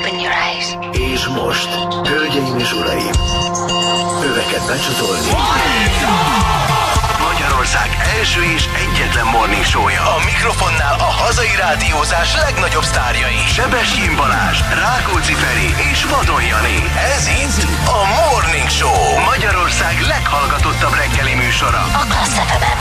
Open your eyes. És most, hölgyeim és uraim, öveket becsatolni. Magyarország első és egyetlen morning show-ja. A mikrofonnál a hazai rádiózás legnagyobb sztárjai. Sebestyén Balázs, Rákóczi Feri és Vadon Jani. Ez itt a Morning Show. Magyarország leghallgatottabb reggeli műsora. A Klassz FM-en.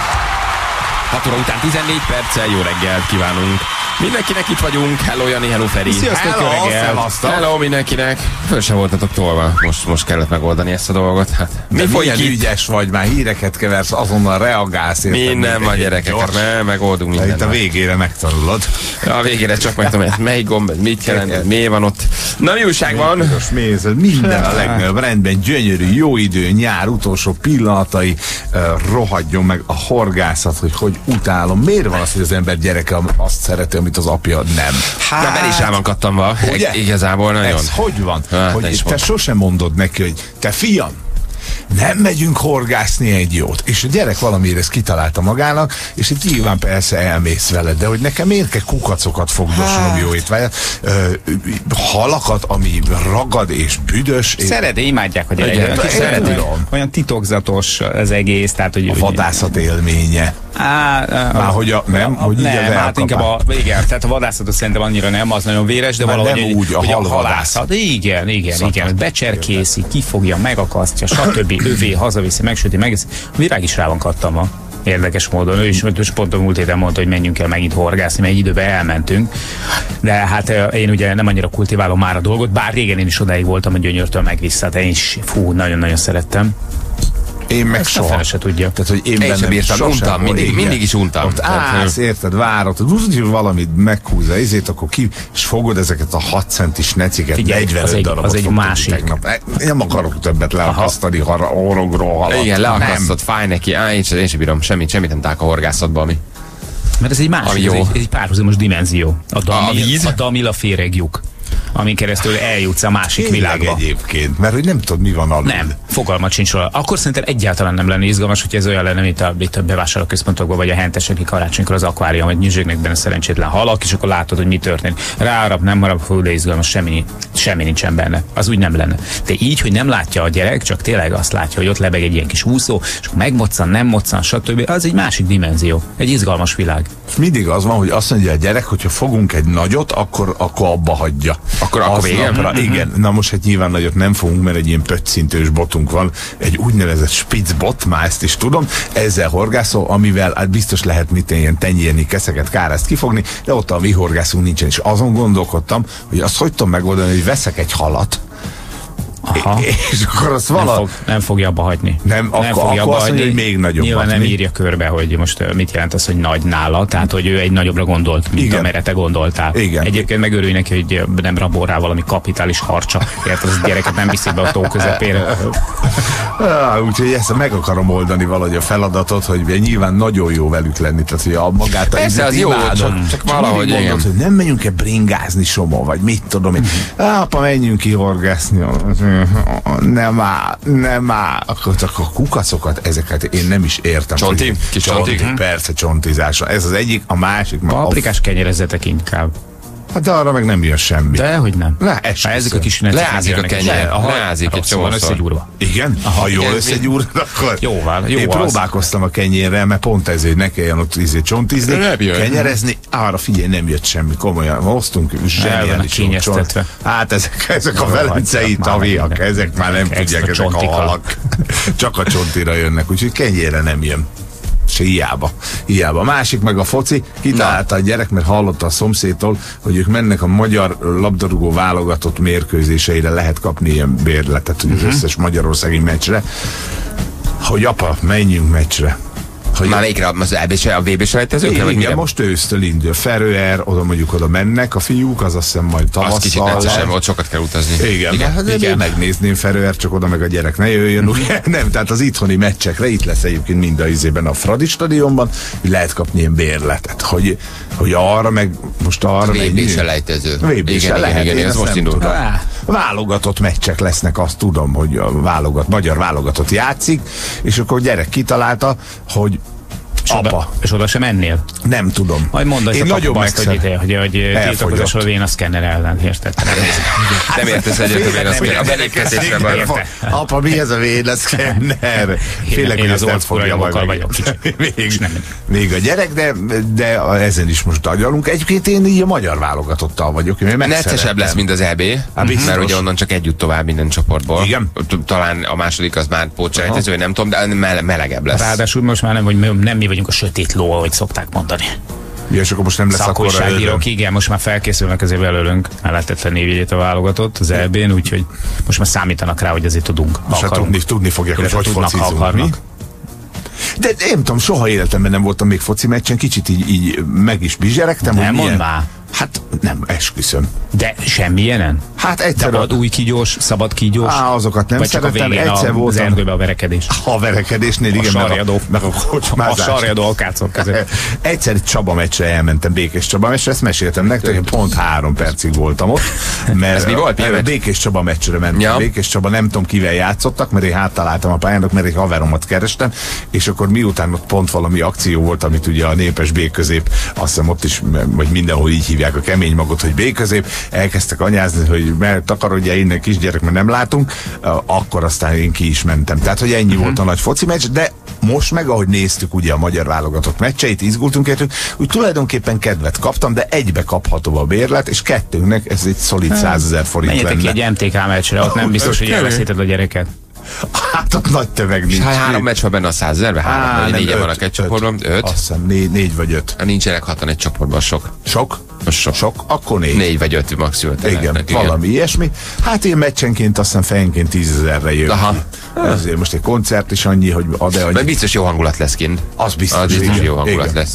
6 óra után 14 perccel jó reggelt kívánunk. Mindenkinek itt vagyunk. Hello Jani, hello Feri. Sziasztok, hello, jó reggelt. Hello mindenkinek. Föl sem voltatok tolva. Most kellett megoldani ezt a dolgot. Hát, Mi folyik milyen itt? ügyes vagy, már híreket keversz, azonnal reagálsz. Minden van gyerekek, megoldunk Itt mindent. a végére megtanulod. A végére csak megtudom, hogy melyik gomb, mit jelent, mi van ott. Na, mi újság van? Piros méz, minden a legnagyobb rendben, gyönyörű, jó idő, nyár utolsó pillanatai, rohadjon meg a horgászat, hogy utálom. Miért van az, hogy az ember gyereke azt szereti, amit az apja nem? De bel is rá van kattanva. Ugye? Igazából nagyon. Ez hogy van? Hát, Hogy ne is te mondd. sosem mondod neki, hogy te fiam, nem megyünk horgászni egy jót. És a gyerek valamiért ezt kitalálta magának, és itt nyilván persze elmész veled, de hogy nekem miért kell kukacokat fogdosnom jó étvágyat, halakat, ami ragad és büdös. Szereté, imádják, hogy Igen, szeretik. tudom. Olyan titokzatos az egész, tehát hogy... A vadászat élménye. Már hogy hogy így a nem, hát verkapás. inkább igen, tehát a vadászatot szerintem annyira nem, az nagyon véres, de Már valahogy nem úgy, a hogy halvadászat. Igen, becserkészi, kifogja, megakasztja, stb. Övé, hazaviszi, megsüti, megeszi. A virág is rá van kattanva. Érdekes módon. Ő is pont a múlt héten mondta, hogy menjünk el megint horgászni, mert egy időben elmentünk. De hát én ugye nem annyira kultiválom már a dolgot, bár régen én is odáig voltam, hogy Gyönyörtől meg vissza. Én is, nagyon-nagyon szerettem. Én meg Ezt a soha. fele se tudja. Tehát, hogy én Én sem bennem bírtam, sosem untam, volt. Igen. mindig is untam. Ott állsz, érted, várod, hogy valamit meghúzza, ezért akkor ki, és fogod ezeket a 6 centis neciket, Figyelj, 45 darabot az egy fogtad másik. tegnap. Nem akarok többet leakasztani orrogról halat. Igen, Nem. leakasztott, fáj neki. Én sem bírom, semmit nem tálk a horgászatban, ami. Mert ez egy másik, Ami jó. ez egy párhuzamos dimenzió. A víz? A damil a féreglyuk, amin keresztül eljutsz a másik Tényleg világba. egyébként, mert hogy nem tudod, mi van alul. Nem, fogalmat sincs róla. Akkor szerintem egyáltalán nem lenne izgalmas, hogy ez olyan lenne, mint a bevásárlóközpontokban, vagy a hentesek, akik karácsonykor az akvárium, vagy nyüzsögnek benne szerencsétlen halak, és akkor látod, hogy mi történik. Ráharap, nem harap, fú, de izgalmas, semmi nincsen benne. Az úgy nem lenne. De így, hogy nem látja a gyerek, csak tényleg azt látja, hogy ott lebeg egy ilyen kis úszó, és akkor megmoccan, nem moccan, stb. Az egy másik dimenzió. Egy izgalmas világ. Mindig az van, hogy azt mondja a gyerek, hogyha fogunk egy nagyot, akkor abba hagyja. Akkor vége? Igen. Na most hát nyilván nagyot nem fogunk, mert egy ilyen pöccintős botunk van, egy úgynevezett spitzbot, már ezt is tudom, ezzel horgászol, amivel hát biztos lehet ilyen tenyérni, keszeket, kárázt kifogni, de ott a mi horgászunk nincsen, és azon gondolkodtam, hogy azt hogy tudom megoldani, hogy veszek egy halat, Aha. és akkor azt valahogy... Nem fogja abba hagyni. Akkor azt mondja, hogy még nagyobbat. Nyilván nem Mi? írja körbe, hogy most mit jelent az, hogy nagy nála, tehát hogy ő egy nagyobbra gondolt, mint Igen. amire te gondoltál. Igen. Egyébként megörülj neki, hogy nem rabol rá valami kapitális harcsa. Érted, az gyereket nem viszik be a tó közepére. Úgyhogy ezt meg akarom oldani valahogy a feladatot, hogy nyilván nagyon jó velük lenni, tehát hogy a magát Persze, az jó, csak valahogy, mindig mondod, igen. hogy nem menjünk-e bringázni, Somó, vagy mit tudom én. Apa, menjünk ki horgászni. Nem áll. Akkor csak a kukacokat, ezeket én nem is értem. Csonti? Hogy- Kis csonti? Persze, csontizása. Ez az egyik, a másik. meg Paprikás kenyerezzetek inkább. Hát de arra meg nem jön semmi. De hogy nem. Esküszöm. Ezek a kis ünnepek Leázik a kenyér, leázik egy Szóval csomószor. összegyúrva. Igen? Ha jól igen, összegyúrod, akkor... Jó Én az. próbálkoztam a kenyérrel, mert pont ezért ne kelljen ott csontizni, Nem jön. kenyerezni. Arra figyelj, nem jött semmi, komolyan. Hoztunk zseniális kényeztetve. Hát ezek a Jó, velencei hagyják már taviak, minden. ezek már nem Extra tudják, ezek a csontika. halak. Csak a csontira jönnek, úgyhogy kenyérre nem jön. Se hiába. A másik meg a foci, kitalálta a gyerek, mert hallotta a szomszédtól, hogy ők mennek a magyar labdarúgó válogatott mérkőzéseire, lehet kapni ilyen bérletet, hogy az összes magyarországi meccsre, hogy apa, menjünk meccsre. Hogy Már végre az a VB-selejtezőkre, vagy igen, mire? most ősztől indul. Feröer, oda mennek a fiúk, az azt hiszem majd Az kicsit tavasszal. neccesem, ott sokat kell utazni. Igen, hát én megnézném Feröer, csak oda meg a gyerek ne jöjjön. Ugye? Nem, tehát az itthoni meccsekre itt lesz egyébként mind a izében a Fradi stadionban, hogy lehet kapni ilyen bérletet, hogy arra meg most arra VB-selejtező. Igen, ez most indul. Válogatott meccsek lesznek, azt tudom, hogy a magyar válogatott játszik, és akkor a gyerek kitalálta, hogy Apa. És oda sem mennél? Nem tudom. Majd mondd Én ezt a nagyon papuba, hogy tiltakozásról a vénaszkenner ellen. Érted? Nem értesz egyet a vénaszkenner. A belépkezésre van. Apa, mi ez a vénaszkenner? Félek, hogy az ezt nem old fogja school majd vagyok még a gyerek, de ezen is most agyalunk. Egyébként én így a magyar válogatottal vagyok. Neccesebb lesz, mint az EB, mert ugye onnan csak egy jut tovább minden csoportból. Igen. Talán a második az már pótselejtező, nem tudom, de melegebb lesz. Ráadásul most már nem mi vagyunk a sötét ló, ahogy szokták mondani. Ja, és akkor most nem lesz akkora szakújságírók, igen, most már felkészülnek azért belőlünk. El lehetett a névjegyét a válogatott az EB-n, úgyhogy most már számítanak rá, hogy azért tudunk. Most hát tudni fogják, hogy focizunk. De én nem tudom, soha életemben nem voltam még foci meccsen, kicsit így meg is bizseregtem. Nem mondd már. Hát nem, esküszöm. De semmilyenen? Hát egyszer... De új kígyós, szabad kígyós? Azokat nem szeretem. Egyszer volt az erdőbe a verekedés. A verekedésnél, igen. A sarjadó alkácok között. Egyszer egy Csaba meccsre elmentem, Békés Csaba meccsre, ezt meséltem nektek, én pont 3 percig voltam ott. Mert ez mi volt? Békés Csaba meccsre mentem. Ja. Békés Csaba, nem tudom kivel játszottak, mert én háttaláltam a pályának, mert egy haveromat kerestem, és akkor miután ott pont valami akció volt, amit ugye a Népes B-közép, azt hiszem ott is, vagy mindenhol így hívják a kemény magot, hogy B-közép, elkezdtek anyázni, hogy takarodjál innen kisgyerek, mert nem látunk, akkor aztán én ki is mentem. Tehát, hogy ennyi volt a nagy foci meccs, de most meg, ahogy néztük ugye a magyar válogatott meccseit, izgultunk értük, úgy tulajdonképpen kedvet kaptam, de egybe kapható a bérlet, és kettőnknek ez egy szolid 100 000 forint lenne. Menjetek ki egy MTK meccsre, ott nem biztos, hogy elveszíted a gyereket. Hát ott nagy töveg nincs. 3 meccs van benne a 100 000-ben? 3 vagy 4 van a egy csoportban? 5? Azt hiszem 4 vagy 5. Nincsenek 6 egy csoportban, sok. Sok? Sok? Akkor 4. 4 vagy 5 maximum. Igen, valami ilyesmi. Hát én meccsenként azt hiszem fejenként 10 000-re jön. Aha. Azért most egy koncert is annyi, hogy ad-e annyi. De biztos jó hangulat lesz kint. Az biztos, jó hangulat lesz.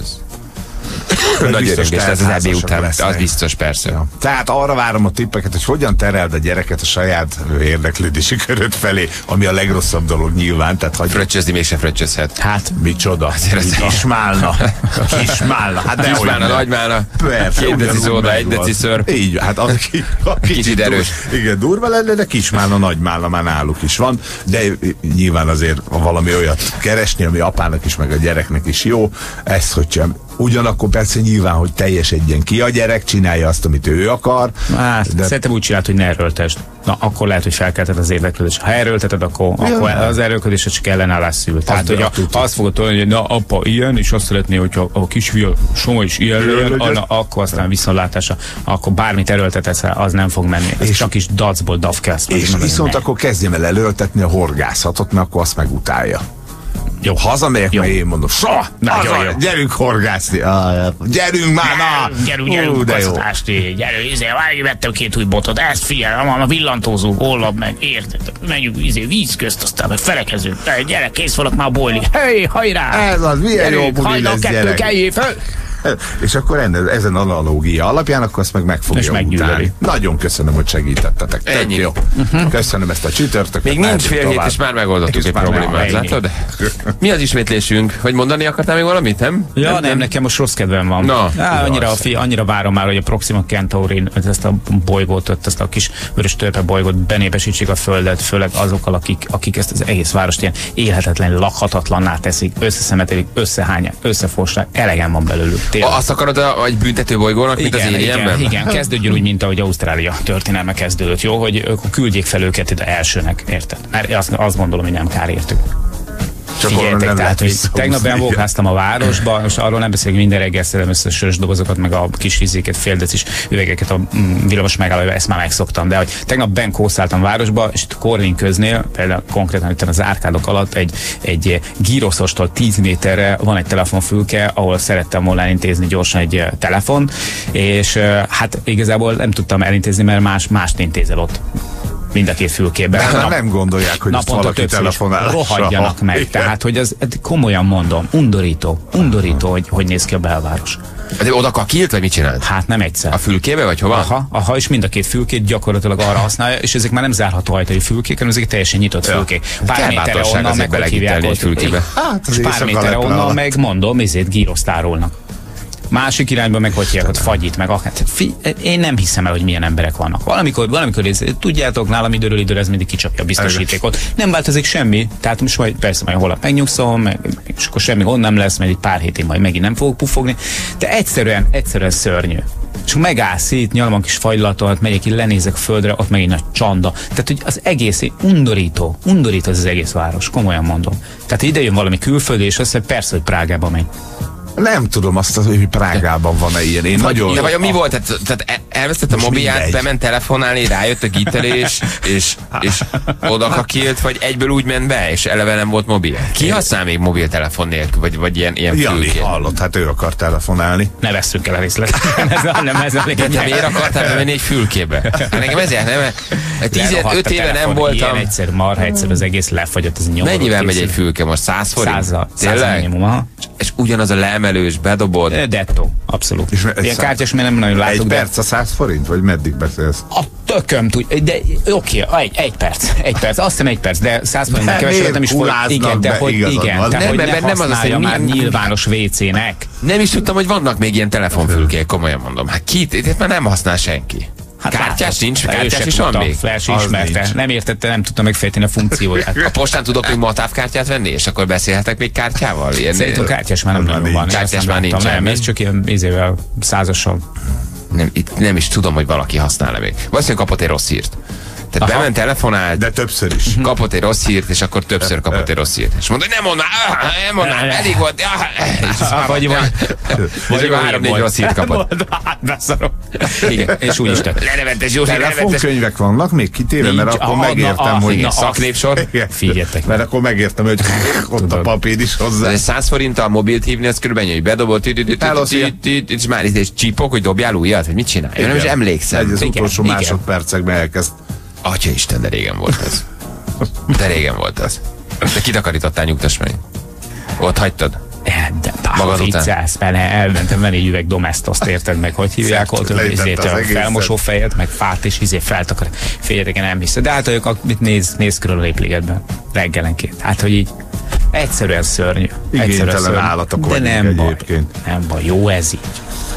Nagy örömés lesz az EB után. Az biztos, persze. Ja. Tehát arra várom a tippeket, hogy hogyan tereld a gyereket a saját érdeklődési köröd felé, ami a legrosszabb dolog nyilván. Fröccsözni mégse fröccsözhet. Hát micsoda. Kismálna. Hát kismálna, nagymálna. 2 deci szóda, 1 deci ször. Így, hát az kicsit erős. Igen, durva lenne, de kismálna, nagymálna már náluk is van. De nyilván azért valami olyat keresni, ami apának is, meg a gyereknek is jó. Ez, hogyha ugyanakkor persze nyilván, hogy teljesedjen ki a gyerek, csinálja azt, amit ő akar. Hát, de... Szerintem úgy csinált, hogy ne erőltesd. Na, akkor lehet, hogy felkelted az érdeklődést. Ha erőlteted, akkor az erőlködésre csak ellenállás szül. Tehát, hogy azt fogod tudni, hogy na, apa ilyen, és azt szeretné, hogyha a kisfia Soma is ilyen legyen, akkor aztán viszontlátásra, akkor bármit erőltetesz, az nem fog menni. Ez és csak is dacból dafkelsz. És viszont akkor kezdjem el erőltetni a horgászatot, mert akkor azt megutálja. Jó, hazamegyek, mert én mondom, gyerünk horgászni. Gyerünk már, na! Gyerünk, kasztásti, vettem 2 új botot, ezt figyelj, a villantózó, hollap meg, érted? Menjünk víz közt, aztán meg felekezünk. Gyerek, kész vannak már a bojli. Hey, hajrá! Ez az, milyen jó buli lesz, gyerek. És akkor ezen analógia alapján, akkor azt meg fogja utálni. Nagyon köszönöm, hogy segítettetek. Ennyi. Jó. Köszönöm ezt a csütörtöket. Még nincs fél hét, és már megoldottuk egy problémát, látod? Mi az ismétlésünk? Hogy mondani akartál még valamit, nem? Ja, nem, nekem most rossz kedvem van. Annyira várom már, hogy a Proxima Centaurin, ezt a bolygót, ezt a kis vörös törpe bolygót benépesítsék a Földet, főleg azokkal, akik ezt az egész várost ilyen élhetetlen, lakhatatlanná teszik, összeszemetelik, összehányák, összefossák, elegem van belőlük. Azt akarod egy büntető bolygónak, mint az Alienben? Igen, kezdődjön úgy, mint ahogy Ausztrália történelme kezdődött, jó? Hogy küldjék fel őket ide elsőnek, érted? Mert azt gondolom, hogy nem kár értük. Figyeljetek, tehát, hogy tegnap bevógháztam a városba, most arról nem beszélek, minden reggel szedem össze sörös dobozokat, meg a kis izéket, fél decis üvegeket a villamos megállóba, ezt már megszoktam, de hogy tegnap kószáltam városba, és itt a Korvin köznél, például konkrétan itt az árkádok alatt egy gyroszostól 10 méterre van egy telefonfülke, ahol szerettem volna elintézni gyorsan egy telefon, és hát igazából nem tudtam elintézni, mert mást intézel ott. Mind a 2 fülkében. Nem gondolják, hogy ezt valaki telefonál. Rohadjanak meg. Tehát, hogy ez komolyan mondom, undorító, hogy néz ki a belváros. De oda kakilt, vagy mit csinált? Hát nem egyszer. A fülkébe, vagy hova? Aha, és mind a 2 fülkét gyakorlatilag arra használja, és ezek már nem zárható ajtajú fülkék, hanem ezek teljesen nyitott fülkék. Pár méterre onnan meg, hogy hívják egy fülkébe. Pár méterre onnan meg, mondom, gíroztárolnak. Másik irányban meg hogy hívják, hogy fagyit, meg akár. Én nem hiszem el, hogy milyen emberek vannak. Valamikor tudjátok, nálam időről ez mindig kicsapja a biztosítékot. Nem változik semmi, tehát most majd persze majd holnap megnyugszom, és akkor semmi gond nem lesz, mert egy pár hétig majd megint nem fogok puffogni, de egyszerűen szörnyű. És megállsz itt, nyalom a kis fagylatot, megyek ki, lenézek a földre, ott megint nagy csanda. Tehát, hogy az egész undorító az egész város, komolyan mondom. Tehát ide jön valami külföldi, és azt mondja, persze, hogy Prágába megy. Nem tudom azt, hogy Prágában van-e ilyen. Én nagyon... Ja, vagy mi volt? Tehát elvesztett a mobilját, bement telefonálni, rájött a gitelés, és odakakilt, vagy egyből úgy ment be, és eleve nem volt mobil. Ki használ még mobiltelefon nélkül, vagy ilyen Jani hallott, hát ő akar telefonálni. Ne vesszük el a részletet. De te miért akartál bemenni egy fülkébe? Nekem ezért nem. 15 éve nem voltam. Ilyen egyszer, marha egyszer az egész lefagyott, ez nyomorult. Mennyivel megy egy fülke most? 100 forint? 100 minimum, és ugyanaz a leemelős, bedobod. Dettó, abszolút. Ilyen kártyás, mert nem nagyon látok. Egy perc a 100 forint? Vagy meddig beszélsz? A tököm tudja, de oké, egy perc. Azt hiszem 1 perc, de 100 forintnál kevesebbet nem is volt. Igen, de hogy igen, tehát hogy ne használja már nyilvános WC-nek. Nem is tudtam, hogy vannak még ilyen telefonfülkék, komolyan mondom. Hát itt már nem használ senki. Hát kártyás nincs, kártyás is van még. Fel sem ismerte, nem értette, nem tudta megfejteni a funkcióját. A postán tudok még matávkártyát venni, és akkor beszélhetek még kártyával? Szerintem kártyás már nem nagyon van. Kártyás már nincs. Nem, ez csak ilyen ízével, százassal. Nem is tudom, hogy valaki használ-e még. Valószínűleg kapott egy rossz hírt. Tehát bement, telefonált. De többször is. Kapott egy rossz hírt, és akkor többször kapott egy rossz hírt. És mondta, hogy nem mondnám, elég volt. Vagy 3-4 rossz hírt kapott. Beszarom. Igen, és úgy is tett. Leneventes Józsi, telefonkönyvek vannak még kitéve, mert akkor megértem, hogy... Szaknévsor. Figyeljetek. Mert akkor megértem, hogy ott a papír is hozzá. De 100 forinttal mobilt hívni, az körülbelül, hogy bedobott, és már itt csípok, hogy dobjál újat, hogy mit csinál. Én nem is emlékszem. Az utolsó másodpercekben elkezd. Atya Isten, de régen volt ez. De régen volt ez. De kitakarítottál, nyugtass meg. Ott hagytad? De magad viccelsz, mert elmentem venni egy üveg domestoszt, érted meg, hogy hívják ott, a felmosó fejet, meg fát és feltakar. Féljetek, nem hiszem. De hát ők néz körül a Répligetben reggelenként. Hát, hogy így egyszerűen szörnyű. Igénytelen állatok vagyunk egyébként. Nem baj, jó ez így.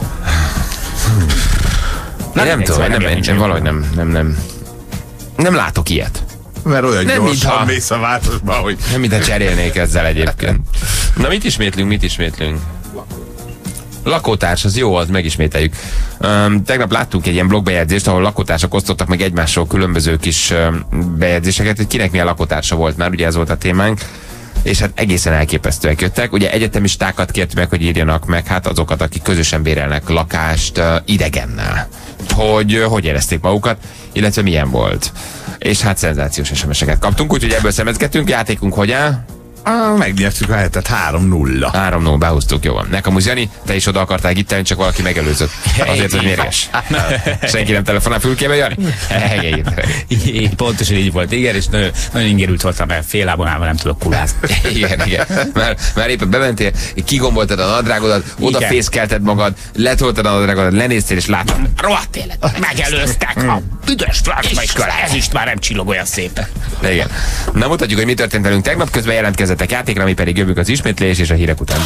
Nem tudom, valahogy nem látok ilyet. Mert olyan nem gyorsan mész a városba, hogy... Nem, mintha cserélnék ezzel egyébként. Na, mit ismétlünk? Lakótárs, az jó, az megismételjük. Tegnap láttunk egy ilyen blogbejegyzést, ahol lakótársak osztottak meg egymásról különböző kis bejegyzéseket, hogy kinek milyen lakótársa volt már, ugye ez volt a témánk. És hát egészen elképesztőek jöttek. Ugye egyetemistákat kért meg, hogy írjanak meg hát azokat, akik közösen bérelnek lakást idegennel. Hogy érezték magukat, illetve milyen volt. És hát szenzációs SMS-eket kaptunk, úgyhogy ebből szemezgetünk. Játékunk hogy áll? Megnyertük a hetet 3-0. 3-0, behúztuk, jó van. Nekem Jani, te is oda akartál gittelni, csak valaki megelőzött. Azért, hogy mérges. Senki nem telefonál fülkébe, Jani? Pontosan így volt, igen, és nagyon ingerült voltam, mert fél lábon állva nem tudok kulázni. Igen. Már éppen bementél, kigomboltad a nadrágodat, odafészkelted magad, letoltad a nadrágodat, lenéztél, és láttam, rohadt élet, megelőztek a büdös francba iskola. Ez is már nem csillog olyan szépen. Igen. Na, mutatjuk, hogy mi történt velünk tegnap, közben jelentkezett játékra, mi pedig jövünk az ismétlés és a hírek után.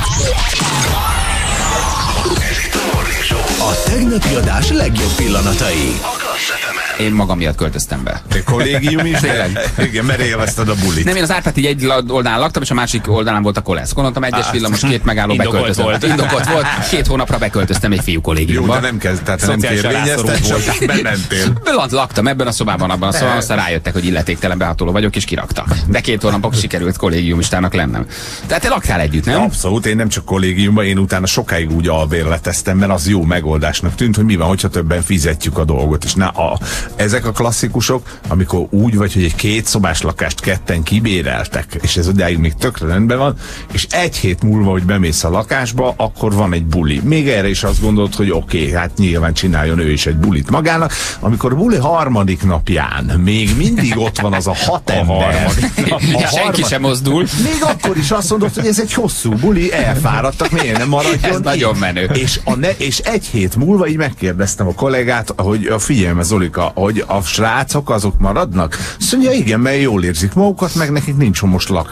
A tegnapi adás legjobb pillanatai. Én magam miatt költöztem be. Kollégium is? Igen, mert élvezted a bulit. Nem, én az Árpád így egy oldalán laktam, és a másik oldalán volt a Kolesz. Gondoltam, egyes villamos, 2 megálló beköltöztem. Indokolt volt. 2 hónapra beköltöztem egy fiú kollégiumba. Jó, de nem kezd, tehát nem kérvényezted, csak bementél. Laktam ebben a szobában, abban a szobában, aztán rájöttek, hogy illetéktelen behatoló vagyok, és kiraktak. De 2 hónapok sikerült kollégiumistának lennem. Tehát te laktál együtt, nem? Abszolút, én nem csak kollégiumban, én utána sokáig úgy albérleteztem, mert az jó megoldásnak tűnt, hogy mi van, hogyha többen fizetjük a dolgot. És ezek a klasszikusok, amikor úgy vagy, hogy egy 2 szobás lakást ketten kibéreltek, és ez odáig még tökre rendben van, és 1 hét múlva, hogy bemész a lakásba, akkor van egy buli. Még erre is azt gondolod, hogy oké, hát nyilván csináljon ő is egy bulit magának. Amikor a buli 3. napján még mindig ott van az a 6 ember. Senki sem mozdul. Még akkor is azt mondod, hogy ez egy hosszú buli, elfáradtak, miért nem maradjon? Ez nagyon menő. És 1 hét múlva így megkérdeztem a kollégát, hogy figyelj, Zolika, hogy a srácok azok maradnak? Azt mondja, igen, mert jól érzik magukat, meg nekik nincs hol most lakniuk.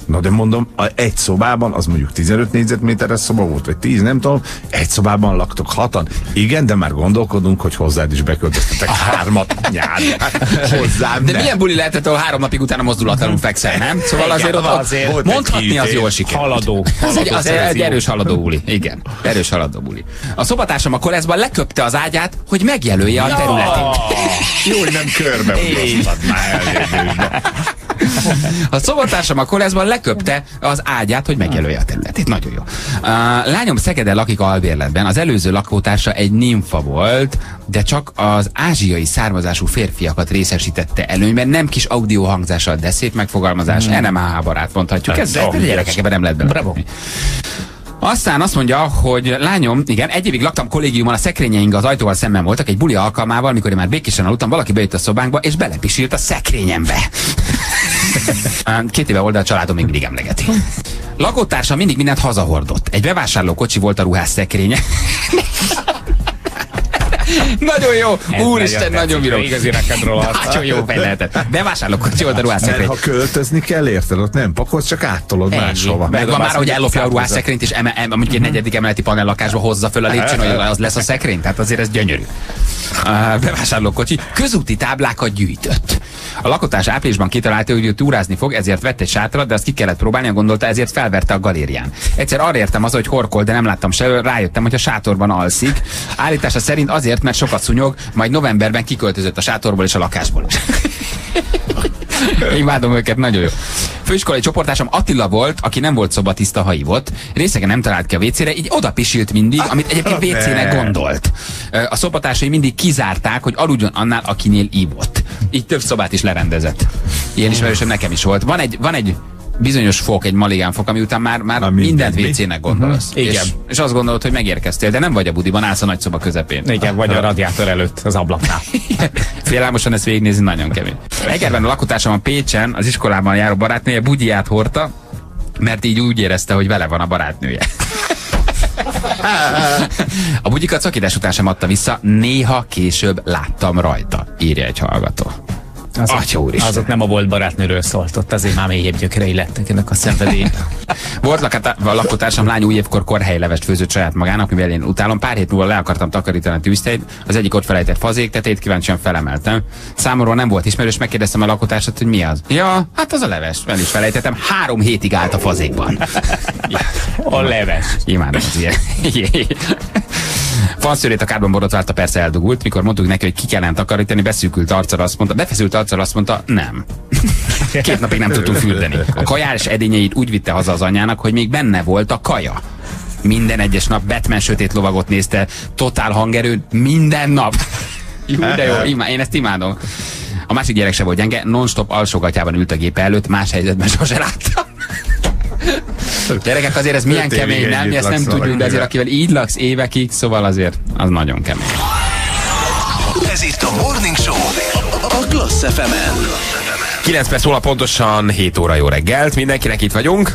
Na de mondom, egy szobában, az mondjuk 15 négyzetméteres szoba volt, vagy 10, nem tudom, egy szobában laktok 6-an. Igen, de már gondolkodunk, hogy hozzád is beköltöztetek 3-at nyár. Hozzám De nem. milyen buli lehetett, ahol 3 napig utána mozdulatlanul fekszel, nem? Szóval azért ott mondhatni az jól sikerült. Haladó. Az egy erős haladó buli. Igen, erős haladó buli. A szobatársam a koleszban leköpte az ágyát, hogy megjelölje a területét. Jó, hogy nem körbe utaztad már elnézést. A szobatársam a koleszban leköpte az ágyát, hogy megjelölje a területét. Nagyon jó. Lányom Szegeden lakik albérletben. Az előző lakótársa egy nimfa volt, de csak az ázsiai származású férfiakat részesítette előnyben. Nem kis audiohangzással, de szép megfogalmazás. NMH barát mondhatjuk. Ez a gyerekek, ebben nem lehet bele. Aztán azt mondja, hogy lányom, igen, egy évig laktam kollégiumon, a szekrényeink az ajtóval szemben voltak, egy buli alkalmával, mikor én már békésen aludtam, valaki bejött a szobánkba, és belepisilt a szekrényembe. 2 éve oldal a családom még mindig emlegeti. Lakótársam mindig mindent hazahordott. Egy bevásárló kocsi volt a ruhás szekrénye. Nagyon jó! Úristen, nagyon bírom. Igazi neked róla. Nagyon jó fej lehetett. Bevásárló kocsi volt a ruhás Mert szekrény. ha költözni kell, érted, ott nem pakolsz, csak áttolod máshova. Meg van már, hogy ellopja a ruhásszekrényt, és mondjuk egy 4. emeleti panellakásba hozza föl a lépcsőn, hogy az lesz a szekrény. Tehát azért ez gyönyörű. Bevásárlókocsi közúti táblákat gyűjtött. A lakótárs áprilisban kitalálta, hogy ő túrázni fog, ezért vett egy sátrat, de azt ki kellett próbálni, gondolta, ezért felverte a galérián. Egyszer arra értem az, hogy horkol, de nem láttam se, rájöttem, hogy a sátorban alszik. Állítása szerint azért, mert sokat szúnyog, majd novemberben kiköltözött a sátorból és a lakásból is. Imádom őket, nagyon jó. Főiskolai csoporttársam Attila volt, aki nem volt szobatiszta, ha ivott. Részegen nem talált ki a WC-re, így oda pisilt mindig, amit egyébként WC-nek gondolt. A szobatársai mindig kizárták, hogy aludjon annál, akinél ivott. Így több szobát is lerendezett. Ilyen ismerősöm nekem is volt. Van egy bizonyos fok, egy maligán fok, ami után már mindent WC-nek gondolsz. Igen. És azt gondolod, hogy megérkeztél, de nem vagy a budiban, állsz a nagy szoba közepén. Igen, vagy a radiátor előtt, az ablaknál. Félelmosan ezt végignézni nagyon kemény. Egerben a lakótársam a Pécsen, az iskolában járó barátnője bugyját hordta, mert így úgy érezte, hogy vele van a barátnője. A bugyikat szakítás után sem adta vissza, néha később láttam rajta, írja egy hallgató. Azok nem a volt barátnőről szólt, ott azért már mélyebb gyökerei lettek ennek a szenvedély. Volt a lakótársam lány új évkor korhelylevest főzött saját magának, mivel én utálom. Pár hét múlva le akartam takarítani a tűzhelyt, az egyik ott felejtett fazéktetét, kíváncsian felemeltem. Számomra nem volt ismerős, megkérdeztem a lakótársat, hogy mi az. Ja, hát az a leves. El is felejtettem, 3 hétig állt a fazékban. A leves. Imádom az ilyen. Fanszőrét a kárban borotválta, persze eldugult, mikor mondtuk neki, hogy ki kellene takarítani, befeszült arccal azt mondta, nem. 2 napig nem tudtunk fürdeni. A kajás edényeit úgy vitte haza az anyának, hogy még benne volt a kaja. Minden egyes nap Batman sötét lovagot nézte, totál hangerő, minden nap. Jó, de jó, én ezt imádom. A másik gyerek se volt gyenge, non-stop alsógatjában ült a gépe előtt, más helyzetben sose láttam. Gyerekek, azért ez milyen kemény, nem? Mi ezt nem tudjuk, de azért akivel így laksz évekig, szóval azért az nagyon kemény. Ez itt a Morning Show a Klassz FM-en. 9 perc múlva pontosan 7 óra, jó reggelt. Mindenkinek itt vagyunk.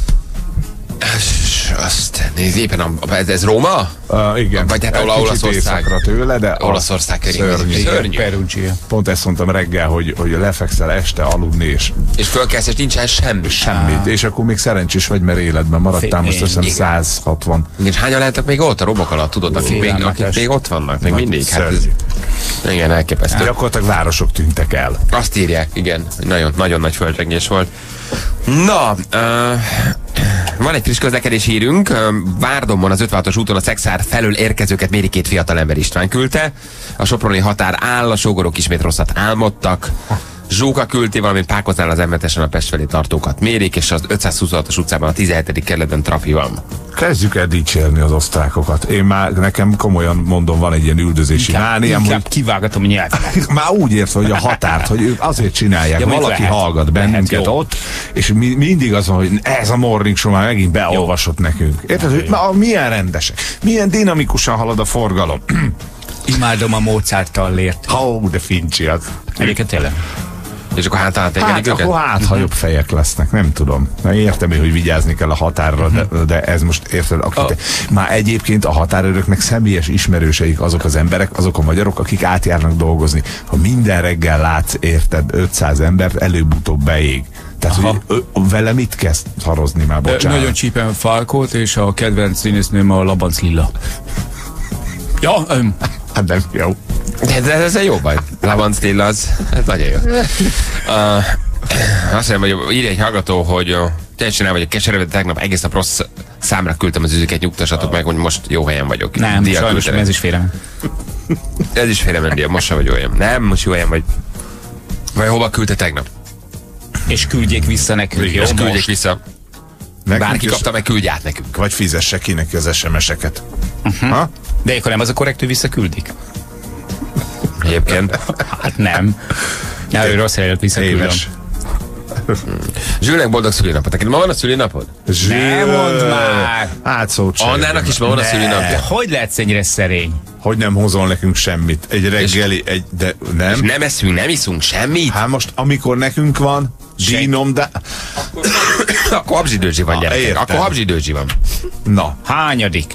Azt nézd, éppen ez Róma? Igen. Vagy hát Olaszország. Tőle, de Olaszország környékén. Szörnyű. Perugia. Pont ezt mondtam reggel, hogy lefekszel este aludni, és fölkelsz, és nincsen semmi. semmit. És akkor még szerencsés vagy, mert életben maradtál, most azt hiszem 160. És hányan lehetnek még ott a romok alatt, tudod, akik még ott vannak, még mindig. Hát ez, igen, elképesztő. Gyakorlatilag városok tűntek el. Azt írják, igen, nagyon, nagyon nagy földrengés volt. Na, van egy friss közlekedési hírünk. Várdomban az 56-os úton a Szexár felől érkezőket méri 2 fiatalember, István küldte. A soproni határ áll, a sógorok ismét rosszat álmodtak. Zsóka küldte, valamint Pákoznál az M7-esen a Pest felé tartókat mérik, és az 526-os utcában a 17. kerületben trafi van. Kezdjük el dicsérni az osztrákokat. Nekem komolyan mondom, van egy ilyen üldözési mániám, hogy kivágatom a nyelvet. már úgy értve, hogy a határt, hogy ők azért csinálják, ja, valaki hallgat bennünket ott, és mindig az van, hogy ez a Morning Show már megint beolvasott nekünk. Érted, hogy milyen rendesek, milyen dinamikusan halad a forgalom. Imádom a Mozart-tal lért. De fincsi az. Egyébként tényleg. És akkor engedik őket? Akkor ha jobb fejek lesznek, nem tudom. Értem én, hogy vigyázni kell a határra, de ez most érted, már egyébként a határőröknek személyes ismerőseik azok az emberek, azok a magyarok, akik átjárnak dolgozni. Ha minden reggel látsz, érted, 500 embert, előbb-utóbb beég. Tehát, hogy vele mit kezd szarozni már, bocsánat. Nagyon csípem Falkót, és a kedvenc színésznőm a Labanc Lilla. Ja, Hát nem jó. De ez egy jó baj. Labanc Lilla, ez nagyon jó. Azt hiszem, hogy írja egy hallgató, hogy teljesen el vagyok keseredve, tegnap egész nap rossz számra küldtem az üzüket, nyugtassatok meg, hogy most jó helyen vagyok. nem, sajnos ez is félrem. Ez is félrement, Dia, most sem vagy jó helyen. Nem, most jó helyen vagy. Vagy hova küldte tegnap? És küldjék vissza nekünk, jó? És küldjék vissza. Nekünk Bárki is- kapta, meg küldj át nekünk. Vagy fizesse ki neki az SMS-eket. Ha? De akkor nem az a korrekt, hogy visszaküldik? Egyébként. Hát nem. Ja, ő rossz helyet visszaküldöm. Éves. Zsülnek boldog szülinapot. Neked ma van a szülinapod? Ne mondd már! Hát szót sem. Annának is ma van a szülinapja. Hogy lehetsz ennyire szerény? Hogy nem hozol nekünk semmit? Egy reggeli, de nem? És nem eszünk, nem iszunk semmit? Hát most, amikor nekünk van, zsínom, de... Akkor habzsidőzsi van, gyerekek. értem. Akkor habzsidőzsi van. Na, Hányadik?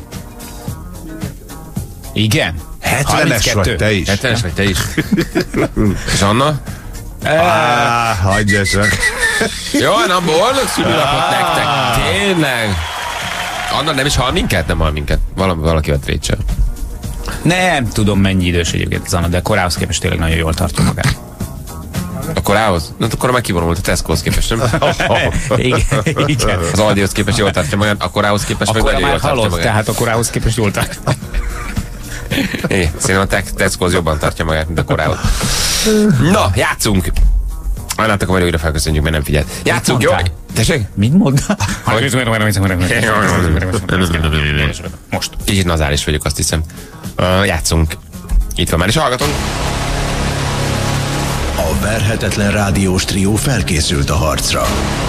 Igen? 70-es 32. vagy te is. 70-es vagy te is. És Anna? Hagyja csak. Jó, na boldog szülinapot nektek. Tényleg. Anna nem is hall minket? Nem hall minket. Valaki vett Rachel. Nem tudom mennyi idős egyébként az Anna, de korához képest tényleg nagyon jól tartja magát. A korához? Na, akkor már kivonult a Tescohoz képest, nem? Igen, igen. Az Aldihoz képest jól tartja magát, a korához képest meg Akkor nagyon már jól tartja halott, magát. tehát a korához képest jól tartja. Szerintem a Tescohoz jobban tartja magát, mint a korához. Na, játszunk! Annától majd újra felköszönjük, mert nem figyelt. Játszunk, jó? mondtál? Tessék? Mit mondta? Most. Kicsit nazális vagyok, azt hiszem. Játszunk. Itt van már is hallgatunk. A verhetetlen rádiós trió felkészült a harcra.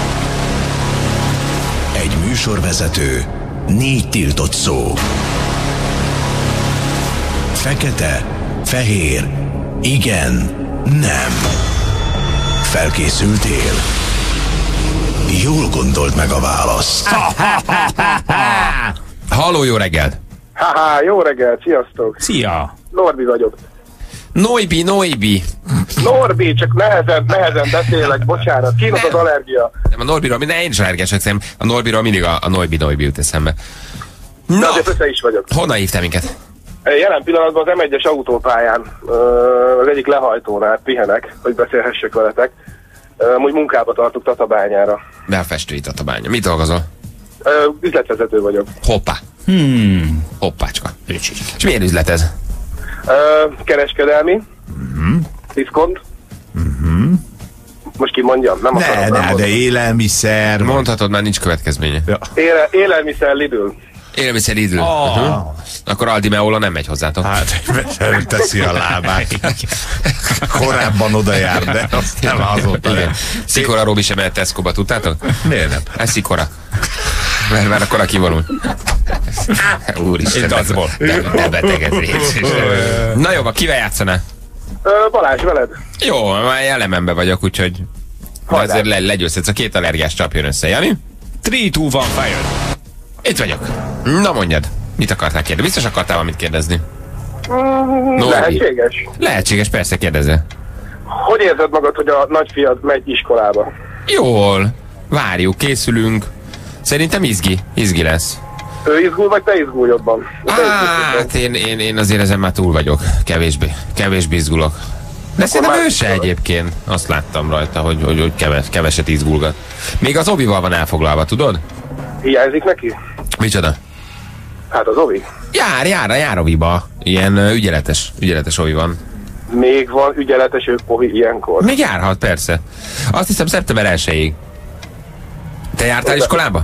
Egy műsorvezető, 4 tiltott szó. Fekete, fehér, igen, nem. Felkészültél? Jól gondold meg a választ. Halló, jó reggelt! Haha, jó reggel, sziasztok! Szia! Norbi vagyok. Noibi. Norbi, csak nehezen beszélek, bocsánat, kínos az allergia. Nem, a Norbiról, én is allergiás vagyok, a Norbiról mindig a Noibi jut eszembe. De Na, azért össze is vagyok. honnan hívtál minket? Jelen pillanatban az M1-es autópályán, az egyik lehajtónál pihenek, hogy beszélhessek veletek. Amúgy munkába tartok Tatabányára. Belfestői Tatabánya. Mit dolgozol? Üzletvezető vagyok. Hoppá. Hoppácska. És milyen üzlet ez? Kereskedelmi. Diszkont. Most ki mondjam? Nem akarom. nem De mondom. élelmiszer. Mondhatod, már nincs következménye. Ja. Élelmiszer Lidl. Élelmiszer Lidl. Akkor Aldi Meola nem megy hozzátok. Hát, teszi a lábát. Korábban oda jár, de azt nem azóta. Igen. Szikora Robi sem mehet Tesco-ba, tudtátok? Miért nem? Ez Szikora. Mert akkor kivonul. Úristen, de betegedés. Na jó, kivel játszanál? Balázs, veled? Jó, már elemembe vagyok, úgyhogy de azért legyőzhetsz, a 2 allergiás csap jön össze, Jani? 3-2-1 fire! Itt vagyok. Na mondjad, mit akartál kérdezni? Biztos akartál valamit kérdezni? Norbi. Lehetséges. Lehetséges, persze, kérdezze. Hogy érzed magad, hogy a nagyfiad megy iskolába? Jól, várjuk, készülünk. Szerintem izgi lesz. Ő izgul, vagy te izgul jobban? Hát én azért ezen már túl vagyok. Kevésbé izgulok. De szerintem ő se egyébként. Azt láttam rajta, hogy keveset izgulgat. Még az Obival van elfoglalva, tudod? Hiányzik neki? Micsoda? Hát az Ovi. Jár Obiba. Ilyen ügyeletes Obi van. Még van ügyeletes Ovi ilyenkor? Még járhat, persze. Azt hiszem szeptember 1-ig. Te jártál iskolába?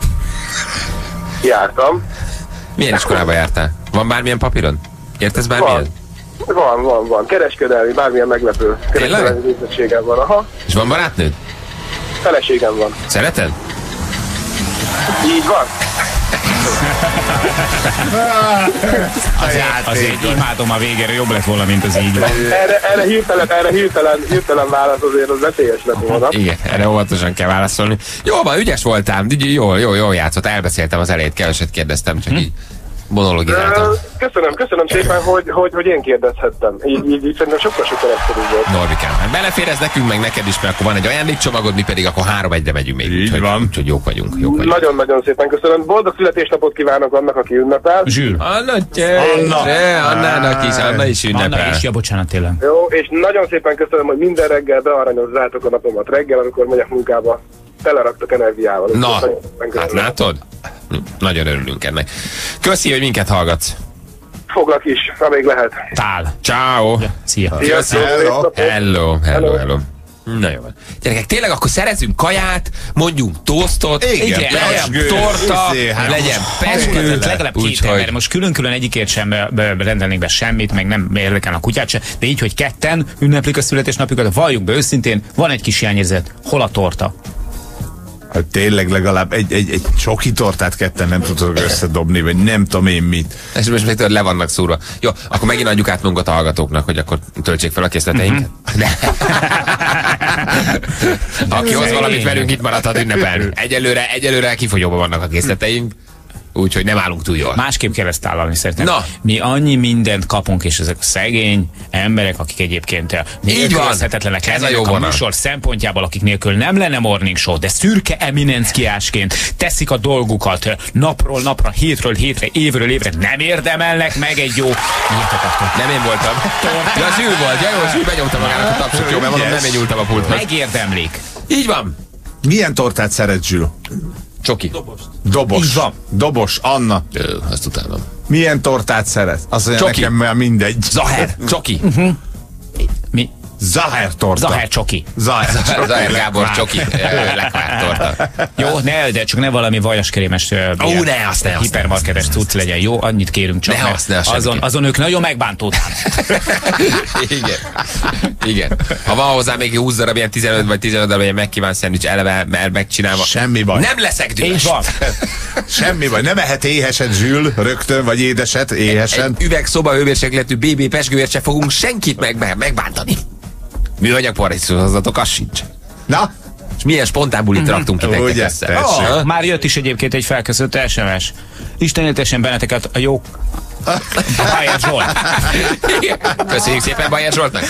Jártam. Milyen iskolába jártál? Van bármilyen papírod? Értesz bármilyen? Van. Kereskedelmi, bármilyen meglepő. Kereskedelmi végzettségem van, aha. És van barátnőd? Feleségem van. Szereted? Így van. Azért imádom a végére, jobb lett volna, mint az így van. Erre hirtelen válasz azért az veszélyes lett volna. Igen, erre óvatosan kell válaszolni. Jól van, ügyes voltál, jól játszott, elbeszéltem az elejét, keveset kérdeztem, csak így monologizáltam. Köszönöm szépen, hogy én kérdezhettem. Így szerintem sokkal egyszerűbb volt. Norvikám, hát belefér ez nekünk, meg neked is, mert akkor van egy ajándékcsomagod, mi pedig akkor 3-1-re megyünk még. Így van. Úgyhogy jók vagyunk. Nagyon-nagyon szépen köszönöm. Boldog születésnapot kívánok annak, aki ünnepel. Zsül. Anna is ünnepel. Anna is, ja, bocsánat, tényleg. Jó, és nagyon szépen köszönöm, hogy minden reggel bearanyozzátok a napomat reggel, amikor megyek munkába. Teleraktok energiával. Na, hát látod? Nagyon örülünk ennek. Köszi, hogy minket hallgatsz. Foglak is, amíg lehet. Tál. Ciao. Szia. Köszi. Hello. Na jó. Gyerekek, tényleg akkor szerezzünk kaját, mondjunk tosztot, Igen, legyen torta, legyen pezsgő, Legalább 2 ember. Most külön-külön egyikért sem rendelnénk be semmit, meg nem érdekel a kutyát se, de így, hogy ketten ünneplik a születésnapjukat, valljuk be őszintén, van egy kis hiányérzet. Hol a torta? Hát tényleg legalább egy csoki tortát ketten nem tudod összedobni, vagy nem tudom én mit. És most még le vannak szúrva. Jó, akkor megint adjuk át magunkat a hallgatóknak, hogy akkor töltsék fel a készleteinket. Aki hoz valamit velünk, itt maradhat ünnepelni. Egyelőre kifogyóban vannak a készleteink. Úgyhogy nem állunk túl jól. Másképp kell ezt tálalni szerintem. Na. Mi annyi mindent kapunk, és ezek a szegény emberek, akik egyébként nélkülözhetetlenek lennének a műsor szempontjából, akik nélkül nem lenne morning show, de szürke eminenciásként teszik a dolgukat napról napra, hétről hétre, évről évre, nem érdemelnek meg egy jó... Miért akartok? Nem én voltam. Ja, Zsül volt. Ja, jó, Zsül benyomta magának a tapsot. Jó, mert mondom, nem én nyúltam a pulthoz. Megérdemlik. Így van. Milyen tortát szeret, Zsül? Csoki. Dobos. Így van. Dobos, Anna. Azt utálom. Milyen tortát szeret? Azt mondja, Csoki. nekem már mindegy. Zaher. Csoki. Mi? Zaher torta. Zaher csoki. Zaher Gábor csoki. Lekvárt torta. Jó, de csak ne valami vajaskerémes hipermarketes cucc legyen. Jó, annyit kérünk csak. Azon ők nagyon megbántódnak. Igen. Ha van hozzá még 20 darab ilyen 15 vagy 15 darab ilyen megkíván szendvics eleve megcsinálva. Semmi baj. Nem leszek dühös. Így van. Semmi baj. Nem ehet éheset, Zsül, rögtön, vagy édeset, éhesen. Egy üveg szobahőmérsékletű BB pesgőért se fogunk senkit megbántani. Műanyag paradicsomhozatok, az sincs. Na? És milyen spontán bulit raktunk ki nektek össze. Már jött is egyébként egy felköszönt SMS. Isten éltessen benneteket a jó... Bajer Zsolt. Köszönjük szépen Bajer Zsoltnak.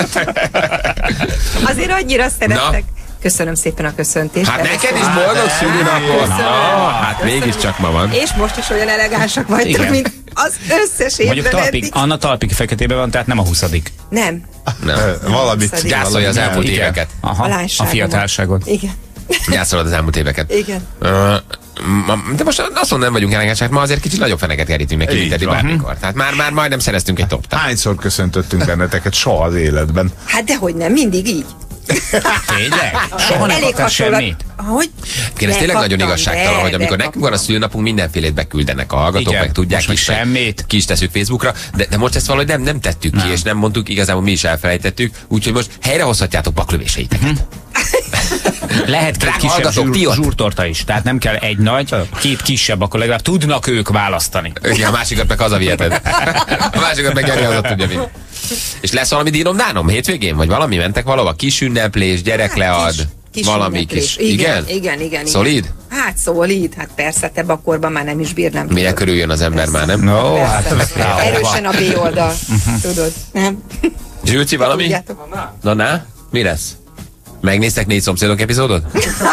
Azért annyira szerettek. Köszönöm szépen a köszöntést. Hát neked is boldog szülinapot. Hát mégiscsak ma van. És most is olyan elegánsak vagytok, mint az összes évben eddig. Anna talpig feketében van, tehát nem a 20. Nem. Valamit. Gyászolja az elmúlt éveket. A fiatalságot. Igen. Gyászolod az elmúlt éveket. Igen. De most azt mondom, nem vagyunk elegánsak, ma azért kicsit nagyobb feneket kerítünk neki, mint eddig bármikor. Tehát már majdnem szereztünk egy top. Hányszor köszöntöttünk benneteket soha az életben? Hát dehogy nem, mindig így. Tényleg? Soha nem kaptál semmit? Hogy? Ez tényleg nagyon igazságtalan, hogy amikor nekünk van a szülőnapunk, mindenfélét beküldenek a hallgatók, meg tudják is, semmit. Ki is tesszük Facebookra, de most ezt valahogy nem tettük ki, és nem mondtuk, igazából mi is elfelejtettük, úgyhogy most helyrehozhatjátok baklövéseiteket. Lehet két kisebb zsúrtorta is, tehát nem kell egy nagy, két kisebb, akkor legalább tudnak ők választani. Igen, a másikat meg hazaviheted. A másikat meg Geri hazat tudja mi. És lesz valami dínom-dánom hétvégén? Vagy valami? Mentek valahova? Kis ünneplés, gyerek lead? Kis valami ünneplés. kis. Igen. Szolid? Hát szolid, hát persze, te bakkorban már nem is bírnám. Mire körüljön az ember már, nem? No, erősen a B oldal, tudod, nem? Zsülci, valami? Na, mi lesz? Megnéztek 4 szomszédok epizódot?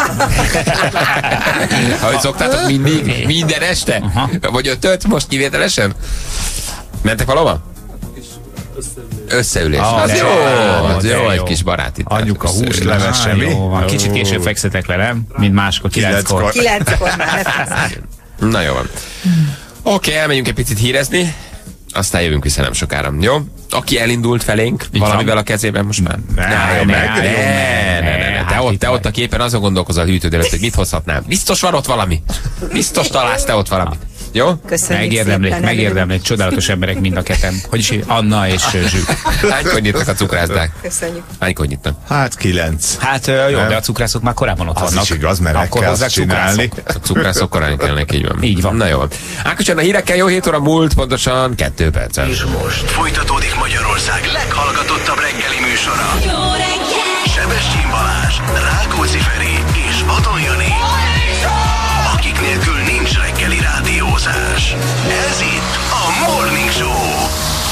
Ahogy szoktátok mindig? Minden este? Vagy 5-öt most kivételesen? Mentek valahova? Összeülés. Az jó, egy kis baráti. Anyuka húsleves semmi. Kicsit később fekszetek le, nem? Mint máskor, 9-kor. 9-kor már. Na jó van. Oké, elmegyünk egy picit hírezni, aztán jövünk vissza nem sokára. Jó? Aki elindult felénk valamivel a kezében most már. Te ott a képen azon gondolkozol a hűtőd előtt, hogy mit hozhatnám. Biztos van ott valami. Biztos találsz te ott valamit. Jó? Megérdemlik, csodálatos emberek mind a ketten. Hogy is Anna és Zsül. Hánykor nyitnak a cukrászdák? Köszönjük. Hánykor nyitnak? Hát 9. Hát jó, de a cukrászok már korábban ott vannak. Az is igaz, mert akkor kell csinálni. A cukrászok korán kellnek, így van. Így van. Na jó van. Ákosán a hírekkel jó 7 óra múlt, pontosan 2 percen. És most folytatódik Magyarország leghallgatottabb reggeli műsora. Jó reggel! Sebestyén Balázs, Rákóczi Feri és Vadon Jani. Akik nélkül nincs reggeli. reggeli rádiózás. Ez itt a Morning Show.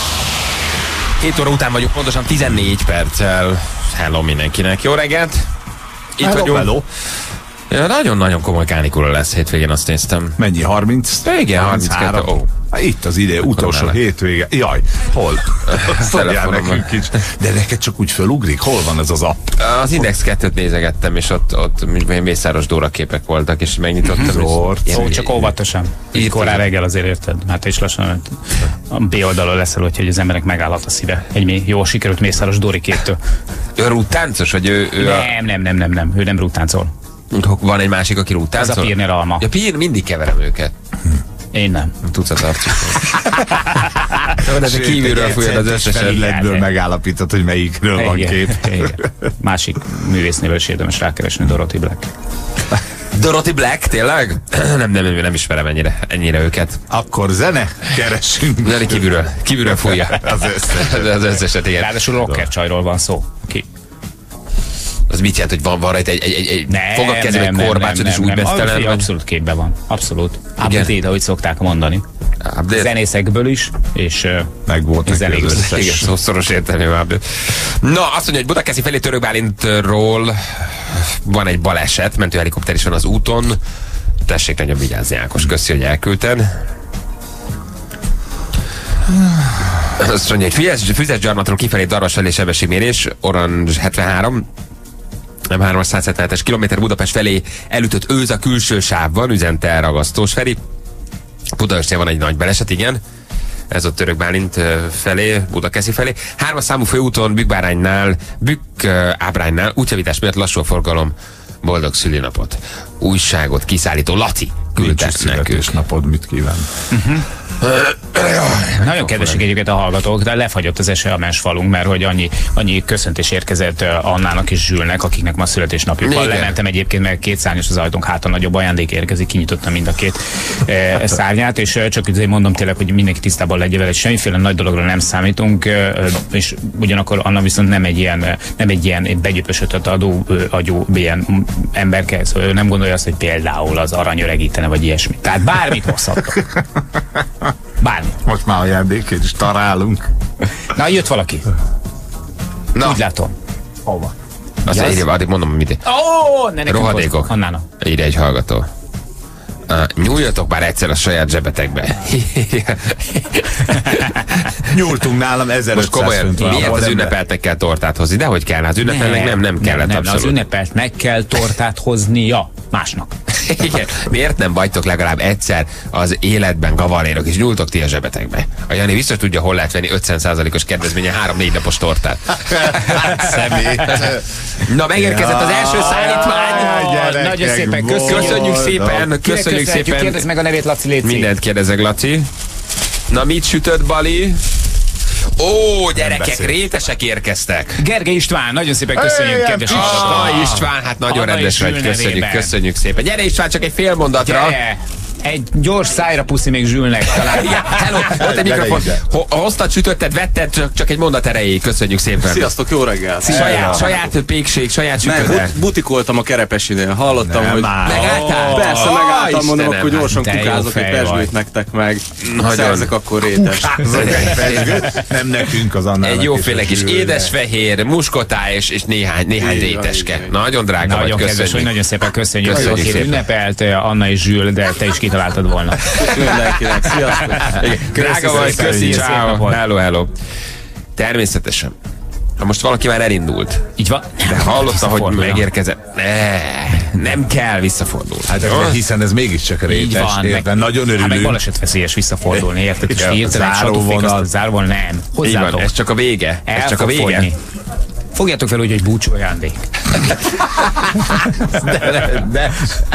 7 óra után vagyunk, pontosan 14 perccel. Hello mindenkinek, jó reggelt! Itt Hello, vagyunk. hello. Ja, nagyon-nagyon komoly kánikula lesz hétvégén, azt néztem. Mennyi? 30? Igen, 32. Ó. Itt az ide, utolsó mellett. hétvége. Jaj, hol? Szóljál Telefonomon. nekünk is. De neked csak úgy fölugrik? Hol van ez az app? Az Index 2-t nézegettem, és ott ilyen Mészáros Dóra képek voltak, és megnyitottam. Zord. és- Ó, csak óvatosan. Így korán reggel azért érted. Hát és lassan a B oldalon leszel, hogy az emberek megállhat a szíve. Egy jó sikerült Mészáros Dóri képtől. Ő rúttáncos, vagy ő Nem. Ő nem rúttáncol. van egy másik, aki Az rúttáncol? a Pirner Alma. Ja, Pirner, mindig keverem őket. Én nem. Tudsz arcuk. De ez a kívülről fújod az összes felületből megállapítod, hogy melyikről van kép. Igen. Másik művésznével is érdemes rákeresni, Dorothy Black. Dorothy Black, tényleg? Nem ismerem ennyire őket. Akkor zene, keressünk. Jani kívülről fújja. Az összeset, igen. Ráadásul rocker csajról van szó. Ki? Az mit jelent, hogy van rajta egy fog a kezében egy korbácsot, és úgy mesztelen? Abszolút képben van. Abszolút. Update, ahogy szokták mondani. Update? Zenészekből is, és Meg volt neki zenék az összes. összes. Igen, szoros értelmű update. Na, azt mondja, hogy Budakeszi felé Török Bálintról van egy baleset, mentőhelikopter is van az úton. Tessék nagyon vigyázni, Ákos, köszi, hogy elküldted. Azt mondja, hogy Füzes Gyarmatról kifelé Darvas felé sebességmérés, Orange 73, nem 377-es kilométer Budapest felé elütött őz a külső sávban, üzente Ragasztós Feri. Budaörsnél van egy nagy baleset, igen. Ez a Török Bálint felé, Budakeszi felé. 3-as számú főúton Bükk-Ábránynál útjavítás miatt lassú a forgalom. Boldog szülinapot. Újságot kiszállító Laci küldte nekünk. Születésnapod, mit kíván? Nagyon kedvesek egyébként a hallgatók, de lefagyott az eső a mensfalunk, mert hogy annyi köszöntés érkezett Annának és Zsülnek, akiknek ma születésnapjuk van. Igen. Lementem egyébként, mert 2 szárnyas az ajtónk, hátra nagyobb ajándék érkezik, kinyitottam mind a 2 szárnyát, és csak azért mondom tényleg, hogy mindenki tisztában legyen vele, hogy semmiféle nagy dologra nem számítunk, és ugyanakkor Anna viszont nem egy ilyen begyöpösödött agyú ilyen emberke, szóval ő nem gondolja azt, hogy például az arany öregítene, vagy ilyesmi. Tehát bármit hozhattok. Bármi. Most már ajándékét is találunk. Na, jött valaki. Na, Úgy látom. Hova? azt írja, addig mondom, mit. Ó, ne nekünk Rohadékok. hozzuk. Annának. Írja egy hallgató. Nyúljatok már egyszer a saját zsebetekbe. Nyúltunk nálam Most 1500 komolyan, fönt van. miért az Ember. ünnepeltek kell tortát hozni? De hogy kell? Az ünnepelnek nem kellett az abszolút. ünnepeltnek kell tortát hoznia másnak. Igen. Miért nem vagytok legalább egyszer az életben gavalérok, és nyúltok ti a zsebetekbe? A Jani biztos tudja, hol lehet venni 50%-os kedvezménye 3-4 napos tortát. Szemét. Na, megérkezett az első szállítmány. Gyerekek, Nagyon szépen boldog. Köszönjük szépen, köszönjük szépen. Kérdezd meg a nevét, Laci, légy szíves. Mindent kérdezek, Laci. Na, mit sütött, Bali? Ó, gyerekek, beszél. rétesek érkeztek. Gergely István, nagyon szépen köszönjük, kedves István, hát nagyon Anna rendes és vagy, Zsül nevében. köszönjük szépen. Gyere István, csak egy fél mondatra. Gyere! Egy gyors szájra puszi még Zsülnek talán. Igen, hello, ott egy mikrofon. Hoztad, sütötted, vetted, csak egy mondat erejéig. Köszönjük szépen. Sziasztok, jó reggelt! Saját pékség, saját Nem, sütőde. butikoltam a Kerepesinél, hallottam, Nem, hogy... már. Megálltál? Persze, Ó, megálltam, mondom, Istenem, akkor gyorsan te jó kukázok egy fej pesgőt vagy. nektek meg. Nagyon. Szerzek akkor rétes. Nem nekünk az Annának. Egy jóféle kis Zsülnek. édesfehér, muskotá és néhány Így van, réteske. így van. Nagyon drága Nagyon vagy, kedves, hogy köszönjük. nagyon szépen köszönjük. Köszönjük Aki szépen. ünnepelt Anna és Zsül, de te is kitaláltad volna. Mindenkinek, sziasztok! Drága vagy, szépen, köszi, szép ciao. napot. Hello. Természetesen. Ha most valaki már elindult, Így van. de hallotta, hogy Visszaforduljon. megérkezett. Nem kell visszafordulni. Hát hiszen ez mégiscsak Így rétes, van. érted? Nagyon Hát meg örülünk. balesetveszélyes visszafordulni, érted? És Ja, hirtelen záróvonal. záróvonal, nem. Így van, Hozzátok. ez csak a vége. Ez El csak a fog vége. fogyni. Fogjátok fel úgy, hogy búcsú ajándék. De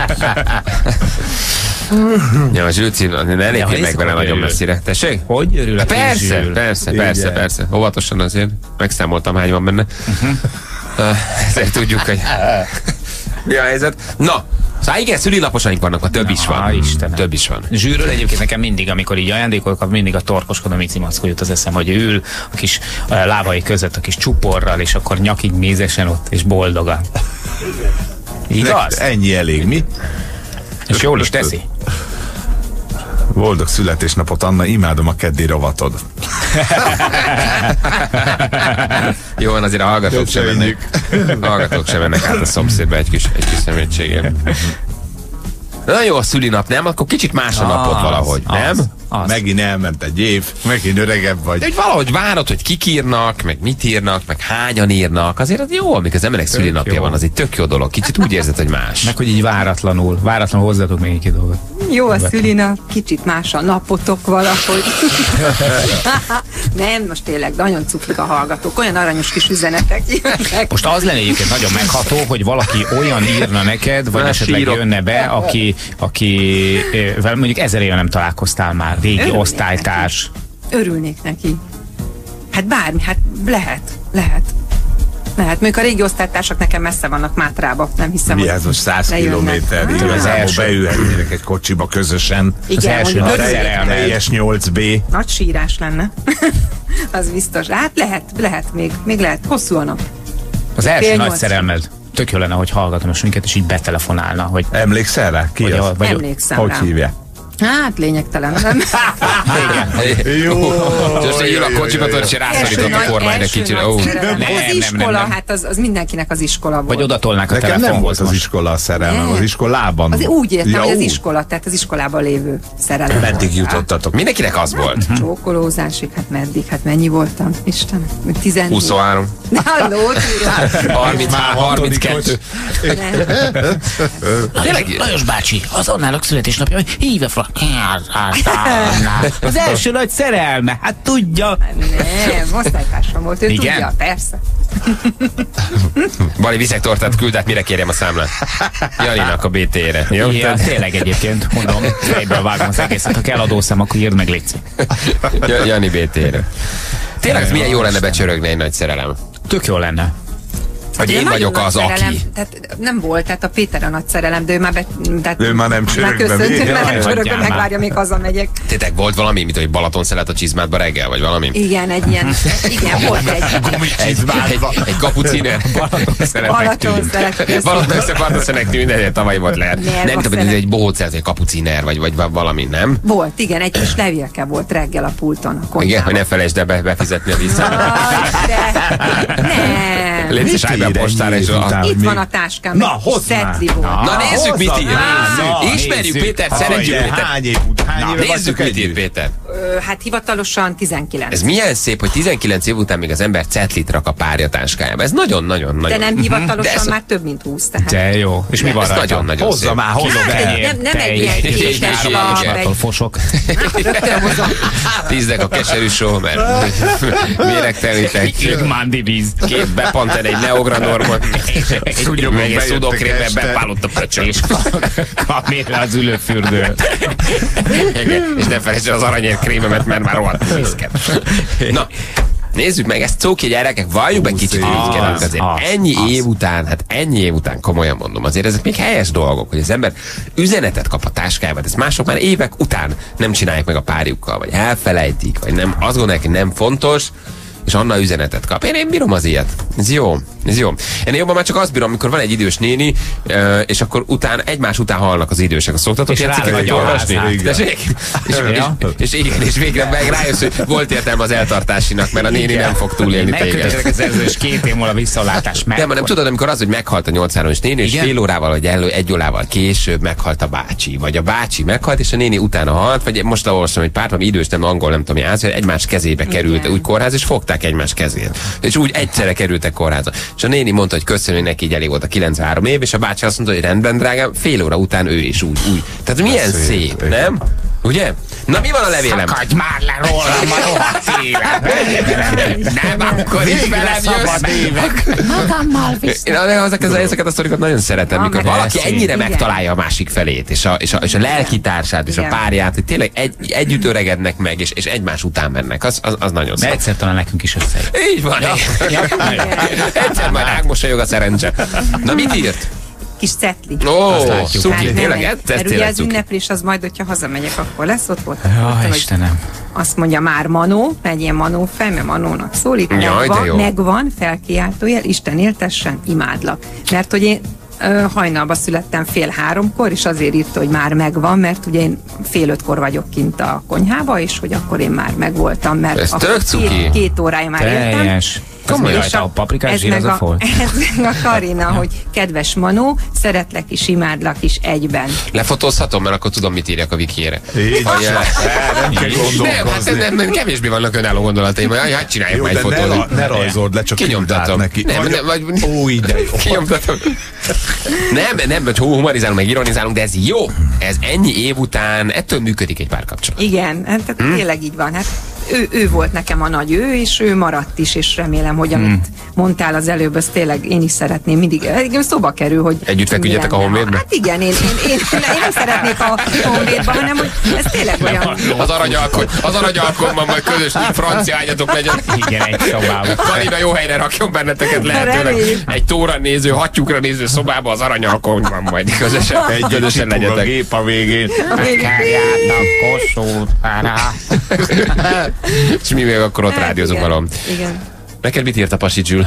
Ja, a Zsülci, ne lépjél meg hiszem, vele hogy nagyon örül. messzire. Tessék? Hogy örülök? Persze, Zsül? persze. Igen. Óvatosan azért. Megszámoltam, hány van benne. Ezért tudjuk, hogy mi a helyzet. Na, szóval igen, szülinaposaink vannak, ma több is van. Istenem. Több is van. Zsűről egyébként nekem mindig, amikor így ajándékolok, akkor mindig a torkoskodó Mici Mackó jut az eszem, hogy ül a kis lábai között, a kis csuporral, és akkor nyakig mézesen ott, és boldogan. Igaz? ennyi elég, mi? És jól is teszi. Boldog születésnapot, Anna, imádom a keddi rovatod. Jó van, azért a hallgatók sem mennek át a szomszédba egy kis szemétségért. Na jó, a szülinap, nem? Akkor kicsit más a napot valahogy, nem? Megint elment egy év, megint öregebb vagy. De hogy valahogy várod, hogy kik írnak, meg mit írnak, meg hányan írnak. Azért az jó, amikor az emberek szülinapja van, az egy tök jó dolog. Kicsit úgy érzed, hogy más. Meg hogy így váratlanul hozzátok még egy dolgot. Jó a szülinap, kicsit más a napotok valahogy. Nem, most tényleg nagyon cuklik a hallgatók, olyan aranyos kis üzenetek jönnek. Most az lenne egyébként nagyon megható, hogy valaki olyan írna neked, vagy esetleg jönne be, akivel mondjuk 1000 éve nem találkoztál már, régi Örülnék osztálytárs. Örülnék neki. Hát bármi, hát lehet. Mondjuk a régi osztálytársak nekem messze vannak Mátrába, nem hiszem, Mi ez most 100 kilométer, igazából beülhetnének egy kocsiba közösen. Az első nagy szerelmed. Teljes 8B. Nagy sírás lenne. Az biztos. Hát lehet még lehet. Hosszú a nap. Az első Fél nagy nyolc. szerelmed. Tök jó lenne, hogy hallgatom most minket, és így betelefonálna, hogy... Emlékszel rá? Ki az? Emlékszem Hogy rá. hívja? Hát lényegtelen. Nem? Jó. Most jön a kocsiba, és rászorított a kormányra kicsit. Ó. Az iskola, hát az mindenkinek az iskola volt. Vagy odatolnák a Nekem nem telefonhoz volt az most. iskola a szerelmem, az iskolában Az volt. úgy értem, hogy az úgy. iskola, tehát az iskolában lévő szerelem. Meddig jutottatok? Mindenkinek az volt. Csókolózásig, hát meddig, hát mennyi voltam? Isten, 14. 23. Halló, 32. Tényleg? Lajos bácsi, az Annának születésnapja, hogy hívja fel. Az első nagy szerelme, hát tudja. Nem, osztálytársam volt, ő Igen? tudja, persze. Bali viszek tortát küld, hát mire kérjem a számlát? Janinak a BT-re. Jó? Igen, tényleg egyébként, mondom, fejből vágom az egészet, ha kell adószám, akkor írd meg, légy. Jani BT-re. Tényleg ez milyen jó lenne becsörögni egy nagy szerelem. Tök jó lenne. Hogy én Nagyon vagyok nagy az, szerelem, aki. Tehát nem volt, tehát a Péter a nagy szerelem, de ő már Ő már nem csörög be, köszöntünk, mi? már nem Jaj, csörög, hagyjál megvárja, még hazamegyek. Tétek volt valami, mint hogy Balaton szelet a csizmádba reggel, vagy valami? Igen, egy ilyen, igen, volt Egy kapuciner. Balaton szeretnek tűnni, de tavaly volt lehet. Nem tudom, hogy ez egy bohócelt, egy kapuciner, vagy valami, nem? Volt, igen, egy kis levélke volt reggel a pulton, a konyhában. Igen, hogy ne felejtsd el befizetni a vissza. Nem. Légy és állj be a postára, és Itt van a táskám. Na, egy kis hozd már. szetli volt. Na nézzük, mit ír. Ismerjük Péter, szeretjük Péter. Hány éve Nézzük, mit ír Péter. Hát hivatalosan 19. Ez milyen szép, hogy 19 év után még az ember cetlit rak a párja táskájába. Ez nagyon-nagyon. De nem De hivatalosan, ez- már több mint 20. Tehát. De jó. És mi van Ez rajta? nagyon-nagyon Hozza szép. már, hozza be. Nem egy ilyen kétes lap, egy Fosok. rögtön hozom. Tízdek a keserű só, mert méregtelenítek. Mandi víz. Két bepanter, egy neogranormot, Tudjuk, meg egy bejöttek szudokrémbe este. bepálott a pöcsök. És kaméra az ülőfürdő. És ne felejtsd el az aranyér krémemet, mert már rohadt viszket. Na, nézzük meg, ezt szóki gyerekek, valljuk be kicsit ürítkedünk azért. Ennyi év után, komolyan mondom, azért ezek még helyes dolgok, hogy az ember üzenetet kap a táskájába, ezt mások már évek után nem csinálják meg a párjukkal, vagy elfelejtik, vagy nem, azt gondolják, hogy nem fontos, és Anna üzenetet kap. Én bírom az ilyet. Ez jó. Én jobban már csak azt bírom, amikor van egy idős néni, és akkor egymás után halnak az idősek. Szoktatok És ilyen cikkeket rámegy a olvasni? házát. Tessék? És végre meg rájössz, hogy volt értelme az eltartásinak, mert a néni nem fog túlélni téged. Megkötöttek az szerződés 2 év múlva visszalátás meg. Nem, nem tudod, amikor az, hogy meghalt a 83-as néni, és Igen? fél órával vagy 1 órával később meghalt a bácsi, vagy a bácsi meghalt, és a néni utána halt, vagy most olvastam, hogy pár, ami idős, nem angol, nem tudom, hogy egymás kezébe került úgy kórház, és fogták egymás kezét. És úgy egyszerre kerültek kórházba. És a néni mondta, hogy köszönöm, hogy neki így elég volt a 93 év, és a bácsi azt mondta, hogy rendben, drágám, fél óra után ő is úgy. Tehát milyen szép, nem? Ugye? Na, mi van a levélem? Szakadj már le rólam, a rohadt élet. Nem, akkor is velem jössz. Magammal viszont. Ezeket a sztorikat nagyon szeretem, mikor valaki ennyire megtalálja a másik felét, és a lelkitársát, és a párját, hogy tényleg együtt öregednek meg, és egymás után mennek. Az nagyon De szép. egyszer talán nekünk is összejön. Így van. Egyszer majd rágmosolyog a szerencse. Na, mit írt? Kis cetli. Ó, látjuk. szuki, Hát tényleg? nem, Ez mert ugye tényleg az cuki. ünneplés az majd, hogyha hazamegyek, akkor lesz ott volt. Jaj, Istenem. Azt mondja már Manó, egy ilyen Manó fej, mert Manónak szólít, Jaj, de jó. megvan, felkiáltójel, Isten éltessen, imádlak. Mert hogy én hajnalba születtem 2:30, és azért írta, hogy már megvan, mert ugye én 4:30 vagyok kint a konyhába, és hogy akkor én már megvoltam, mert Ez akkor tök cuki. két órája már jöttem. Teljes. És Rajta a paprikás zsír, az a folt. ez meg a Karina, hogy kedves Manó, szeretlek is, imádlak is egyben. Lefotózhatom, mert akkor tudom, mit írjak a Wikire. Így. Nem kell Nem, gondolkozni. hát nem, kevésbé vannak önálló gondolataim. Hát csináljak Jó, már egy de fotót. ne rajzold le, csak Kinyomtatom. neki. Nem, Ó, ide jó. Kinyomtatom. Nem, hogy humorizálunk, meg ironizálunk, de ez jó. Ez ennyi év után, ettől működik egy párkapcsolat. Igen, hát tényleg így van. Hát ő volt nekem a nagy ő, és ő maradt is, és remélem, hogy amit mondtál az előbb, azt tényleg én is szeretném mindig. Szóba kerül, hogy Együtt feküdjetek a Honvédbe? Hát igen, én nem szeretnék a Honvédba, hanem hogy ez tényleg olyan. Az aranyalkonban majd közös francia ágyatok legyen. Igen, egy szobában. Karina jó helyre rakjon benneteket lehetőleg. Reméljük. Egy tóra néző, hattyúkra néző szobába az aranyalkonban majd közösen Csipog a legyetek. gép a végén. Kárjátok, Kossuth-ra. És mi még akkor ott Hát, rádiózunk igen, valami. igen. Neked mit írt a pasi Gyül?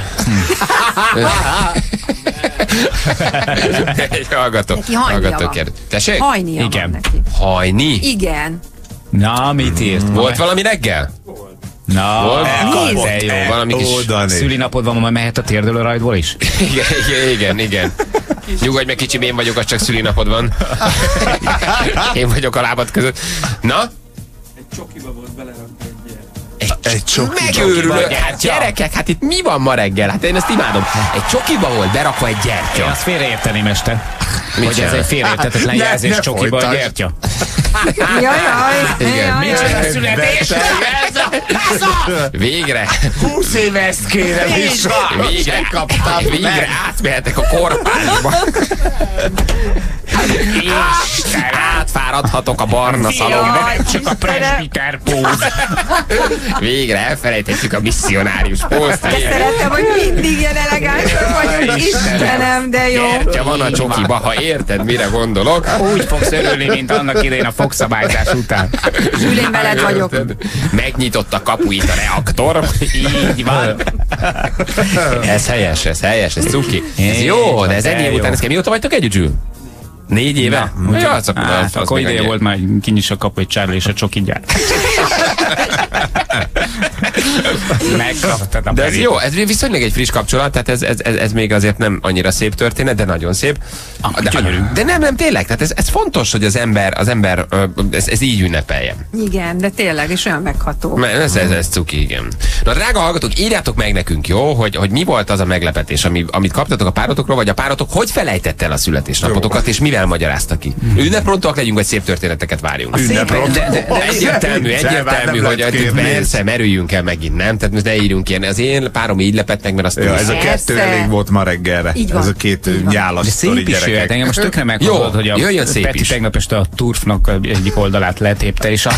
Egy hallgató. Neki hajnia van. Tessék? Hajnia Igen. van neki. Hajni? Igen. Na, mit írt? Volt valami reggel? Na, Nézd! de jó. Valami kis... Oda néz. Szülinapod van, ma mehet a térdölő rajtból is? Igen. Nyugodj meg, kicsim, én vagyok, az csak szülinapod van. Én vagyok a lábad között. Na? Egy csokiba. Megőrülök, hát gyerekek, hát itt mi van ma reggel? Hát én ezt imádom. Egy csokiba volt berakva egy Én gyertya. azt félreérteném este. Mit Hogy ez csinál? egy félreértetetlen Ne- jelzés ne csokiba a folytasd. gyertya. Jaj, Igen. jaj. Születés! Végre, 20 éve ezt kérem is. végre átmehetek a korpányba. Átfáradhatok a barna szalomba. Jaj, Csak a presbiter póz. Végre elfelejtettük a misszionárius pószt. De szeretem, hogy mindig ilyen elegánsak vagyunk. Istenem, de jó. Gyertya van a csokiba, ha érted, mire gondolok. Úgy fogsz örülni, mint annak idején a fogszabályzás után. Zsül, én veled vagyok. Megnyitott a kapuit a reaktor. Így van. Ez helyes, ez cuki. Ez jó, de ez ennyi év után, ez kell. Mióta vagytok együtt, Zsül? 4 éve? Ja, az Hát, akkor ideje még volt már, hogy kinyissa a kapu egy Charlie és a csoki gyárt. Megkaptad a De ez perét. jó, ez viszonylag egy friss kapcsolat, tehát ez még azért nem annyira szép történet, de nagyon szép. De nem, tényleg, tehát ez fontos, hogy az ember ez így ünnepelje. Igen, de tényleg, és olyan megható. Mert ez cuki, igen. Na, drága hallgatók, írjátok meg nekünk, jó, hogy mi volt az a meglepetés, amit kaptatok a párotokról, vagy a párotok hogy felejtett el a születésnapotokat, és mivel magyarázta ki. Ünneprontóak legyünk, vagy szép történeteket várjunk. Egyértelmű, hogy persze, merüljünk el megint, nem? Tehát most ne írjunk ilyen. Az én párom így lepett meg, mert azt Ja, ez a Persze. kettő elég volt ma reggelre. Így van. Ez a két Így van. nyálas De sztori szép is jöhet. gyerekek. Engem most tökre meghatod, hogy a jöjjön szép Peti is. tegnap este a Turfnak egyik oldalát letépte, és a...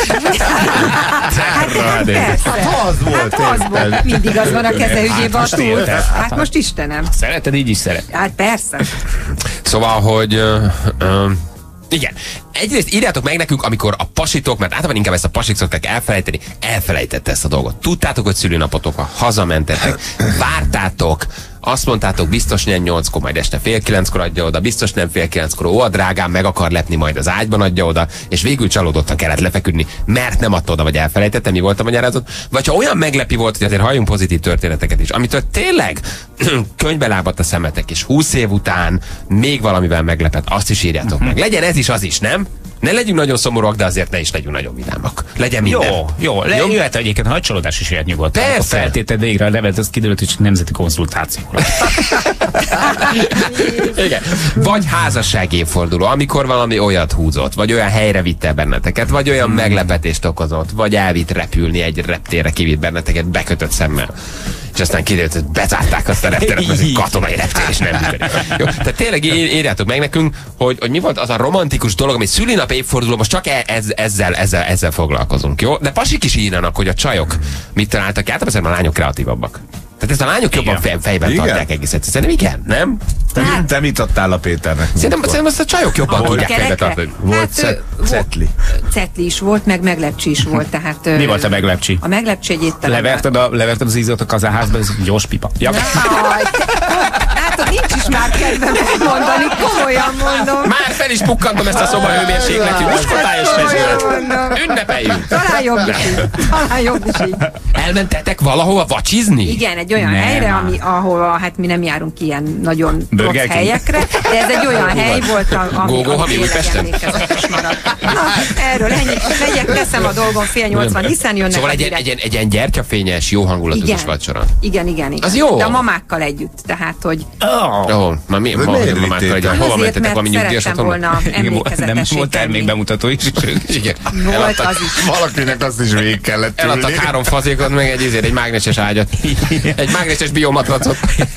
Hát persze. Az volt, Hát az volt. Mindig az van a kezeügyében a most túl. érted? Hát most Istenem. Szereted, így is szeret. Hát persze. Szóval, hogy igen. Egyrészt írjátok meg nekünk, amikor a pasitok, mert általában inkább ezt a pasik szokták elfelejteni, elfelejtette ezt a dolgot. Tudtátok, hogy szülinapotok van, hazamentetek, vártátok, azt mondtátok, biztos nem 8-kor, majd este 8:30 adja oda, biztos nem 8:30, ó, a drágám meg akar lepni, majd az ágyban adja oda, és végül csalódottan kellett lefeküdni, mert nem adta oda, vagy elfelejtette, mi volt a magyarázat. Vagy ha olyan meglepi volt, hogy azért halljunk pozitív történeteket is, amitől tényleg könyvbe lábadt a szemetek, és 20 év után még valamivel meglepett, azt is írjátok meg. Legyen ez is, az is, nem? Ne legyünk nagyon szomorúak, de azért ne is legyünk nagyon vidámak. Legyen minden. Jó, jöhet egyébként nagy csalódás is jöhet nyugodtan. Persze. A feltéted végre a levet, az kiderült, hogy nemzeti konzultáció. Igen. Vagy házasság évforduló, amikor valami olyat húzott, vagy olyan helyre vitte benneteket, vagy olyan meglepetést okozott, vagy elvitt repülni egy reptérre, kivitt benneteket bekötött szemmel. És aztán kiderült, hogy bezárták azt a repteret, mert ez egy katonai reptér, és nem működik. Jó, tehát tényleg írjátok meg nekünk, hogy mi volt az a romantikus dolog, ami szülinap évforduló, most csak ezzel foglalkozunk, jó? De pasik is írnak, hogy a csajok mit találtak, általában a lányok kreatívabbak. Tehát ezt a lányok jobban fejben Igen? tartják egészet. Szerintem igen, nem? Te mit adtál a Péternek? Szerintem azt a csajok jobban tudják fejben tartani. Volt cetli. Cetli is volt, meg meglepcsi is volt, tehát... Mi volt a meglepcsi? A meglepcsi egy étteremben. Leverted az ízot a kazánházba, ez gyors pipa. Ja. Jaj, hát Látod, nincs is már kedvem mondani, komolyan mondom. Már fel is pukkantom ezt a szobahőmérsékletű muskotályos mezőt. Ünnepeljünk. Talán jobb is így. Talán jobb is így. Elmentetek valahova vacsizni? Igen, egy olyan Nem. helyre, ahol hát mi nem járunk ilyen nagyon Burger rossz King. helyekre, de ez egy olyan hely volt, ami Gógó, ha mi tényleg Újpesten? emlékezetes maradt. Na, erről ennyit megyek, teszem a dolgom, 7:80, hiszen jönnek Szóval a egy hírek. ilyen gyertyafényes, jó hangulatú vacsora. Igen. Az jó. De a mamákkal együtt, tehát, hogy Ó, ma mi? De miért vittétek? Hova azért, mentetek? mert Valami nyugdíjas szerettem otthonba? volna Nem emlékezetessé volt termékbemutató is. Igen. Volt az is. Valakinek azt is végig kellett Eladtak ülni. 3 fazékot, meg egy mágneses ágyat. Egy mágneses biomatracot.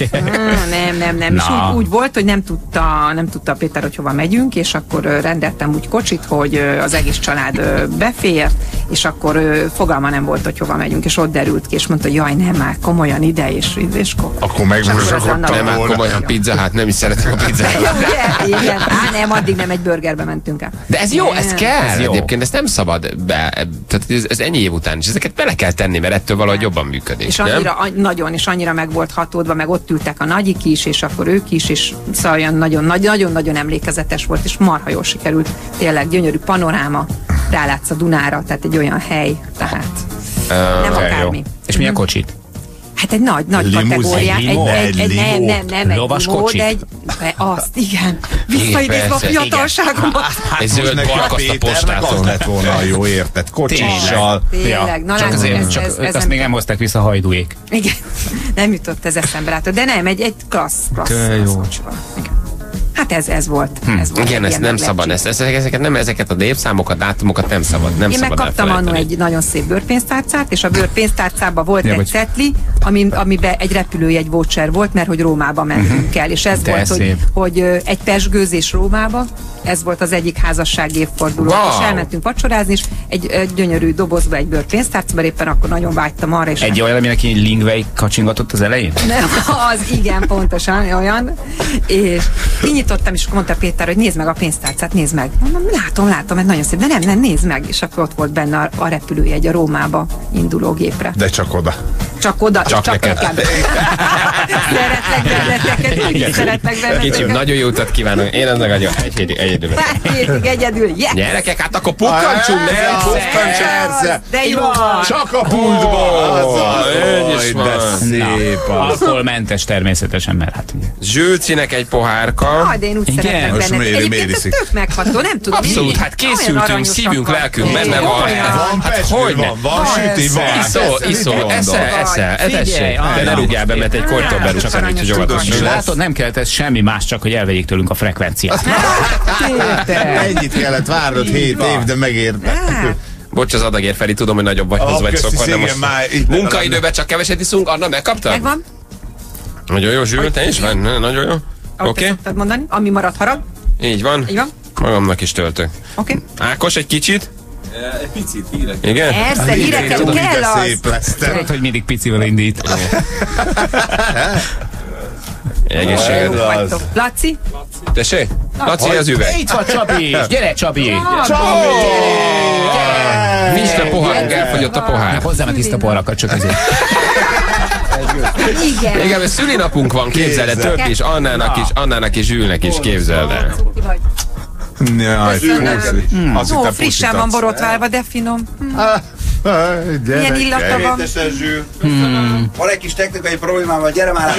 Nem. És Na. úgy volt, hogy nem tudta Péter, hogy hova megyünk, és akkor rendeltem úgy kocsit, hogy az egész család befért, és akkor fogalma nem volt, hogy hova megyünk, és ott derült ki, és mondta, hogy jaj, nem már komolyan ide, és Akkor megmozsogottam Nem, már volna. komolyan Pizza Hut, nem is szeretem a Pizza Hut. Ugye? Igen. Nem, addig nem, egy burgerbe mentünk el. De ez jó, ez kell. Ez jó. Egyébként ezt nem szabad be. Tehát ez ennyi év után is. Ezeket bele kell tenni, mert ettől valahogy jobban működik. És nem? annyira meg volt hatódva, meg ott ültek a nagyik is, és akkor ők is, és szóval olyan nagyon-nagyon emlékezetes volt, és marha jól sikerült. Tényleg gyönyörű panoráma, rálátsz a Dunára, tehát egy olyan hely, tehát nem akármi. És mi a kocsit? Hát egy nagy Limuzin. kategóriát, Limó. nem egy Lovas limó, kocsit? de azt, igen. Visszaidézve a persze, fiatalságomat. Egy zöld Neki a balkaszt a Péternek az postától. lett volna a jó, érted? Kocsissal. Tényleg, na Csak látod, azért, csak azt még nem hozták vissza a hajdúék. Igen, nem jutott ez eszembe, látod, de nem, egy klassz jó. kocsival. Igen. Hát ez volt. Ez volt Igen, egy ezt ilyen nem szabad. Ezeket a évszámokat, dátumokat nem szabad. Nem Én szabad megkaptam annó elfelejteni. egy nagyon szép bőrpénztárcát, és a bőrpénztárcában volt egy vagy- cetli, amiben egy repülőjegy voucher volt, mert hogy Rómába mentünk el, és ez De volt, szép. hogy egy pezsgőzés Rómába, ez volt az egyik házasság évforduló, Wow. és elmentünk vacsorázni, és egy gyönyörű dobozba egy bőrpénztárcában, éppen akkor nagyon vágytam arra, és Egy olyan, aminek így lingvei kacsingatott az elején? nem, az igen, pontosan olyan. És kinyitottam, és akkor mondta Péter, hogy nézd meg a pénztárcát, nézd meg. Mondom, látom, ez nagyon szép, de nem, nézd meg. És akkor ott volt benne a repülőjegy a Rómába induló gépre. De csak oda. Csak oda, csak neked. nekem. Szeretlek benneteket, úgy is szeretlek Kicsim, benneteket. nagyon jó utat kívánok. Én az nagyon egyedül. Hétig egyedül, yes! Gyerekek, hát akkor pukkantsunk, nem? Pukkantsunk. Persze. De jó van! Csak a pultba. így is De van. szép az. Alkoholmentes természetesen, mert hát ugye. Zsülcinek egy pohárka. Aj, de én úgy Igen, szeretlek most benneteket. miért Egyébként ez iszik? tök megható, nem tudom. Abszolút, így- hát olyan készültünk, aranyosak szívünk, van. lelkünk benne Igen, van. olyan. Van Hát pezsgő, hogyne? van süti, van. Iszol, eszel, Figyelj, edesség. De ne rúgjál be, mert egy kortól berúgsz, Csak úgyhogy aranyos óvatos. tudod, Látod, nem kellett ez semmi más, csak hogy elvegyék tőlünk a frekvenciát. Ennyit kellett várnod 7 év, de megérte. Hát, Bocs az adagért, Feri, tudom, hogy nagyobb vagy, hozzá vagy köszi, szokva, de igen, most már itt munkaidőben csak keveset iszunk, Anna, megkaptad? megvan? Nagyon jó, Zsül, te is van? Nagyon jó. Ahogy Oké, te szoktad mondani, ami marad harag. így van. Így van? Magamnak is töltök. Oké. Ákos, egy kicsit? Egy picit hírek. Igen? Persze, híreket Tudom, kell de az. szép lesz. te. Tudod, hogy mindig picivel indít. Egészséged. Vagytok. Laci? Tessék? Laci, az üveg. Itt van Csabi! Gyere, Csabi! Nincs a pohárunk, elfogyott a pohár. Hozzám a tiszta poharakat, csak azért. Igen. Igen, mert szülinapunk van, képzeld el, több is, Annának is, Zsülnek is, képzeld el. Cuki vagy. Jaj, Köszönöm. puszi. Azt Ó, hittem, frissen van puszítatsz. borotválva, de finom. Gyere, Milyen illata van. Van egy kis technikai problémával, gyere már!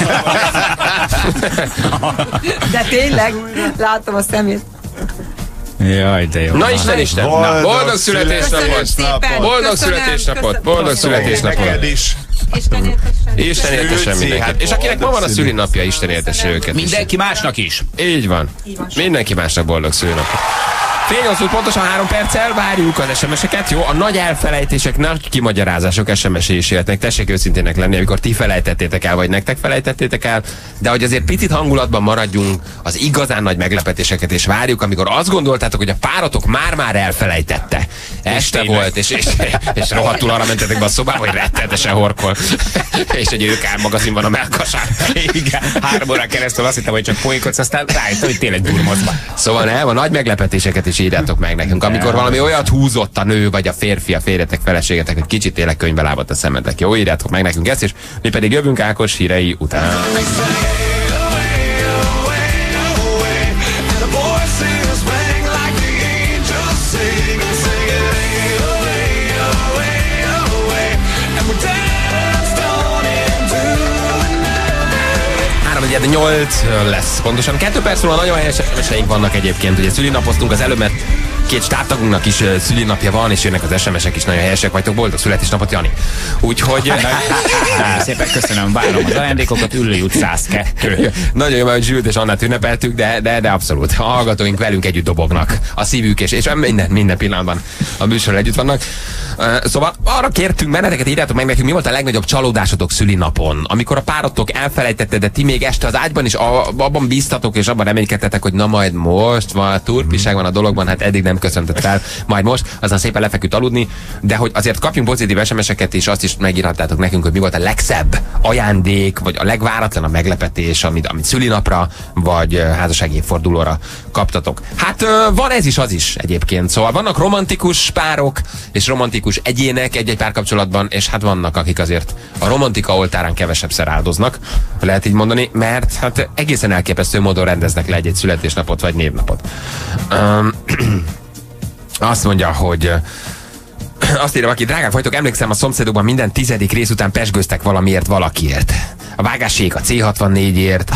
De tényleg, látom a szemét. Jaj, de jó. Na Isten! Na, boldog születésnapot! Köszönöm szépen. Boldog Köszönöm, születésnapot! köszönöm. Boldog születésnapot! Neked is. Isten éltessen. Isten éltesen Zsülci, mindenkit. hát És akinek ma van a boldog szülinapja, Isten éltesse őket is. Mindenki másnak is. Így van. Mindenki másnak boldog szülinapot. Fél 8 pontosan 3 perccel várjuk az SMS-eket, jó? A nagy elfelejtések, nagy kimagyarázások SMS-é is jöhetnek. Tessék őszintének lenni, amikor ti felejtettétek el, vagy nektek felejtettétek el, de hogy azért picit hangulatban maradjunk, az igazán nagy meglepetéseket és várjuk, amikor azt gondoltátok, hogy a páratok már elfelejtette. Este tényleg. volt, és rohadtul arra mentetek be a szobába, hogy rettenetesen horkol. És egy őkár magazin van a mellkasán. Igen, 3 órán keresztül azt hittem, hogy csak poénkodsz, aztán rájöttem, hogy tényleg durmozva. Szóval nem, a nagy meglepetéseket is írjátok meg nekünk. Amikor valami olyat húzott a nő vagy a férfi, a férjetek, feleségetek, hogy kicsit tényleg könyvbe lábadt a szemetek. Jó, írjátok meg nekünk ezt, és mi pedig jövünk Ákos hírei után. 4:08 lesz pontosan. 2 perc múlva nagyon helyes SMS-eink vannak egyébként. Ugye szülinapoztunk az előbb, mert 2 stábtagunknak is szülinapja van, és jönnek az SMS-ek is nagyon helyesek vagytok. Boldog születésnapot, Jani. Úgyhogy... Nagyon szépen köszönöm, várom az ajándékokat, Üllői út 102. Nagyon jó, mert Zsült és Annát ünnepeltük, de abszolút. A hallgatóink velünk együtt dobognak. A szívük és minden pillanatban a műsorral együtt vannak. Szóval arra kértünk benneteket, írjátok meg nekünk, mi volt a legnagyobb csalódásotok szülinapon, amikor a párotok elfelejtette, de ti még este az ágyban is abban bíztatok, és abban reménykedtetek, hogy na majd most van, turpiság van a dologban, hát eddig nem köszöntött fel, majd most, aztán szépen lefeküdt aludni, de hogy azért kapjunk pozitív SMS-eket, és azt is megírhattátok nekünk, hogy mi volt a legszebb ajándék, vagy a legváratlanabb meglepetés, amit szülinapra, vagy házassági évfordulóra kaptatok. Hát van ez is, az is egyébként. Szóval vannak romantikus párok, és romantikus egyének egy-egy párkapcsolatban, és hát vannak, akik azért a romantika oltárán kevesebbszer áldoznak, lehet így mondani, mert hát egészen elképesztő módon rendeznek le egy születésnapot vagy névnapot. Azt mondja, hogy azt írja, aki drágák vagytok, emlékszem, a szomszédokban minden 10. rész után pezsgőztek valamiért valakiért. A vágásék a C64-ért,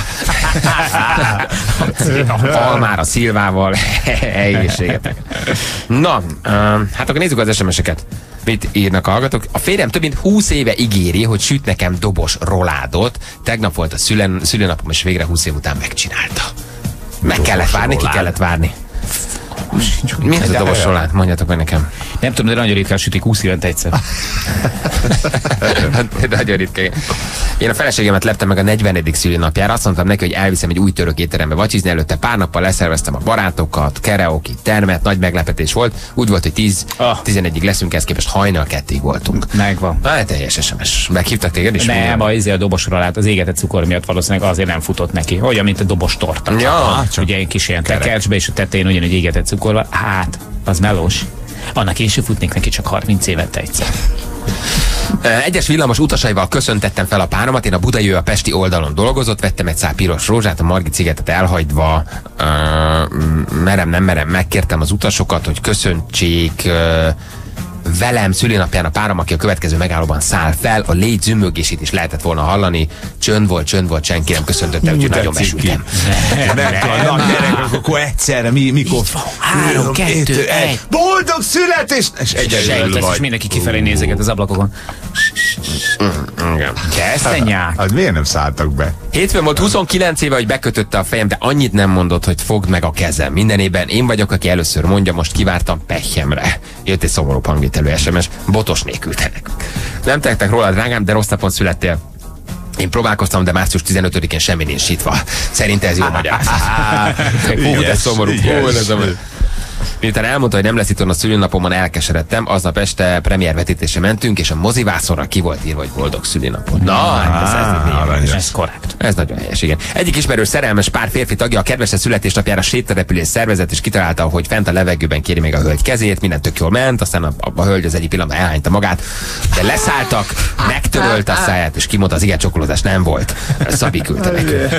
a Almár a Szilvával, egészségetek. Na, hát akkor nézzük az SMS-eket. Mit írnak a hallgatók? A férjem több mint 20 éve ígéri, hogy süt nekem dobos roládot. Tegnap volt a szülinapom, és végre 20 év után megcsinálta. Meg kellett várni, ki kellett várni. Mi ez a dobos rolád? Mondjatok meg nekem. Nem tudom, de nagyon ritkán sütik 20 évente egyszer. Nagyon ritkán. Én a feleségemet leptem meg a 40. szülinapjára. Azt mondtam neki, hogy elviszem egy új török étterembe vacsizni. Előtte pár nappal leszerveztem a barátokat, karaoke, termet, nagy meglepetés volt. Úgy volt, hogy 11-ig leszünk, ezt képest hajnal 2-ig voltunk. Megvan. Hát teljes SMS. Meghívtak téged is? Nem, a dobos rolát az égetett cukor miatt valószínűleg azért nem futott neki. Olyan, mint a dobos torta. Ja, ugye egy kis ilyen tekercsbe, és a tetején ugyanúgy égetett cukorral. Hát, az melós. Annak én sem futnék neki csak 30 évet egyszer. Egyes villamos utasaival köszöntettem fel a páromat, én a budai, ő a pesti oldalon dolgozott, vettem egy szál piros rózsát, a Margit szigetet elhagyva, nem merem, megkértem az utasokat, hogy köszöntsék velem szülinapján a párom, aki a következő megállóban száll fel, a légy zümmögését is lehetett volna hallani. Csönd volt, senki nem köszöntötte, úgyhogy nagyon besültem. Akkor egyszerre, mikor? 3, 2, 1. Boldog születés! És egyedül vagy. És mindenki kifelé nézeget az ablakokon. Kesztenyák. Hát miért nem szálltak be? Hétfőn volt 29 éve, hogy bekötötte a fejem, de annyit nem mondott, hogy fogd meg a kezem. Minden évben én vagyok, aki először mondja, most kivártam pehjemre. Jött egy szomorú hangvételű SMS, Botosné küldte nekünk. Nem tettek róla, drágám, de rossz napon születtél. Én próbálkoztam, de március 15-én semmi nincs sítva. Szerint ez jó magyarázat. Hú, de szomorú. Miután elmondta, hogy nem lesz itt a szülinapomon, elkeseredtem, aznap este premiervetítésre mentünk, és a mozivászonra ki volt írva, hogy boldog szülinapot. Ez korrekt. Ez nagyon helyes, igen. Egyik ismerős szerelmes pár férfi tagja a kedvese születésnapjára sétarepülés szervezett, és kitalálta, hogy fent a levegőben kéri még a hölgy kezét, minden tök jól ment, aztán a hölgy az egyik pillanatban elhányta magát, de leszálltak, megtörölte a száját, és kimondta, az igen csokolódás nem volt. Szabi küldte nekünk.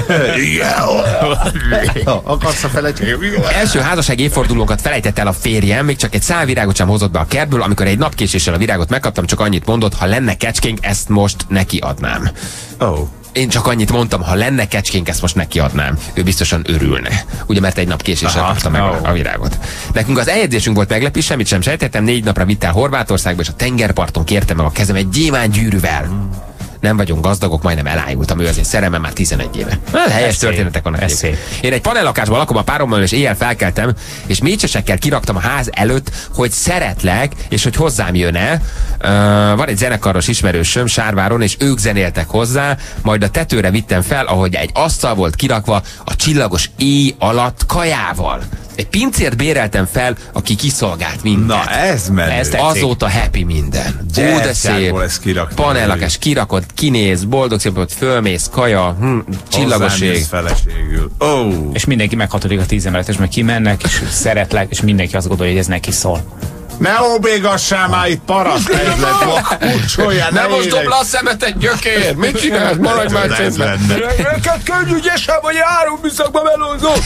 Akarsz a felejteni? Első házasság évfordulónkat felejtett el a férjem, még csak egy szál virágot sem hozott be a kertből, amikor egy napkéséssel a virágot megkaptam, csak annyit mondott, ha lenne kecskénk, ezt most neki adnám. Én csak annyit mondtam, ha lenne kecskénk, ezt most neki adnám. Ő biztosan örülne. Ugye, mert egy nap késéssel kapta meg a virágot. Nekünk az eljegyzésünk volt meglepés, semmit sem sejtettem, 4 napra vitt el Horvátországba, és a tengerparton kértem meg a kezem egy gyémánt gyűrűvel. Nem vagyunk gazdagok, majdnem elájultam, ő az én szerelmem már 11 éve. Helyes történetek vannak. Én egy panellakásban lakom a párommal, és éjjel felkeltem, és mécsesekkel kiraktam a ház előtt, hogy szeretlek, és hogy hozzám jön-e. Van egy zenekaros ismerősöm Sárváron, és ők zenéltek hozzá, majd a tetőre vittem fel, ahogy egy asztal volt kirakva a csillagos éj alatt kajával. Egy pincért béreltem fel, aki kiszolgált mindent. Na, ez menő. Azóta happy minden. Ó, de szép. Panellakás kirakod, kinéz, boldog szép, hogy fölmész, kaja, csillagoség. Feleségül. És mindenki meghatodik a 10 emeletes, mert kimennek, és szeretlek, és mindenki azt gondolja, hogy ez neki szól. Ne óbégassál már itt paraszt helyzet van. Ne most dob le a szemetet, gyökér! Mit csinálsz? Maradj már csendben! Neked könnyű ügyesen, vagy 3 műszakban melózol!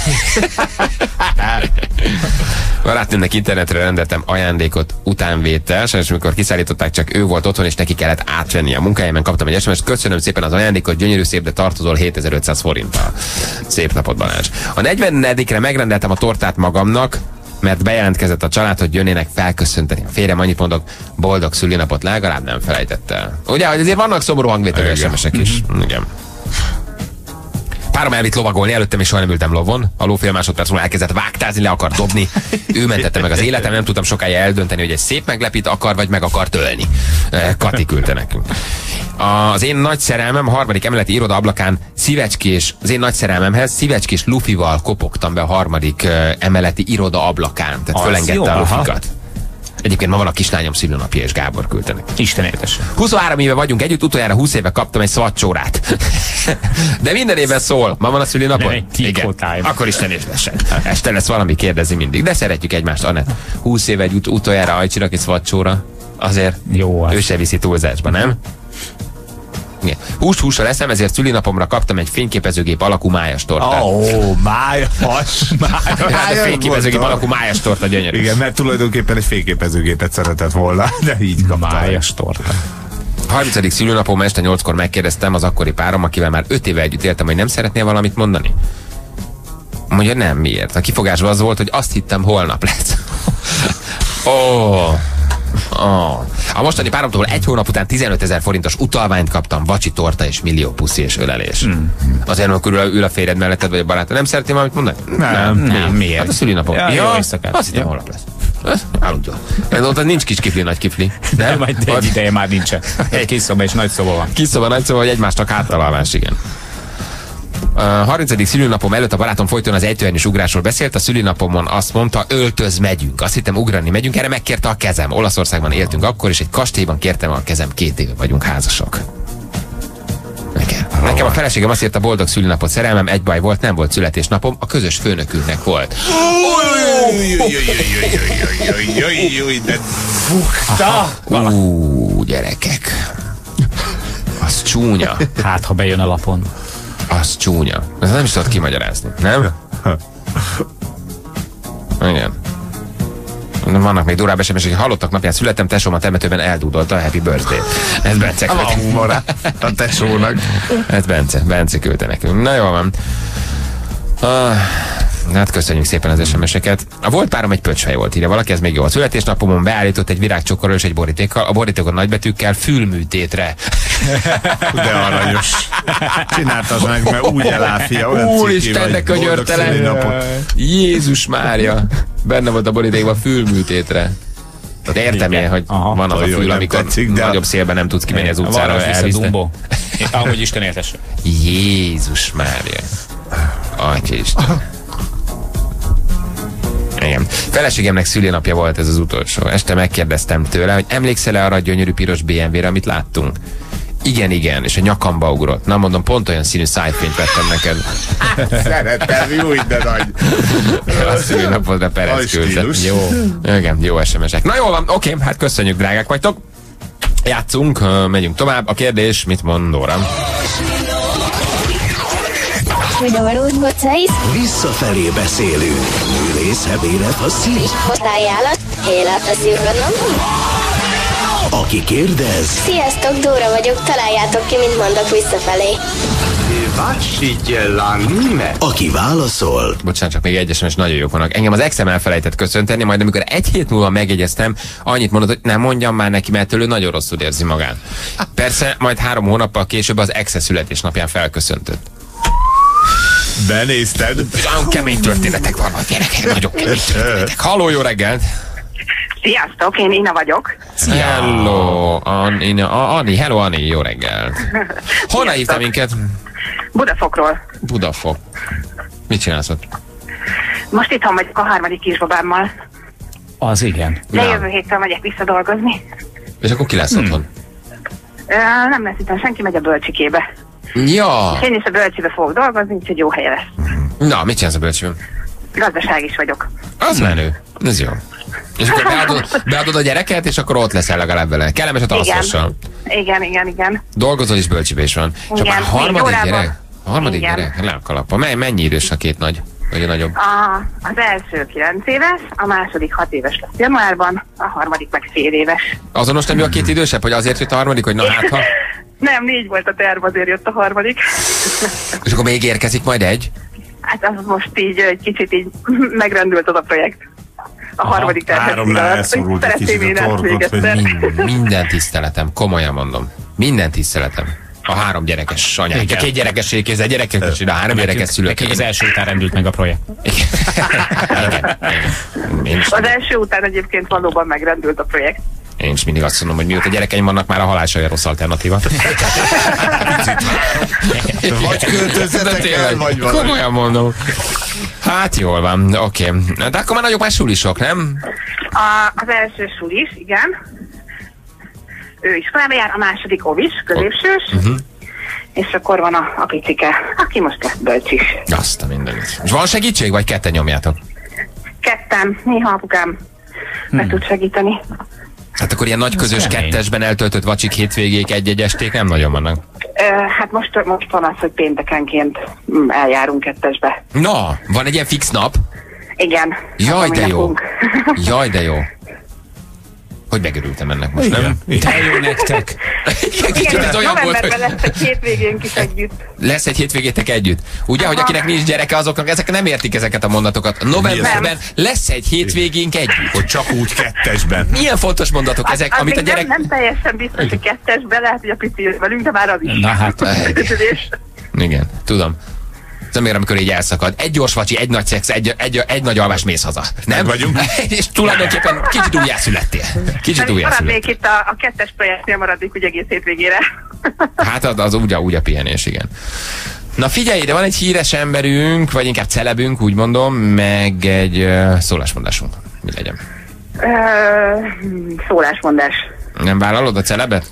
Barátnőmnek internetre rendeltem ajándékot utánvétel, és amikor kiszállították, csak ő volt otthon, és neki kellett átvenni a munkájában. Kaptam egy SMS-t, köszönöm szépen az ajándékot, gyönyörű szép, de tartozol 7500 forinttal. Szép napot, Balázs. A 40-edikre megrendeltem a tortát magamnak, mert bejelentkezett a család, hogy jönnének felköszönteni. A férjem annyit mondok, boldog szülinapot, legalább nem felejtett el. Ugye, hogy azért vannak szomorú hangvételű SMS-ek is. Igen. Párom elvitt lovagolni, előttem és soha nem ültem lovon. A ló fél másodperc múlva elkezdett vágtázni, le akar dobni. Ő mentette meg az életem, nem tudtam sokáig eldönteni, hogy egy szép meglepít akar, vagy meg akar tölni. Kati küldte nekünk. Az én nagy szerelmem a 3. emeleti iroda ablakán az én nagy szerelmemhez szívecskés lufival kopogtam be a 3. emeleti iroda ablakán. Tehát fölengedte a lufikat. Egyébként ma van a kislányom szülőnapja, és Gábor küldte neki. Isten értesse. 23 éve vagyunk együtt, utoljára 20 éve kaptam egy szvacsórát. De minden évben szól. Ma van a szülinapon? Igen. Akkor Isten értesse. Este lesz valami, kérdezi mindig. De szeretjük egymást, Anett. 20 éve utoljára ajcsirak egy szvacsóra. Azért jó, ő se viszi túlzásba, nem? Hússal leszem, ezért szülinapomra kaptam egy fényképezőgép alakú májas tortát. Májas. Fényképezőgép alakú májas torta, gyönyörű. Igen, mert tulajdonképpen egy fényképezőgépet szeretett volna, de így kapta. Májas torta. 30. szülőnapom este 8-kor megkérdeztem az akkori párom, akivel már 5 éve együtt éltem, hogy nem szeretnél valamit mondani? Mondja, nem, miért? A kifogásban az volt, hogy azt hittem, holnap lesz. A mostani páromtól 1 hónap után 15 000 forintos utalványt kaptam, vacsi torta és millió puszi és ölelés. Azért, amikor ül a férjed melletted, vagy a barátod, nem szeretném valamit mondani? Nem, miért? Hát a szülinapom. Azt hittem, holnap lesz. Aludjon. Nincs kis kifli, nagy kifli. Nem, majd egy ideje már nincsen. Egy kis szoba és nagy szoba van. Kis szoba, nagy szoba, vagy egymásnak háttalálás, igen. A 30. szülinapom előtt a barátom folyton az ejtőernyős ugrásról beszélt, a szülinapomon azt mondta, öltöz, megyünk. Azt hittem, ugrani megyünk, erre megkérte a kezem. Olaszországban éltünk akkor, és egy kastélyban kértem a kezem, 2 éve vagyunk házasok. Nekem a feleségem azt írta, boldog szülinapot, szerelmem, egy baj volt, nem volt születésnapom, a közös főnökünknek volt. De bukta! Gyerekek. Az csúnya. Hát, ha bejön a lapon. Az csúnya. Ez nem is tudod kimagyarázni, nem? Igen. Vannak még durább SMS-ek, hogy hallottak napján születtem, tesóm a temetőben eldúdolta a happy birthday. Ez Bence küldte. A tesónak. Ez Bence küldte nekünk. Na jól van. Hát köszönjük szépen az SMS-eket. A volt párom egy pöcsfej volt, írja valaki, ez még jó. A születésnapomon beállított egy virágcsokorról és egy borítékkal, a borítékon nagybetűkkel fülműtétre. De aranyos. Csináltad meg, mert úgy eláfia, olyan Úristen, de könyörtelen. Jézus Mária. Benne volt a borítékban fülműtétre. De értem én, hogy van az a fül, amikor tetszik, nagyobb szélben nem tudsz kimenni az utcára. Ahogy Isten értesse. Jézus Mária. Atya Isten. Igen. Feleségemnek szülinapja volt ez az utolsó. Este megkérdeztem tőle, hogy emlékszel-e arra a gyönyörű piros BMW-re, amit láttunk? Igen, és a nyakamba ugrott. Na mondom, pont olyan színű szájfényt vettem neked. Szeretem, jó, de nagy. A szülinapodra Perez küldte. Jó. Igen, jó SMS-ek. Na jól van, oké, hát köszönjük, drágák vagytok. Játszunk, megyünk tovább. A kérdés, mit mond Dóra? Visszafelé beszélünk. Művész, hebére, faszín. Ajánlat, életeszívben. Aki kérdez. Sziasztok, Dóra vagyok, találjátok ki, mint mondok visszafelé. Aki válaszol. Bocsánat, csak még egy SMS nagyon jók vannak. Engem az exem elfelejtett köszönteni, majd amikor 1 hét múlva megjegyeztem, annyit mondott, hogy nem mondjam már neki, mert ő nagyon rosszul érzi magát. Persze, majd 3 hónappal később az exe születésnapján felköszöntött. Benézted? Nagyon kemény történetek vannak, gyerekek, nagyon kemény történetek. Halló, jó reggelt! Sziasztok, én Ina vagyok. Hello, Ani, hello Ani, jó reggelt. Honnan hívtál minket? Budafokról. Budafok. Mit csinálsz ott? Most itthon vagyok a 3. kisbabámmal. Az igen. De jövő héten megyek visszadolgozni. És akkor ki lesz otthon? Nem lesz itt, senki megy a bölcsikébe. Ja. És én is a bölcsibe fogok dolgozni, úgyhogy jó helye lesz. Na, mit csinálsz a bölcsiből? Gazdaság is vagyok. Az menő. Ez jó. És akkor beadod a gyereket, és akkor ott leszel legalább vele. Kellemeset alszossal. Igen. Dolgozol és bölcsibe is van. És akkor harmadik gyerek? Harmadik gyerek? Le a kalappa. Mennyi idős a két nagy? Vagy a nagyobb? Az első 9 éves, a második 6 éves lesz januárban, a harmadik meg fél éves. Azonos nemű a két idősebb, hogy azért jött a harmadik, hogy na hát ha... Nem, 4 volt a terv, azért jött a harmadik. És akkor még érkezik majd egy? Hát az most így egy kicsit így megrendült az a projekt. A harmadik háromnál elszorult egy kicsit a torkot, hogy minden tiszteletem, komolyan mondom. Minden tiszteletem. A 3 gyerekes anyák. A 2 gyerekessé kézzel, gyerekes, a 3 gyerekes szülők. Nekünk az első után rendült meg a projekt. Az első után egyébként valóban megrendült a projekt. Én is mindig azt mondom, hogy mióta gyerekeim vannak, már a halálsajja rossz alternatíva. Vagy költözzetek el, vagy valami. Komolyan mondom. Hát jól van, oké. De akkor már nagyok már sulisok, nem? Az első sulis, igen. Ő iskolába jár, a második ovis, középsős. És akkor van a picike, aki most lesz bölcsis. Azt a mindenit. És van segítség, vagy ketten nyomjátok? Ketten, néha apukám meg tud segíteni. Hát akkor ilyen nagy közös kettesben eltöltött vacsik hétvégék, egy-egy esték nem nagyon vannak. Hát most van az, hogy péntekenként eljárunk kettesbe. Na, van egy ilyen fix nap? Igen. Jaj, de jó. Jaj, de jó. Hogy megörültem ennek most, nem? De jó nektek. Igen, novemberben lesz egy hétvégénk is együtt. Lesz egy hétvégétek együtt. Ugye, hogy akinek nincs gyereke, azoknak ezek nem értik ezeket a mondatokat. Novemberben lesz egy hétvégénk együtt. Hogy csak úgy kettesben. Milyen fontos mondatok ezek, amit a gyerek... Nem teljesen biztos, hogy kettesben, lehet, hogy a pici jön velünk, de már az is. Na hát. Igen, tudom. Nem ér, amikor így elszakad. Egy gyors vacsi, egy nagy szex, egy nagy alvás, mész haza. Nem? Vagyunk. És tulajdonképpen kicsit újjászülettél. Kicsit újjászülettél. Maradnék itt a kettes projektnél, maradnék úgy egész hétvégére. Hát az úgy a pihenés, igen. Na figyelj, de van egy híres emberünk, vagy inkább celebünk, úgy mondom, meg egy szólásmondásunk. Mi legyen? Szólásmondás. Nem vállalod a celebet?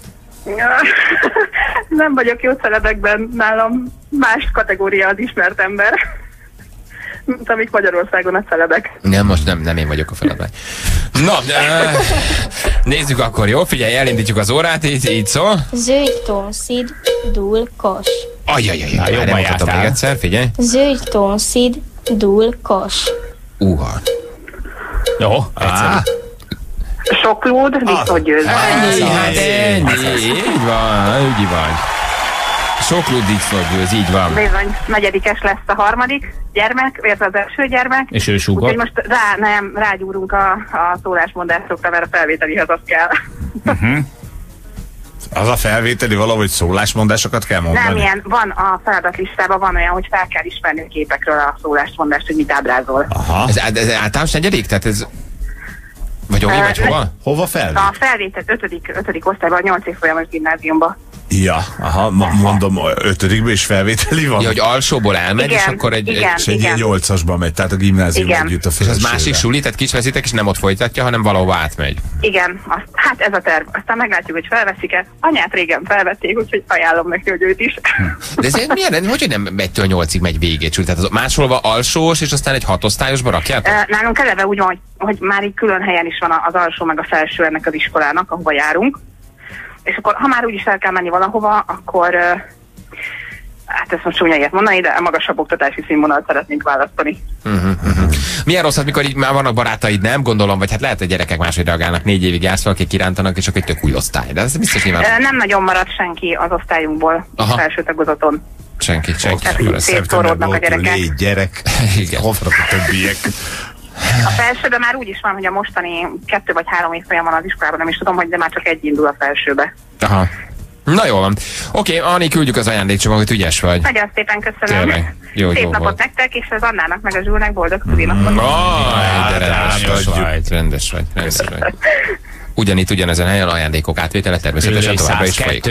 Nem vagyok jó celebekben, nálam más kategória az ismert ember, mint amik Magyarországon a celebek. Nem, most nem én vagyok a feladvány. Na, nézzük akkor, jó? Figyelj, elindítjuk az órát, így szól. Zöld tonszid, dúl kos. Ajjajjaj, jobban jártál. Még egyszer, figyelj. Zöld tonszid, dúl kos. Jó, egyszerű. Sok lúd, viszont győzve. Ennyi, így van, úgy van. Sok lúd viszont győz, így van. Bizony, negyedikes lesz a harmadik gyermek, illetve az első gyermek. És ő súgott. Úgyhogy most rágyúrunk a szólásmondásokra, mert a felvételihez az kell. Az a felvételi valahogy szólásmondásokat kell mondani? Nem ilyen, van a feladatlistában van olyan, hogy fel kell ismerni a képekről a szólásmondást, hogy mit ábrázol. Aha. Ez általános negyedik? Tehát ez... Vagy ovi, vagy hova? Hova felvét? A felvétel 5. osztályban, a 8 évfolyamos gimnáziumban. Ja, aha, mondom, 5-be is felvételi van? Ja, hogy alsóból elmegy, igen, és akkor egy igen. ilyen 8-asban megy, tehát a gimnázium együtt a és az másik suli, tehát kis veszitek, és nem ott folytatja, hanem valahova átmegy. Igen, hát ez a terv. Aztán meglátjuk, hogy felveszik-e. Anyát régen felvették, úgyhogy ajánlom neki, hogy őt is. De ez milyen, hogy nem 1-től 8-ig megy végét? Tehát az máshol alsós, és aztán egy 6 osztályosba rakjátok? Nálunk eleve úgy van, hogy már így külön helyen is van az alsó meg a felső ennek az iskolának, ahova járunk. És akkor, ha már úgyis el kell menni valahova, akkor hát ezt most csúnya ilyet mondani, de a magasabb oktatási színvonalat szeretnénk választani. Milyen rossz, amikor így már vannak barátaid, nem? Gondolom, vagy hát lehet, hogy gyerekek máshogy reagálnak, 4 évig jársz valakik kirántanak, és akkor egy tök új osztály. De ez biztos nyilván... Nem nagyon maradt senki az osztályunkból a felső tagozaton. Senki. Tehát így szétszóródnak a gyerekek. 4 gyerek, hova a többiek? A felsőben már úgy is van, hogy a mostani 2 vagy 3 évfolyam van az iskolában, nem is tudom, hogy de már csak egy indul a felsőbe. Aha. Na jól van. Oké, Ani, küldjük az ajándékcsomagot, ügyes vagy. Nagyon szépen köszönöm. Tényleg. Jó Szép napot volt. nektek, és az Annának meg a Zsúlnak boldog szülinapot. Rendes vagy. Ugyanitt ugyanezen helyen ajándékok átvétele természetesen továbbra is folyik.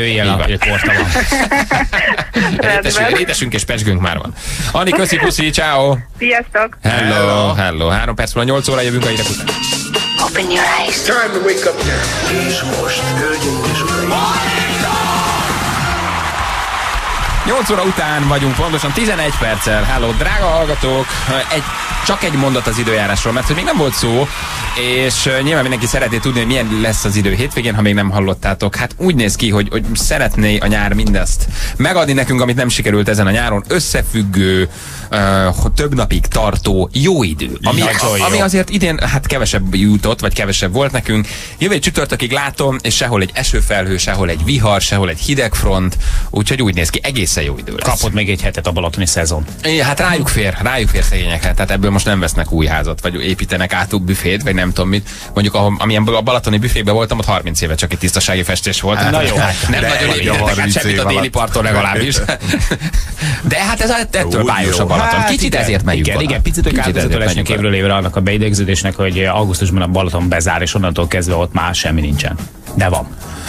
Rétesünk és pecskünk már van. Ani, köszi, puszi, ciao. Sziasztok. Hello. 3 perc múlva 8 óra jövünk a hírek után. Open your eyes. Time to wake up now. És most, hölgyeim és uraim. 8 óra után vagyunk, pontosan 11 perccel. Hello, drága hallgatók! Csak egy mondat az időjárásról, mert hogy még nem volt szó, és nyilván mindenki szeretné tudni, hogy milyen lesz az idő hétvégén, ha még nem hallottátok. Hát úgy néz ki, hogy szeretné a nyár mindezt megadni nekünk, amit nem sikerült ezen a nyáron. Összefüggő, több napig tartó jó idő. Ami azért idén hát kevesebb jutott, vagy kevesebb volt nekünk. Jövő csütörtökig látom, és sehol egy esőfelhő, sehol egy vihar, sehol egy hidegfront, úgyhogy úgy néz ki, egészen jó idő lesz. Kapott még egy hetet a balatoni szezon. Hát rájuk fér szegényekre, tehát ebből most nem vesznek új házat, vagy építenek átuk büfét, vagy nem tudom mit. Mondjuk amilyen a balatoni büfékben voltam, ott 30 éve csak egy tisztasági festés volt. Hát, na jó, nem nagyon építettek át semmit a déli parton legalábbis. De hát ettől bájos a Balaton. Kicsit ezért megyünk. Igen, picit ők áldozattal esnek évről évre annak a beidegződésnek, hogy augusztusban a Balaton bezár, és onnantól kezdve ott már semmi nincsen. De van.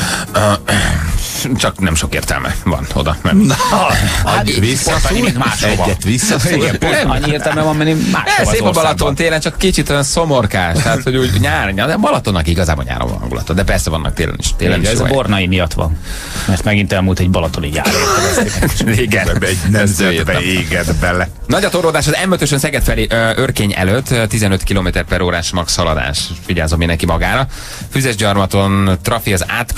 Csak nem sok értelme van oda. Visszaszúr, egyet visszaszúr. Annyi értelme van menni máshova. Szép a Balaton télen, csak kicsit olyan szomorkás. Tehát, hogy úgy nyáron, de Balatonnak igazából nyáron van hangulata, de persze vannak télen is. Ez a Bornai miatt van. Mert megint elmúlt egy balatoni gyár. Igen. Egy nemzetbe éged bele. Nagy a torlódás az M5-ösön Szeged felé Örkény előtt, 15 km/h max haladás. Vigyázzon mindenki magára. Füzesgyarmaton trafi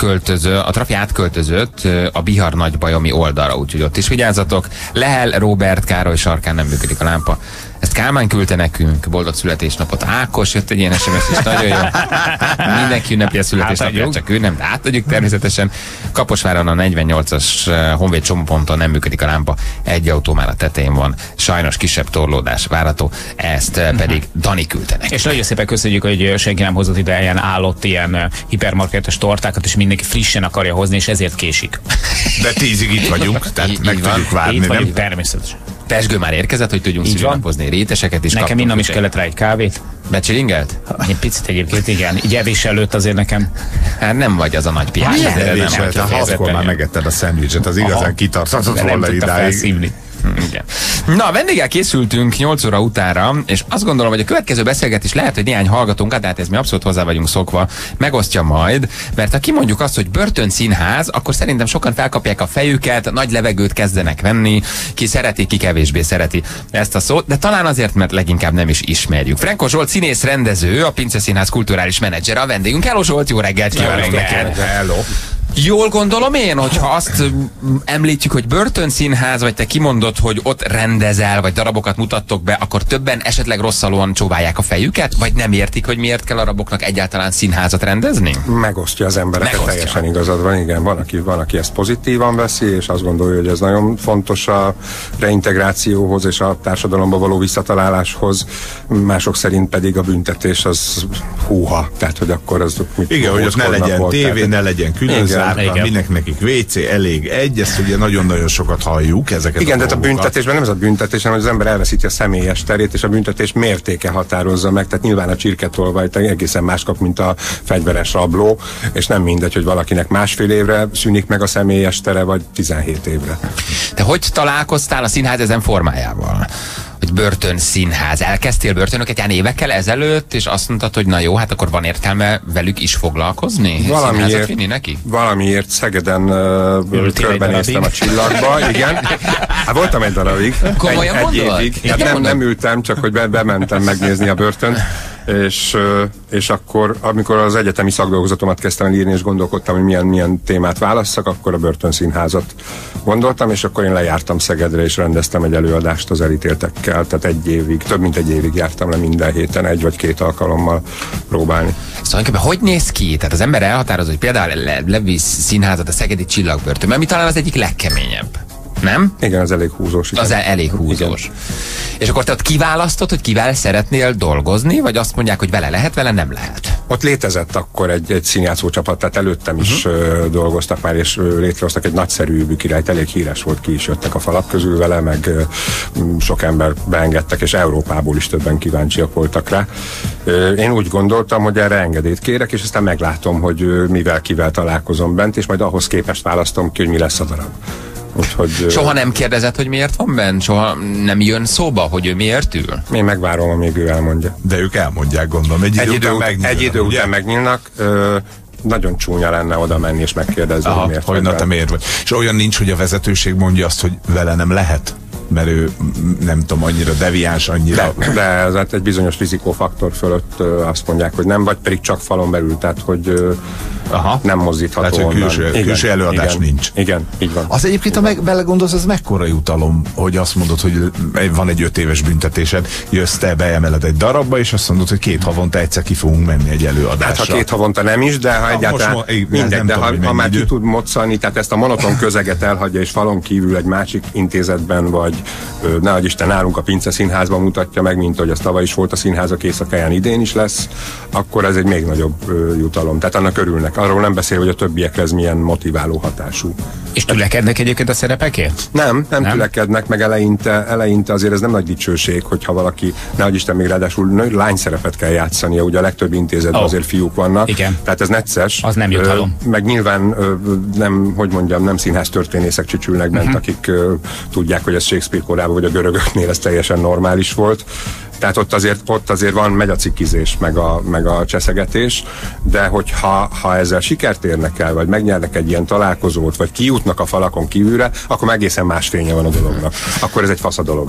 átköltözött a Bihar Nagybajomi oldalra, úgyhogy ott is vigyázzatok. Lehel, Róbert, Károly sarkán nem működik a lámpa. Ezt Kálmán küldte nekünk, boldog születésnapot. Ákos, jött egy ilyen SMS is, nagyon jó. Mindenki ünnepli a születésnapját, csak ő nem, de átadjuk természetesen. Kaposváron a 48-as Honvéd csomóponton nem működik a lámpa, egy autó már a tetején van. Sajnos kisebb torlódás várható, ezt pedig Dani küldte nekünk. És nagyon szépen köszönjük, hogy senki nem hozott ide ilyen állott ilyen hipermarketes tortákat, és mindenki frissen akarja hozni, és ezért késik. De 10-ig itt vagyunk, tehát meg tudjuk várni, itt vagyunk, nem? Természetesen. Pesgő már érkezett, hogy tudjunk szülinapozni réteseket is. Nekem innom is kellett rá egy kávét. Becsilingelt? Egy picit egyébként, igen. Így evés előtt azért nekem. Hát nem vagy az a nagy piás. Hát 6-kor már megetted a szendvicset, az igazán kitartatott volna idáig. Igen. Na, vendéggel készültünk 8 óra utára, és azt gondolom, hogy a következő beszélgetés lehet, hogy néhány hallgatónkat, de hát ez mi abszolút hozzá vagyunk szokva, megosztja majd, mert ha kimondjuk azt, hogy börtönszínház, akkor szerintem sokan felkapják a fejüket, nagy levegőt kezdenek venni, ki szereti, ki kevésbé szereti ezt a szót, de talán azért, mert leginkább nem is ismerjük. Franko Zsolt színész rendező, a Pince Színház kulturális menedzsere, a vendégünk. Hello Zsolt, jó reggelt kívánok neked! Hello! Jól gondolom én, hogyha azt említjük, hogy börtönszínház, vagy te kimondod, hogy ott rendezel, vagy darabokat mutattok be, akkor többen esetleg rosszalóan csóválják a fejüket, vagy nem értik, hogy miért kell a daraboknak egyáltalán színházat rendezni? Megosztja az embereket, teljesen igazad van, igen. Van, aki ezt pozitívan veszi, és azt gondolja, hogy ez nagyon fontos a reintegrációhoz és a társadalomba való visszataláláshoz. Mások szerint pedig a büntetés az húha, tehát hogy akkor az... Igen, hogy ott ne legyen tévé, ne legyen különzárka, mindenkinek WC, elég egy, ezt ugye nagyon-nagyon sokat halljuk ezeket. Igen, de a büntetésben nem ez a büntetés, hanem az ember elveszíti a személyes terét, és a büntetés mértéke határozza meg, tehát nyilván a csirketolvaj egészen más kap, mint a fegyveres rabló, és nem mindegy, hogy valakinek másfél évre szűnik meg a személyes tere, vagy 17 évre. Te hogy találkoztál a színház ezen formájával? Hogy börtönszínház. Elkezdtél börtönöket járni évekkel ezelőtt, és azt mondtad, hogy na jó, hát akkor van értelme velük is foglalkozni? Valamiért Szegeden körbenéztem a csillagba, igen. Hát voltam egy darabig, egy évig. Hát nem ültem, csak hogy bementem megnézni a börtönt. És akkor, amikor az egyetemi szakdolgozatomat kezdtem el írni, és gondolkodtam, hogy milyen témát válasszak, akkor a börtönszínházat gondoltam, és akkor én lejártam Szegedre, és rendeztem egy előadást az elítéltekkel, tehát több mint egy évig jártam le minden héten, 1 vagy 2 alkalommal próbálni. Szóval hogy néz ki? Tehát az ember elhatározza, hogy például levisz színházat a szegedi Csillagbörtönbe, ami talán az egyik legkeményebb. Nem? Igen, az elég húzós. Az elég húzós. Igen. És akkor te ott kiválasztod, hogy kivel szeretnél dolgozni, vagy azt mondják, hogy vele lehet, vele nem lehet? Ott létezett akkor egy színjátszó csapat, tehát előttem is dolgoztak már, és létrehoztak egy nagyszerű bükirályt, elég híres volt, ki is jöttek a falak közül vele, meg sok ember beengedtek, és Európából is többen kíváncsiak voltak rá. Én úgy gondoltam, hogy erre engedélyt kérek, és aztán meglátom, hogy kivel találkozom bent, és majd ahhoz képest választom ki, hogy mi lesz a darab. Úgyhogy, soha nem kérdezed, hogy miért van benn? Soha nem jön szóba, hogy ő miért ül? Én megvárom, amíg ő elmondja. De ők elmondják, gondolom. Egy idő után megnyílnak. nagyon csúnya lenne oda menni és megkérdezni, hogy miért. Hogy na te miért vagy? És olyan nincs, hogy a vezetőség mondja azt, hogy vele nem lehet? Mert ő nem tudom, annyira deviáns, annyira... De ez egy bizonyos rizikófaktor fölött azt mondják, hogy nem, vagy pedig csak falon belül, tehát hogy nem mozdítható. Tehát, hogy külső előadás igen, nincs. Igen, így van. Az egyébként, ha belegondolsz, az mekkora jutalom, hogy azt mondod, hogy van egy 5 éves büntetésed, jössz te, beemeled egy darabba, és azt mondod, hogy 2 havonta egyszer ki fogunk menni egy előadásra. Hát ha 2 havonta nem is, de ha egyáltalán mindegy, de ha már ki tud moccani, tehát ezt a monoton közeget elhagyja, és falon kívül egy másik intézetben, vagy nehogy Isten nálunk a Pince Színházban mutatja meg, mint hogy az tavaly is volt a színházak éjszakáján, idén is lesz, akkor ez egy még nagyobb jutalom. Tehát annak örülnek. Arról nem beszél, hogy a többiekre ez milyen motiváló hatású. És tülekednek egyébként a szerepekért? Nem tülekednek, meg eleinte azért ez nem nagy dicsőség, hogyha valaki, nehogy Isten még ráadásul lány szerepet kell játszania, ugye a legtöbb intézetben azért fiúk vannak. Igen. Tehát ez necces. Az nem jutalom. Meg nyilván nem színház történészek csücsülnek bent, akik tudják, hogy ez Shakespeare korában vagy a görögöknél ez teljesen normális volt. Tehát ott azért megy a cikizés, meg a cseszegetés, de hogyha ezzel sikert érnek el, vagy megnyernek egy ilyen találkozót, vagy kijutnak a falakon kívülre, akkor egészen más fénye van a dolognak. Akkor ez egy fasz a dolog.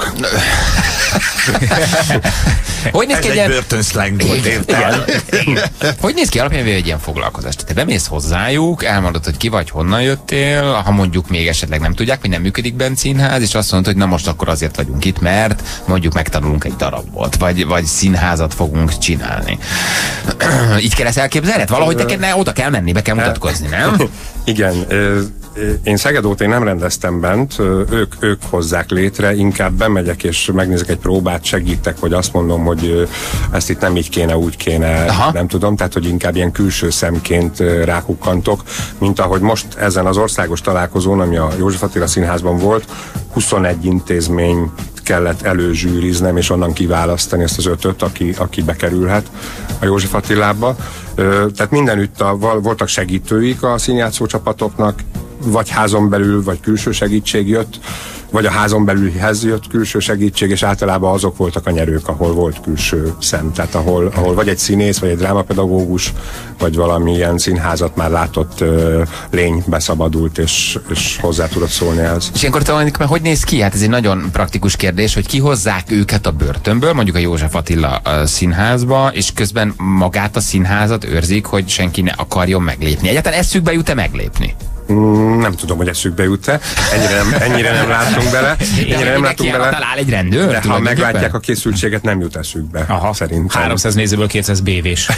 Hogy néz ki egy börtönszleng volt, érted? Hogy néz ki alapján egy ilyen foglalkozást? Te bemész hozzájuk, elmondod, hogy ki vagy, honnan jöttél, ha mondjuk még esetleg nem tudják, hogy nem működik bent színház, és azt mondod, hogy na most akkor azért vagyunk itt, mert mondjuk megtanulunk egy darabot, vagy színházat fogunk csinálni. Így kell ezt elképzelni? Valahogy neked oda kell menni, be kell mutatkozni, nem? Igen. Én Szegedót nem rendeztem bent, ők hozzák létre, inkább bemegyek és megnézek egy próbát, segítek, hogy azt mondom, hogy ezt itt nem így kéne, úgy kéne, nem tudom, tehát hogy inkább ilyen külső szemként rákukkantok, mint ahogy most ezen az országos találkozón, ami a József Attila Színházban volt, 21 intézmény kellett előzsűriznem, és onnan kiválasztani ezt az 5-öt, aki bekerülhet a József Attilába. Tehát mindenütt voltak segítőik a színjátszó csapatoknak, vagy házon belül, vagy külső segítség jött, vagy a házon belülhez jött külső segítség, és általában azok voltak a nyerők, ahol volt külső szem. Tehát ahol vagy egy színész, vagy egy drámapedagógus, vagy valamilyen színházat már látott lény beszabadult, és hozzá tudott szólni ehhez. És ilyenkor talán, hogy néz ki? Hát ez egy nagyon praktikus kérdés, hogy kihozzák őket a börtönből, mondjuk a József Attila színházba, és közben magát a színházat őrzik, hogy senki ne akarjon meglépni. Egyáltalán eszükbe jut-e meglépni? Nem tudom, hogy eszükbe jut-e. Ennyire nem látunk bele. Talál egy rendőr? De ha meglátják a készültséget, nem jut eszükbe. Szerintem. 300 nézőből 200 BV-s.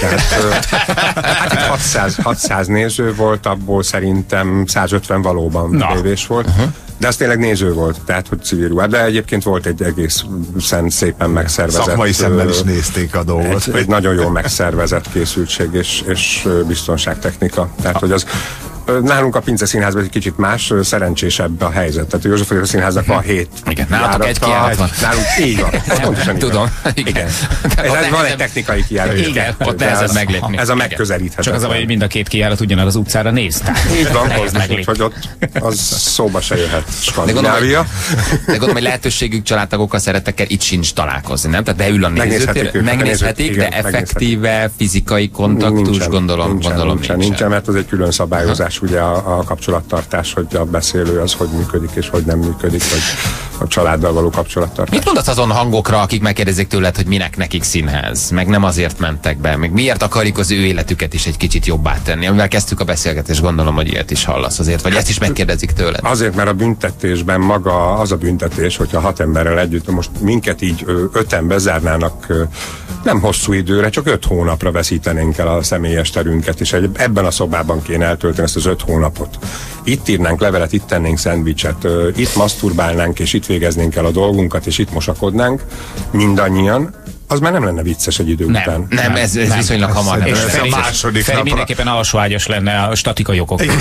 Hát itt 600 néző volt, abból szerintem 150 valóban BV-s volt. De az tényleg néző volt, tehát hogy civil ruhában. De egyébként volt egy egész szépen megszervezett... Szakmai szemmel is nézték a dolgot. Egy nagyon jól megszervezett készültség és biztonságtechnika. Tehát, hogy az nálunk a Pince Színházban egy kicsit más, szerencsésebb a helyzet. Tehát a József Attila Színháznak van 7 igen, nálatok egy kijárat van. Nálunk így van. Pontosan tudom. Igen. Van egy technikai kijárat. Igen, ott nehezebb meglépni. Ez a megközelíthető. Csak az a baj, hogy mind a 2 kijárat ugyanaz az utcára néz. Így van, hogy ott az szóba se jöhet Skandinávia. De gondolom, hogy lehetőségük családtagokkal, szeretekkel itt sincs találkozni, nem? Tehát beül a nézőtér, megnézhetik, de effektíve fizikai kontaktus gondolom nincsen, mert az egy külön szabályozás. Ugye a kapcsolattartás, hogy a beszélő az hogy működik és hogy nem működik, vagy a családdal való kapcsolattartás. Mit mondasz azon hangokra, akik megkérdezik tőled, hogy minek nekik színház? Meg nem azért mentek be, meg miért akarjuk az ő életüket is egy kicsit jobbá tenni? Amivel kezdtük a beszélgetést, gondolom, hogy ilyet is hallasz azért, vagy ezt is megkérdezik tőled. Azért, mert a büntetésben maga az a büntetés, hogyha 6 emberrel együtt, most minket így 5-en bezárnának nem hosszú időre, csak 5 hónapra veszítenénk el a személyes terünket, és ebben a szobában kéne eltölteni ezt az 5 hónapot. Itt írnánk levelet, itt tennénk szendvicset, itt maszturbálnánk, és itt végeznénk el a dolgunkat, és itt mosakodnánk, mindannyian, az már nem lenne vicces egy idő után. Nem, ez viszonylag hamar. És Feri mindenképpen alsóágyas lenne a statikai okok. Nem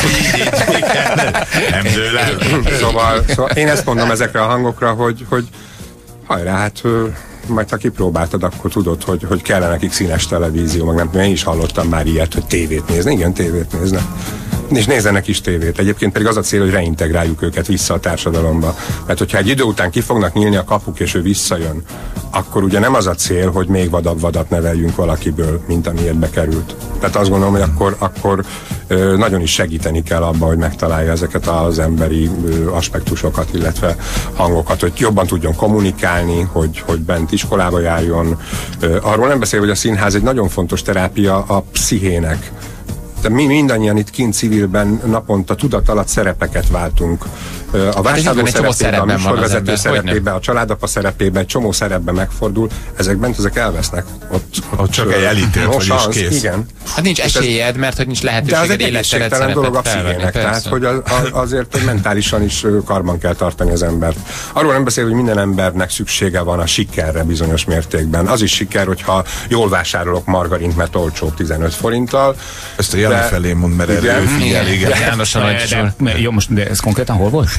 dől el. Szóval én ezt mondom ezekre a hangokra, hogy hajrá, hát majd ha kipróbáltad, akkor tudod, hogy kellene nekik színes televízió, meg nem tudom, én is hallottam már ilyet, hogy tévét nézni. Igen, tévét néznek. És nézzenek is tévét. Egyébként pedig az a cél, hogy reintegráljuk őket vissza a társadalomba. Mert hogyha egy idő után ki fognak nyílni a kapuk, és ő visszajön, akkor ugye nem az a cél, hogy még vadabb vadat neveljünk valakiből, mint amiért bekerült. Tehát azt gondolom, hogy akkor nagyon is segíteni kell abban, hogy megtalálja ezeket az emberi aspektusokat, illetve hangokat, hogy jobban tudjon kommunikálni, hogy bent iskolába járjon. Arról nem beszél, hogy a színház egy nagyon fontos terápia a pszichének. De mi mindannyian itt kint civilben naponta tudat alatt szerepeket váltunk. A vásárló szerepében, a műsorvezető szerepében, a családapa szerepében, egy csomó szerepben megfordul, ezek elvesznek. Ott csak egy elítélt vagy is kész. Igen. Hát nincs esélyed, mert hogy nincs lehetőséged életteret szerepet dolog a pszichének, tehát hogy azért mentálisan is karban kell tartani az embert. Arról nem beszél, hogy minden embernek szüksége van a sikerre bizonyos mértékben. Az is siker, hogyha jól vásárolok margarint, mert olcsóbb 15 forinttal. Ezt a Jani felé mond, mert erről figyel, igen. Jó, most de ez konkrétan hol volt?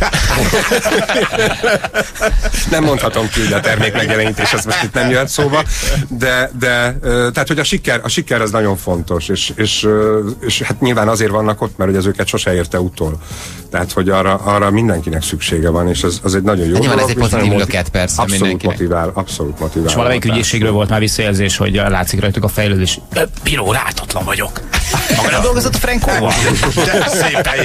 Nem mondhatom ki, a termék megjelenítés, az most itt nem jöhet szóba, de tehát, hogy a siker az nagyon fontos, és hát nyilván azért vannak ott, mert hogy az őket sose érte utol. Tehát, hogy arra mindenkinek szüksége van, és az egy nagyon jó dolog. Ez egy pozitív löket, persze, abszolút motivál. És valamelyik ügyészségről volt már visszajelzés, hogy látszik rajtuk a fejlődés. Bíró, rátatlan vagyok. Maga nem dolgozott a Frankóval? Szépen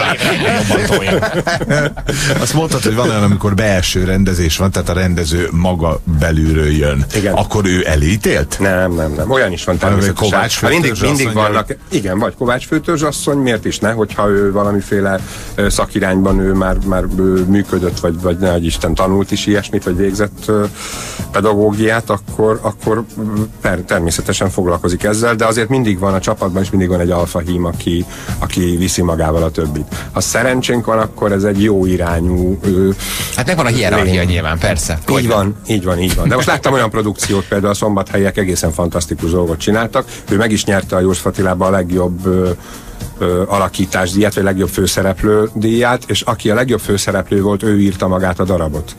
azt mondtad, hogy van olyan, amikor belső rendezés van, tehát a rendező maga belülről jön. Igen. Akkor ő elítélt? Nem. Olyan is van természetesen. Kovács mindig vannak. Igen, vagy Kovács főtörzsasszony, miért is ne, hogyha ő valamiféle szakirányban ő már működött, vagy nehogy Isten tanult is ilyesmit, vagy végzett pedagógiát, akkor természetesen foglalkozik ezzel, de azért mindig van a csapatban, és mindig van egy alfa hím, aki viszi magával a többit. Ha szerencsénk van, akkor ez egy jó irányú... Hát megvan a hierarchia nyilván, persze. Így van. De most láttam olyan produkciót, például a Szombathelyek egészen fantasztikus dolgot csináltak. Ő meg is nyerte a József Attilában a legjobb alakításdíjat, vagy legjobb főszereplő díját, és aki a legjobb főszereplő volt, ő írta magát a darabot.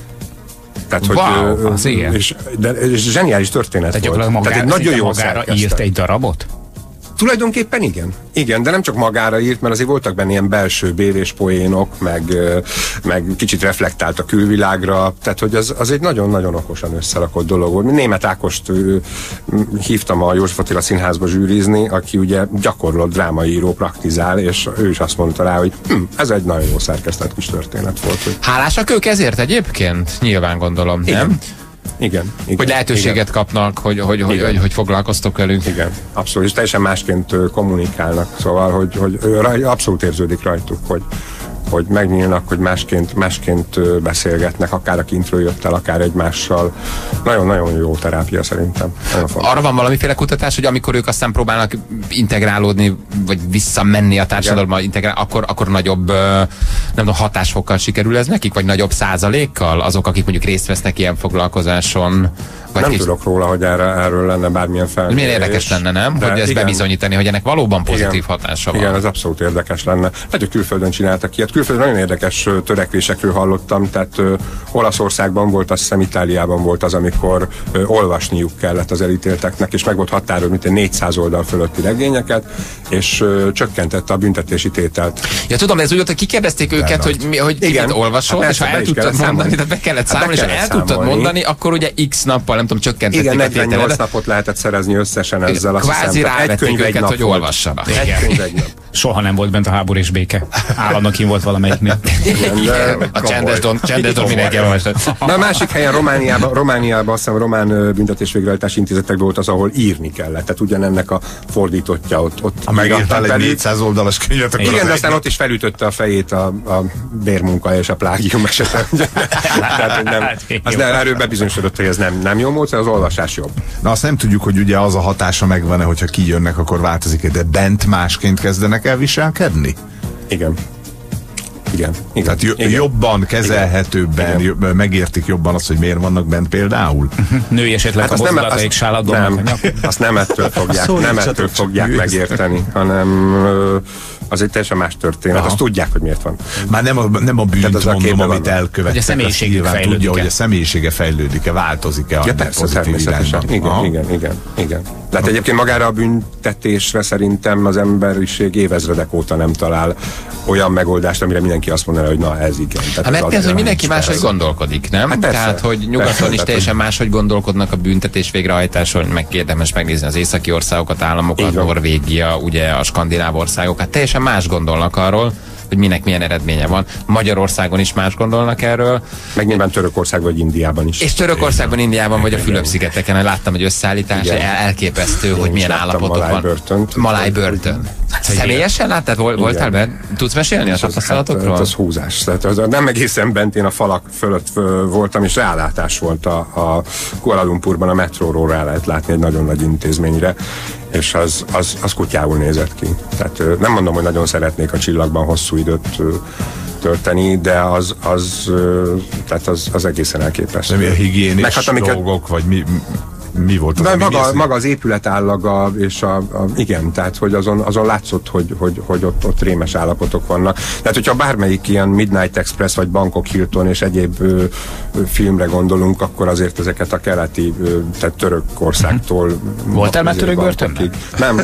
Tehát, wow, az igen. És zseniális történet volt. Tehát egy nagyon jó magára írt egy darabot? Tulajdonképpen igen, de nem csak magára írt, mert azért voltak benne ilyen belső béréspoénok, meg kicsit reflektált a külvilágra, tehát hogy az egy nagyon-nagyon okosan összerakott dolog volt. Németh Ákost hívtam a József Attila Színházba zsűrizni, aki ugye gyakorlott drámaíró, praktizál, és ő is azt mondta rá, hogy ez egy nagyon jó szerkesztett kis történet volt. Hogy... Hálásak ők ezért egyébként? Nyilván gondolom, nem? Igen. Hogy lehetőséget kapnak, hogy foglalkoztok velünk. Igen, abszolút, és teljesen másként kommunikálnak, szóval, hogy abszolút érződik rajtuk, hogy megnyílnak, hogy másként beszélgetnek, akár a kintről jött el, akár egymással. Nagyon-nagyon jó terápia szerintem. Arra van valamiféle kutatás, hogy amikor ők aztán próbálnak integrálódni, vagy visszamenni a társadalomba, akkor nagyobb nem tudom, hatásfokkal sikerül ez nekik, vagy nagyobb százalékkal azok, akik mondjuk részt vesznek ilyen foglalkozáson? Nem tudok róla, hogy erről lenne bármilyen felmérés. Milyen érdekes lenne, nem? Hogy ezt bebizonyítani, hogy ennek valóban pozitív hatása van. Igen, ez abszolút érdekes lenne. Lehet, hogy külföldön csináltak ki. Hát külföldön nagyon érdekes törekvésekről hallottam, tehát Olaszországban volt, azt hiszem Itáliában volt az, amikor olvasniuk kellett az elítélteknek, és meg volt határozva, mint egy 400 oldal fölötti regényeket, és csökkentette a büntetési tételt. Ja, tudom, de ez úgy volt, hogy kikérdezték őket, hogy igen, olvasol, és ha el tudtad mondani, tehát be kellett számolni, és ha el tudtad mondani, akkor ugye X nappal, nem tudom, csökkentették. Igen, 48 napot lehetett szerezni összesen ezzel. Kvázi rávették őket, hogy olvassanak. Soha nem volt bent a Háború és béke. Állandóan kim volt valamelyiknél. A csendes don mindenki elolvasott. Na, a másik helyen Romániában azt hiszem Román Büntetés-végrehajtási intézetekben volt az, ahol írni kellett. Tehát ugyanennek a fordítottja ott ha megírtál egy 400 oldalas könyvet, akkor igen, de aztán ott is felütötte a fejét a bérmunka és a plágium esete. Az erről bebizonyosodott, hogy ez nem jó módszer, az olvasás jobb. Na azt nem tudjuk, hogy ugye az a hatása megvan-e, hogyha kijönnek, akkor változik, de bent másként kezdenek el viselkedni? Igen. Tehát jobban, kezelhetőbben, megértik jobban azt, hogy miért vannak bent például? Női esetleg a mozdulataik sáladon. Azt nem ettől fogják megérteni, hanem az egy teljesen más történet, azt tudják, hogy miért van. Már nem a bűnt mondom, amit elkövettek, a személyiségük fejlődik. Tudja, hogy a személyisége fejlődik-e, változik-e a pozitív irányba. Igen. De hát egyébként magára a büntetésre szerintem az emberiség évezredek óta nem talál olyan megoldást, amire mindenki azt mondaná, hogy na ez igen. Hát mert ez, hogy mindenki máshogy gondolkodik, nem? Hát persze, tehát, hogy nyugaton is teljesen máshogy gondolkodnak a büntetés végrehajtáson, meg érdemes megnézni az északi országokat, államokat, Norvégia, ugye a skandináv országokat, teljesen más gondolnak arról, hogy minek milyen eredménye van. Magyarországon is más gondolnak erről. Meg nyilván Törökországban vagy Indiában is. És Törökországban, Indiában vagy a Fülöp-szigeteken, láttam egy összeállítás, elképesztő, hogy milyen állapotok van. Maláj börtön. Személyesen láttad? Voltál benne? Tudsz mesélni a tapasztalatokról? Hát az húzás. Tehát nem egészen bent, én a falak fölött voltam, és rálátás volt a Kuala Lumpurban, a metróról rá lehet látni egy nagyon nagy intézményre, és az kutyául nézett ki. Tehát nem mondom, hogy nagyon szeretnék a csillagban hosszú időt tölteni, de az egészen elképesztő. Nem ilyen higiénis dolgok, vagy mi volt az? Maga az épület állaga, és igen, tehát hogy azon látszott, hogy ott rémes állapotok vannak. Tehát, hogyha bármelyik ilyen Midnight Express, vagy Bangkok Hilton és egyéb filmre gondolunk, akkor azért ezeket a keleti, tehát Törökországtól... Voltál már török börtönben? Nem.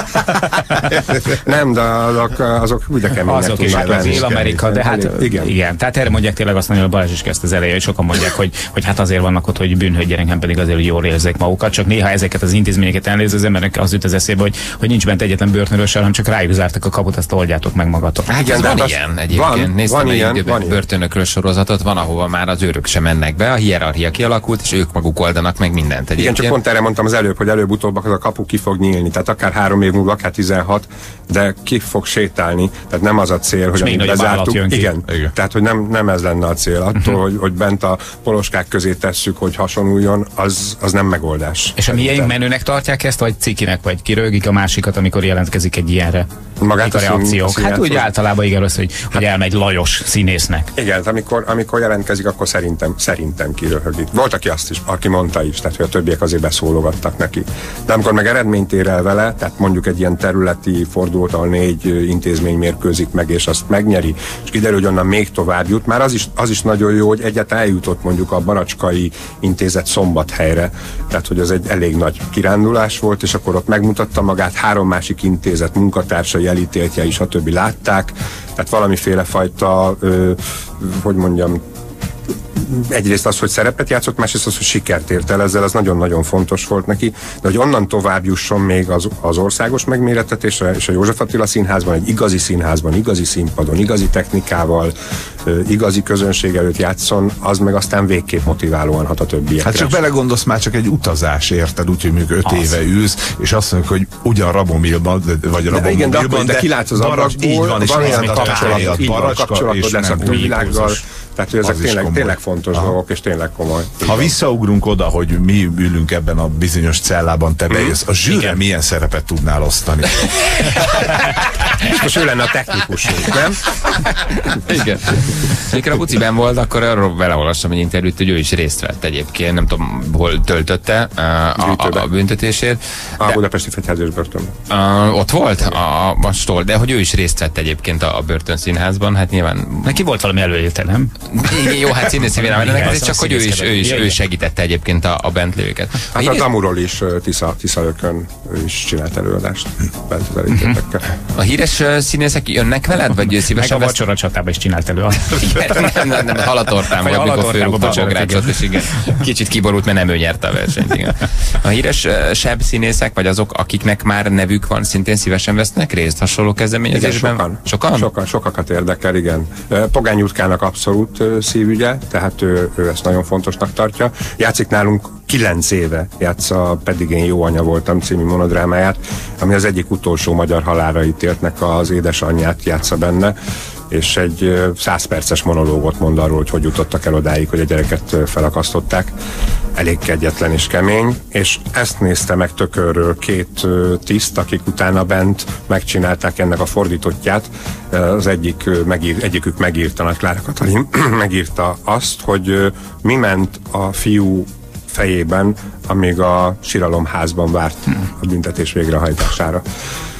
Nem, de azok úgy kemények azok is Dél-Amerika, de hát igen. Tehát erre mondják tényleg azt mondani, hogy Balázs is kezdte az elején, hogy sokan mondják, hogy hát azért vannak ott, hogy bűnhődjenek, nem pedig azért, hogy jól érzék magukat, csak néha ezeket az intézményeket elnéz az embernek az jut az eszébe, hogy nincs bent egyetlen börtönös, hanem csak rájuk zártak a kaput, azt oldjátok meg magatok. Hát igen, van ilyen egyébként. Néztem egy börtönökről sorozatot, van, ahova már az őrök sem mennek be, a hierarchia kialakult, és ők maguk oldanak meg mindent egyébként. Igen, csak pont erre mondtam az előbb, hogy előbb-utóbb az a kapu ki fog nyílni, tehát akár 3 év múlva, akár 16, de ki fog sétálni, tehát nem az a cél, hogy amit bezártuk. Igen. Tehát, hogy nem ez lenne a cél. Attól, hogy bent a poloskák közé tesszük, hogy hasonuljon, az nem megoldás. És a miénk menőnek tartják ezt, vagy cikinek, vagy kirögik a másikat, amikor jelentkezik egy ilyenre? Magát a reakciók. Hát úgy általában igen, az, hogy elmegy Lajos színésznek. Igen, amikor jelentkezik, akkor szerintem kiröhögik. Volt, aki mondta is, tehát hogy a többiek azért beszólogattak neki. De amikor meg eredményt ér el vele, tehát mondjuk egy ilyen területi fordulót, ahol 4 intézmény mérkőzik meg, és azt megnyeri, és kiderül, hogy onnan még tovább jut, már az is nagyon jó, hogy egyáltalán eljutott mondjuk a Baracskai Intézet Szombathelyre, tehát hogy az egy elég nagy kirándulás volt, és akkor ott megmutatta magát, 3 másik intézet munkatársai, elítéltjei, stb. Látták, tehát valamiféle fajta, hogy mondjam, egyrészt az, hogy szerepet játszott, másrészt az, hogy sikert ért el ezzel, az nagyon-nagyon fontos volt neki, de hogy onnan tovább jusson még az országos megmérettetésre, és a József Attila Színházban, egy igazi színházban, igazi színpadon, igazi technikával, igazi közönség előtt játszon, az meg aztán végképp motiválóan hat a többiekre. Hát csak belegondolsz, már csak egy utazás, érted, úgyhogy mondjuk 5 éve ülsz, és azt mondjuk, hogy ugyan Rabomilban, vagy Rabomilban, de kilátsz az ablakból, így van, és van olyan kapcsolatod lesz a külvilággal. Tehát, hogy ezek tényleg fontos dolgok, és tényleg komoly. Ha visszaugrunk oda, hogy mi ülünk ebben a bizonyos cellában, te bejössz, a zsűre milyen szerepet tudnál osztani? És most ő lenne a technikus, nem? Igen. Mikor a Puciben volt, akkor arról beleolvastam egy interjút, hogy ő is részt vett egyébként, nem tudom, hol töltötte a büntetését. A budapesti fegyházas börtönben. Ott volt a stól, de hogy ő is részt vett egyébként a börtönszínházban, hát nyilván... Neki volt valami előélte, nem? Igen, jó, hát színészi véleménynek, csak hogy ő segítette egyébként a bentlőket. Hát a Damuról is Tiszalökön is csinált előadást bent az elítéltekkel. A híres színészek jönnek veled, vagy szívesen meg a vacsora csatában is csinált előadást. Nem, halatortán, vagy amikor fölrúgta a bográcsot, és igen, kicsit kiborult, mert nem ő nyerte a versenyt. Igen. A híres sebb színészek, vagy azok, akiknek már nevük van, szintén szívesen vesznek részt hasonló kezdeményezésben? Sokakat érdekel, igen. Pogány Jutkának abszolút szívügye, tehát ő ezt nagyon fontosnak tartja. Játszik nálunk 9 éve, játsza Pedig én jó anya voltam című monodrámáját, ami az egyik utolsó magyar halálra ítéltnek az édesanyját játsza benne, és egy 100 perces monológot mond arról, hogy jutottak el odáig, hogy a gyereket felakasztották. Elég kegyetlen és kemény, és ezt nézte meg tökörről 2 tiszt, akik utána bent megcsinálták ennek a fordítottját. Az egyikük megírta, Nagy Klára Katalin megírta azt, hogy mi ment a fiú fejében, amíg a síralomházban várt a büntetés végrehajtására.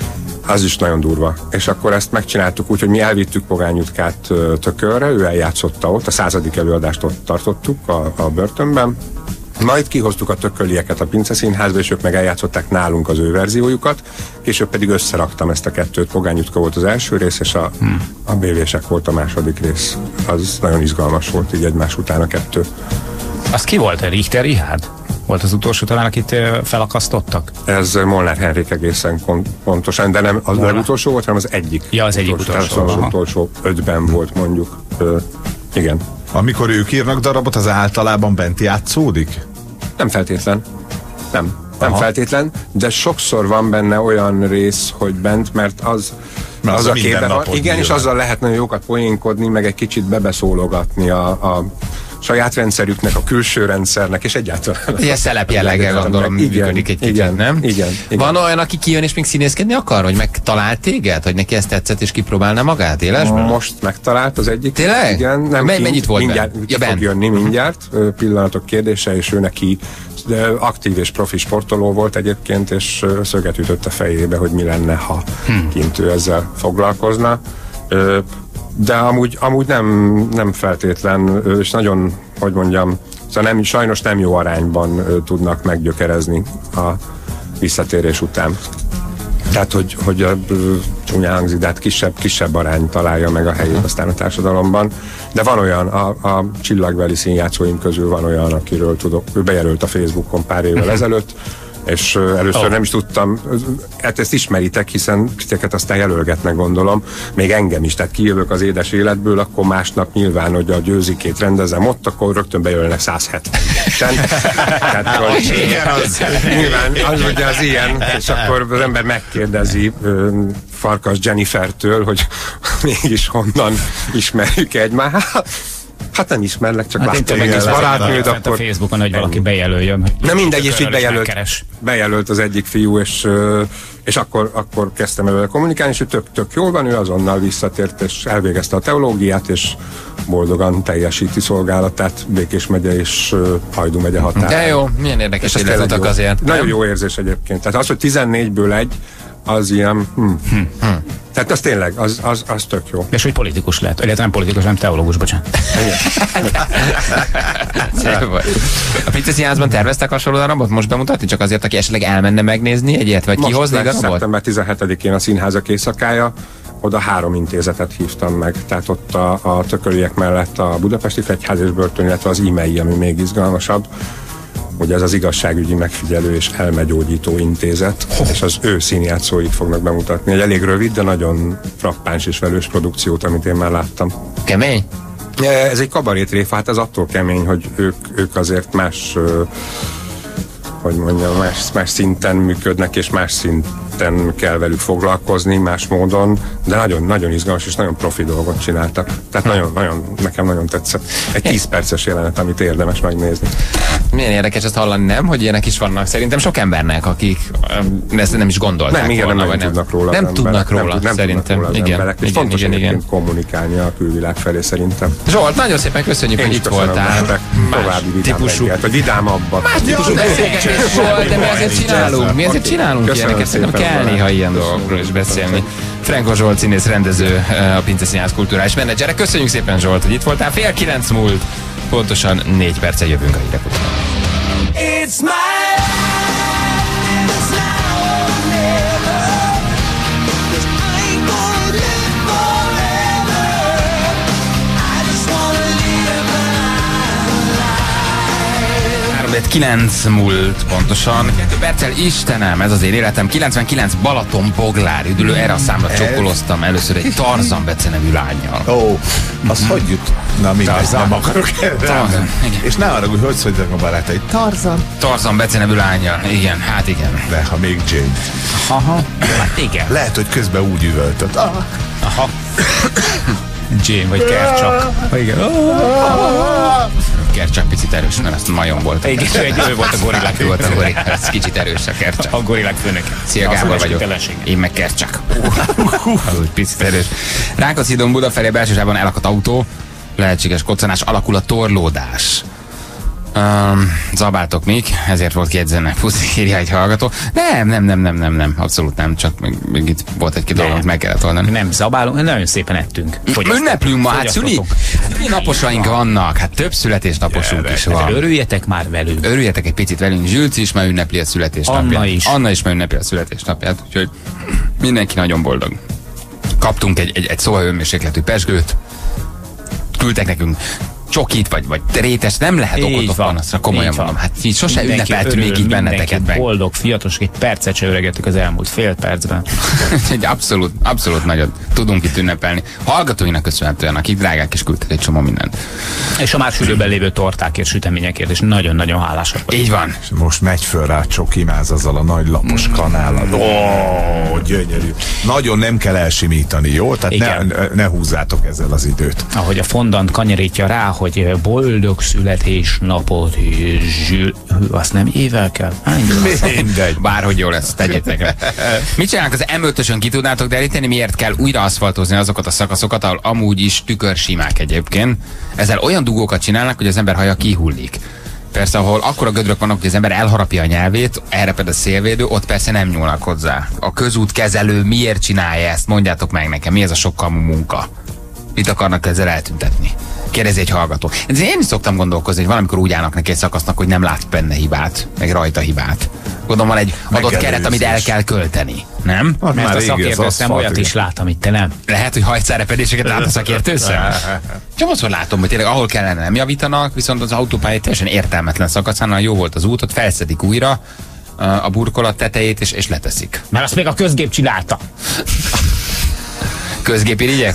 Az is nagyon durva. És akkor ezt megcsináltuk úgy, hogy mi elvittük Pogány Jutkát Tökölre, ő eljátszotta ott, a 100. előadást ott tartottuk a börtönben. Majd kihoztuk a tökölieket a Pince Színházba, és ők meg eljátszották nálunk az ő verziójukat, később pedig összeraktam ezt a kettőt. Pogány Jutka volt az első rész, és a BV-sek volt a második rész. Az nagyon izgalmas volt, így egymás után a kettő. Az ki volt? Richter Richárd? Volt az utolsó talán, akit felakasztottak? Ez Molnár Henrik egészen pontosan, de nem az utolsó volt, hanem az egyik. Ja, az egyik utolsó. Az utolsó 5-ben volt mondjuk. Igen. Amikor ők írnak darabot, az általában bent játszódik? Nem feltétlen. Nem feltétlen, de sokszor van benne olyan rész, hogy bent, mert az a képben van. Igen, és azzal lehet nagyon jókat poénkodni, meg egy kicsit bebeszólogatni a saját rendszerüknek, a külső rendszernek, és egyáltalán. Ilyen szelep jelleggel gondolom működik egy kicsit, nem? Igen. Van olyan, aki kijön és még színészkedni akar, hogy megtalált téged, hogy neki ezt tetszett és kipróbálna magát élesben? Most megtalált az egyik. Tényleg? Igen. Mennyit volt mindjárt fog jönni mindjárt, pillanatok kérdése, és ő neki aktív és profi sportoló volt egyébként, és szöget ütött a fejébe, hogy mi lenne, ha kint ő ezzel foglalkozna. De amúgy nem feltétlen, és nagyon, hogy mondjam, szóval sajnos nem jó arányban tudnak meggyökerezni a visszatérés után. Tehát, hogy csúnyán hangzik, de hát kisebb arány találja meg a helyét aztán a társadalomban. De van olyan, a csillagveli színjátszóim közül van olyan, akiről tudok, ő bejelölt a Facebookon pár évvel ezelőtt, és először nem is tudtam, hát ezt ismeritek, hiszen titeket aztán jelölgetnek, gondolom, még engem is, tehát kijövök az édes életből, akkor másnap nyilván, hogy a Győzikét rendezem ott, akkor rögtön bejölnek 170-en. Nyilván, az ugye az ilyen, és akkor az ember megkérdezi Farkas Jennifertől, hogy mégis honnan ismerjük egymást. Hát nem ismerlek, csak láttam egész barátnőd, akkor... a Facebookon, hogy valaki bejelöljön. Nem mindegy, és így bejelölt az egyik fiú, és akkor kezdtem el kommunikálni, és ő tök jól van, ő azonnal visszatért, és elvégezte a teológiát, és boldogan teljesíti szolgálatát Békés megye és Hajdú megye határán. De jó, milyen érdekes életutak azért. Nagyon jó érzés egyébként. Tehát az, hogy 14-ből egy, az ilyen... Tehát az tényleg, az tök jó. És hogy politikus lehet. Illetve nem politikus, nem teológus, bocsánat. A Pince Színházban terveztek hasonló darabot most bemutatni? Csak azért, aki esetleg elmenne megnézni egyet, vagy kihozni a darabot? Szeptember 17-én a Színházak éjszakája, oda 3 intézetet hívtam meg. Tehát ott a Tököliek mellett a Budapesti Fegyház és Börtön, illetve az e-mail, ami még izgalmasabb. Ugye ez az igazságügyi megfigyelő és elmegyógyító intézet, és az ő színjátszóit fognak bemutatni. Egy elég rövid, de nagyon frappáns és velős produkciót, amit én már láttam. Kemény? Ez egy kabarétréfa, hát ez attól kemény, hogy ők azért más, hogy mondjam, más szinten működnek, és más szinten kell velük foglalkozni, más módon, de nagyon izgalmas és nagyon profi dolgot csináltak. Tehát nekem nagyon tetszett. Egy 10 perces jelenet, amit érdemes megnézni. Milyen érdekes ezt hallani, nem? Hogy ilyenek is vannak. Szerintem sok embernek, akik ezt nem is gondolták volna. Nem tudnak róla. Nem tudnak róla, szerintem. Igen. Fontos egyébként kommunikálni a külvilág felé, szerintem. Zsolt, nagyon szépen köszönjük, hogy itt voltál. További vidámabbat. Más típusú beszélgetés volt, de mi azért csinálunk ilyeneket. Szerintem kell néha ilyen dolgokról is beszélni. Franko Zsolt színész, rendező, a Pince Színház kulturális menedzsere. Köszönjük szépen, Zsolt, hogy itt voltál. 8:30 múlt. Pontosan 4 perccel jövünk a hírek után. It's my Kilenc 9 múlt pontosan. 2 perccel, Istenem, ez az én életem. 99 Balaton-Boglár üdülő, erre a számra csokkoloztam először egy Tarzan Bece nevű lánnyal. Ó, az hogy jut? Na mindegy, nem akarok erre. És ne arra, hogy szóltak a barátai. Tarzan Bece nevű lányjal. Igen, hát igen. De ha még Jane. Aha, hát igen. Lehet, hogy közben úgy üvöltött. Aha. Jane vagy Kercsak. Igen. Kercsak picit erős, mert ezt majom volt. Igen, ő volt a gorillák. Ő volt a gorillák, ez kicsit erős a Kercsak. A gorillák főnök. Szia, Gábor vagyok. Én meg Kercsak. Picit erős. Rákóczi-hídon Buda felé belsősában elakadt autó, lehetséges koccanás, alakul a torlódás. Zabáltok még, ezért volt kiedzennek puszi, írja egy hallgató. Nem, abszolút nem, csak még itt volt egy-két dolog, amit meg kellett oldani. Nem zabálunk, nagyon szépen ettünk. Ünneplünk ma, hát szüli naposaink vannak, hát több születésnaposunk is van. Örüljetek már velünk. Örüljetek egy picit velünk, Zsülci is már ünnepli a születésnapját. Anna is már ünnepli a születésnapját, úgyhogy mindenki nagyon boldog. Kaptunk egy szóhőmérsékletű pezsgőt, küldtek nekünk csokit, vagy rétes, nem lehet okot panaszra, komolyan mondom. Hát így sose ünnepeltünk még így benneteket meg. Boldog, fiatalosok, egy percet se öregettük az elmúlt fél percben. abszolút nagyon tudunk itt ünnepelni. Hallgatóinak köszönhetően, akik drágák is küldtek egy csomó mindent. És a már sűrűben lévő tortákért, süteményekért, és nagyon-nagyon hálásak vagyok. Így van. És most megy föl rá csokimáz azzal a nagy lapos kanállal. Gyönyörű. Nagyon nem kell elsimítani, jó? Tehát ne húzzátok ezzel az időt. Ahogy a fondant kanyarítja rá, hogy boldog születésnapot, azt nem ével kell? Mindegy. Bárhogy jó lesz, tegyétek le. Mit csinálnak az M5-ösön, ki tudnátok deríteni, miért kell újra aszfaltozni azokat a szakaszokat, ahol amúgy is tükörsimák egyébként? Ezzel olyan dugókat csinálnak, hogy az ember haja kihullik. Persze, ahol akkora gödrök vannak, hogy az ember elharapja a nyelvét, elreped a szélvédő, ott persze nem nyúlnak hozzá. A közútkezelő miért csinálja ezt? Mondjátok meg nekem, mi ez a sokkalmú munka? Mit akarnak ezzel eltüntetni? Kérdezi egy hallgató. Én is szoktam gondolkozni, hogy valamikor úgy állnak neki egy szakasznak, hogy nem lát benne hibát, meg rajta hibát. Gondolom van egy adott keret, amit el kell költeni. Nem? Mert a szakértő nem olyat is lát, amit te nem. Lehet, hogy hajszárepedéseket lát a szakértő szem? Csomószor látom, hogy tényleg ahol kellene nem javítanak, viszont az autópálya teljesen értelmetlen szakaszán, jó volt az útot, felszedik újra a burkolat tetejét, és leteszik. Mert azt még a közgép csinálta. Közgépirigyek?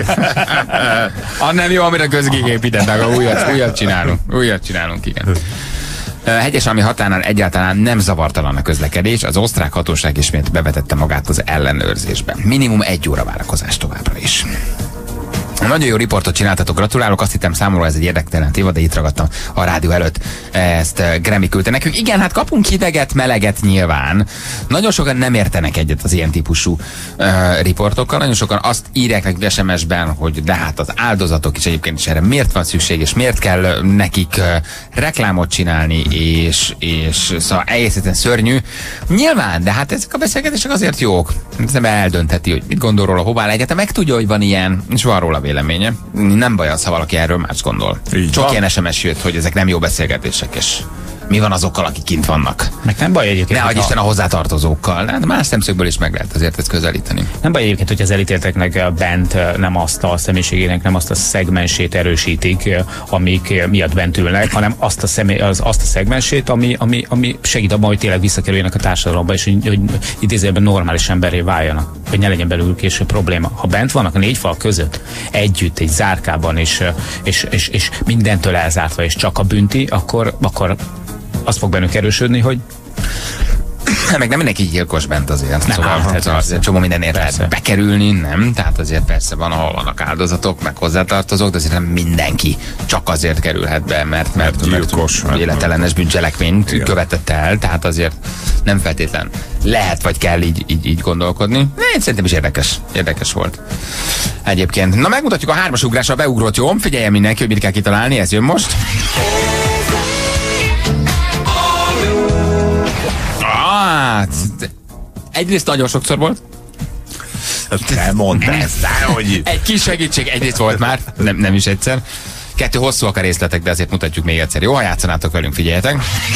Nem jó, amire közgép ide, de újat csinálunk, igen. Hegyesalmi határnál egyáltalán nem zavartalan a közlekedés, az osztrák hatóság ismét bevetette magát az ellenőrzésbe. Minimum 1 óra várakozás továbbra is. Nagyon jó riportot csináltatok, gratulálok, azt hittem számomra ez egy érdektelen téma, de itt ragadtam a rádió előtt, ezt Grammy küldte nekünk. Igen, hát kapunk hideget, meleget nyilván. Nagyon sokan nem értenek egyet az ilyen típusú riportokkal, nagyon sokan azt írják nekünk SMS-ben, hogy de hát az áldozatok is egyébként is erre miért van szükség, és miért kell nekik reklámot csinálni, és szóval egészen szörnyű. Nyilván, de hát ezek a beszélgetések azért jók. Az ember eldöntheti, hogy mit gondol róla, hová legyen, meg tudja, hogy van ilyen, és van róla véleménye. Nem baj az, ha valaki erről más gondol. Sok ilyen SMS jött, hogy ezek nem jó beszélgetések, és mi van azokkal, akik kint vannak. Meg nem baj egyébként. Ne adj Isten a hozzátartozókkal. De más szemszögből is meg lehet azért ezt közelíteni. Nem baj egyébként, hogy az elítélteknek bent nem azt a személyiségének, nem azt a szegmensét erősítik, amik miatt bent ülnek, hanem azt a szegmensét, ami segít abban, hogy tényleg visszakerüljenek a társadalomba, és hogy idézőjelben normális emberré váljanak, hogy ne legyen belőlük később probléma. Ha bent vannak a 4 fal között, együtt, egy zárkában, és mindentől elzártva, és csak a bünti, akkor az fog bennük erősödni, hogy meg nem mindenki gyilkos bent azért. Nem, szóval azért csomó mindenért lehet bekerülni, nem? Tehát azért persze van, ahol vannak áldozatok, meg hozzátartozók, de azért nem mindenki csak azért kerülhet be, mert gyilkos, életellenes bűncselekményt követett el, tehát azért nem feltétlen lehet, vagy kell így gondolkodni. Én szerintem is érdekes volt. Egyébként. Na, megmutatjuk a 3-as ugrásra beugrott, jó? Figyeljen mindenki, hogy mit kell kitalálni, ez jön most. Egyrészt nagyon sokszor volt. Nem mondd ezt, hogy egy kis segítség egyrészt volt már, nem is egyszer. 2 hosszúak a részletek, de azért mutatjuk még egyszer. Jó, ha játszanátok velünk, figyeljetek.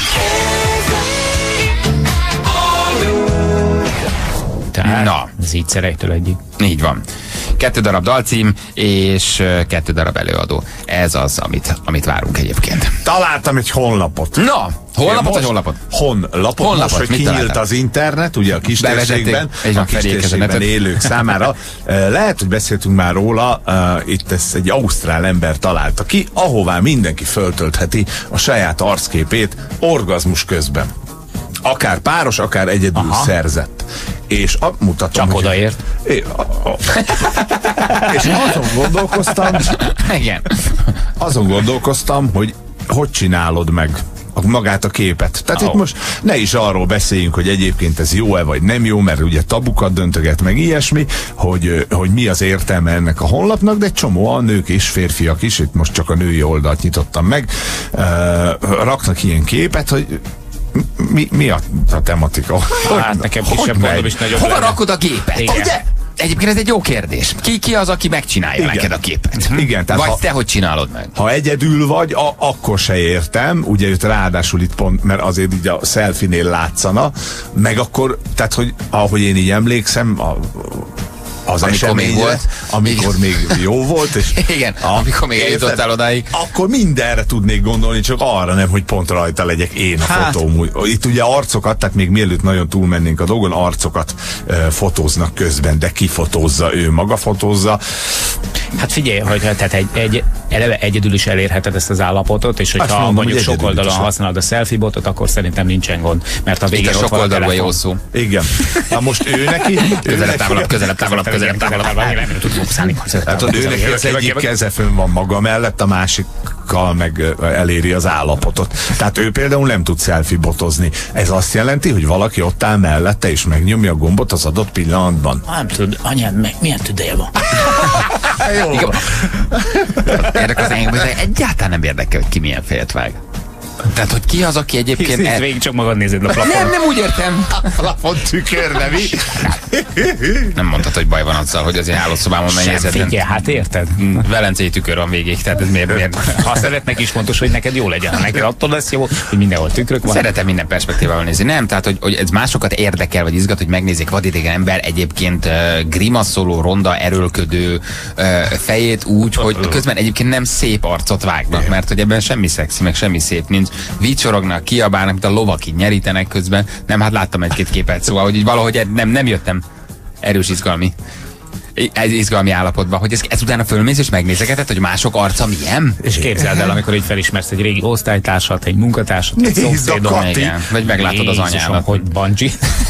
Tehát, na, ez így szerejtől egyik. Így van. 2 darab dalcím, és 2 darab előadó. Ez az, amit várunk egyébként. Találtam egy honlapot. Na, honlapot vagy honlapot? Honlapot, most, hogy kinyílt az internet, ugye a kistérségben, élők számára. Lehet, hogy beszéltünk már róla, itt ezt egy ausztrál ember találta ki, ahová mindenki föltöltheti a saját arcképét orgazmus közben. Akár páros, akár egyedül szerzett. És mutatom, csak odaért. És azon gondolkoztam, hogy csinálod meg. magát a képet. Tehát itt most ne is arról beszéljünk, hogy egyébként ez jó-e vagy nem jó, mert ugye tabukat döntöget meg ilyesmi, hogy mi az értelme ennek a honlapnak, de egy csomó a nők és férfiak is, itt most csak a női oldalt nyitottam meg, raknak ilyen képet, hogy mi a tematika? Hát nekem kisebb gondom is nagyobb. Hova rakod a gépet? Ugye? Egyébként ez egy jó kérdés. Ki az, aki megcsinálja neked a képet? Igen, tehát vagy te hogy csinálod meg? Ha egyedül vagy, akkor se értem, ugye őt ráadásul itt pont, mert azért így a selfie-nél látszana, meg akkor, tehát hogy ahogy én így emlékszem, az eseményre, amikor még jó volt, és igen, amikor még eljutottál odáig. Akkor mindenre tudnék gondolni, csak arra nem, hogy pont rajta legyek én a fotóm. Itt ugye arcokat, tehát még mielőtt nagyon túlmennénk a dolgon, arcokat fotóznak közben, de ki fotózza, ő maga fotózza. Hát figyelj, hogy tehát eleve egyedül is elérheted ezt az állapotot, és hogyha mondom, mondjuk sok oldalon használod a selfie botot, akkor szerintem nincsen gond, mert a végén sok oldalon jó szó. Igen. Na most ő neki közelebb, távolabb. Nem tudok szállni. Hát ő neki az egyik keze fönn van maga mellett, a másikkal meg eléri az állapotot. Tehát ő például nem tud selfie botozni. Ez azt jelenti, hogy valaki ott áll mellette és megnyomja a gombot az adott pillanatban. Nem tud, anyád, milyen tüdeje van? Jó. Érdekes az enyémben, egyáltalán nem érdekel, hogy ki milyen fejet vág. Tehát, hogy ki az, aki egyébként... Végig csak magad nézed a plafon. Nem úgy értem. A plafon tükörbe, mi? Nem mondtad, hogy baj van azzal, hogy azért hálószobámon mennyezed. Figyelj, hát érted? Velencei tükör van végig, tehát ez miért? Ha szeretnek is fontos, hogy neked jó legyen. Ha neked attól lesz jó, hogy mindenhol tükrök van. Szeretem minden perspektívával nézni. Nem, tehát, hogy ez másokat érdekel, vagy izgat, hogy megnézik vadidegen ember egyébként grimaszoló, ronda, erőlködő fejét úgy, hogy közben egyébként nem szép arcot vágnak, mert hogy ebben semmi szexi, meg semmi szép nincs. Vicsorognak, kiabálnak, mint a lovak így nyerítenek közben. Nem, hát láttam egy-két képet, szóval, hogy így valahogy nem jöttem erős izgalmi állapotban, hogy ez utána fölmész és megnézegeted, hogy mások arca milyen. És képzeld el, amikor így felismersz egy régi osztálytársat, egy munkatársat, egy szomszédon, vagy meglátod az anyádat. Hogy Bungie.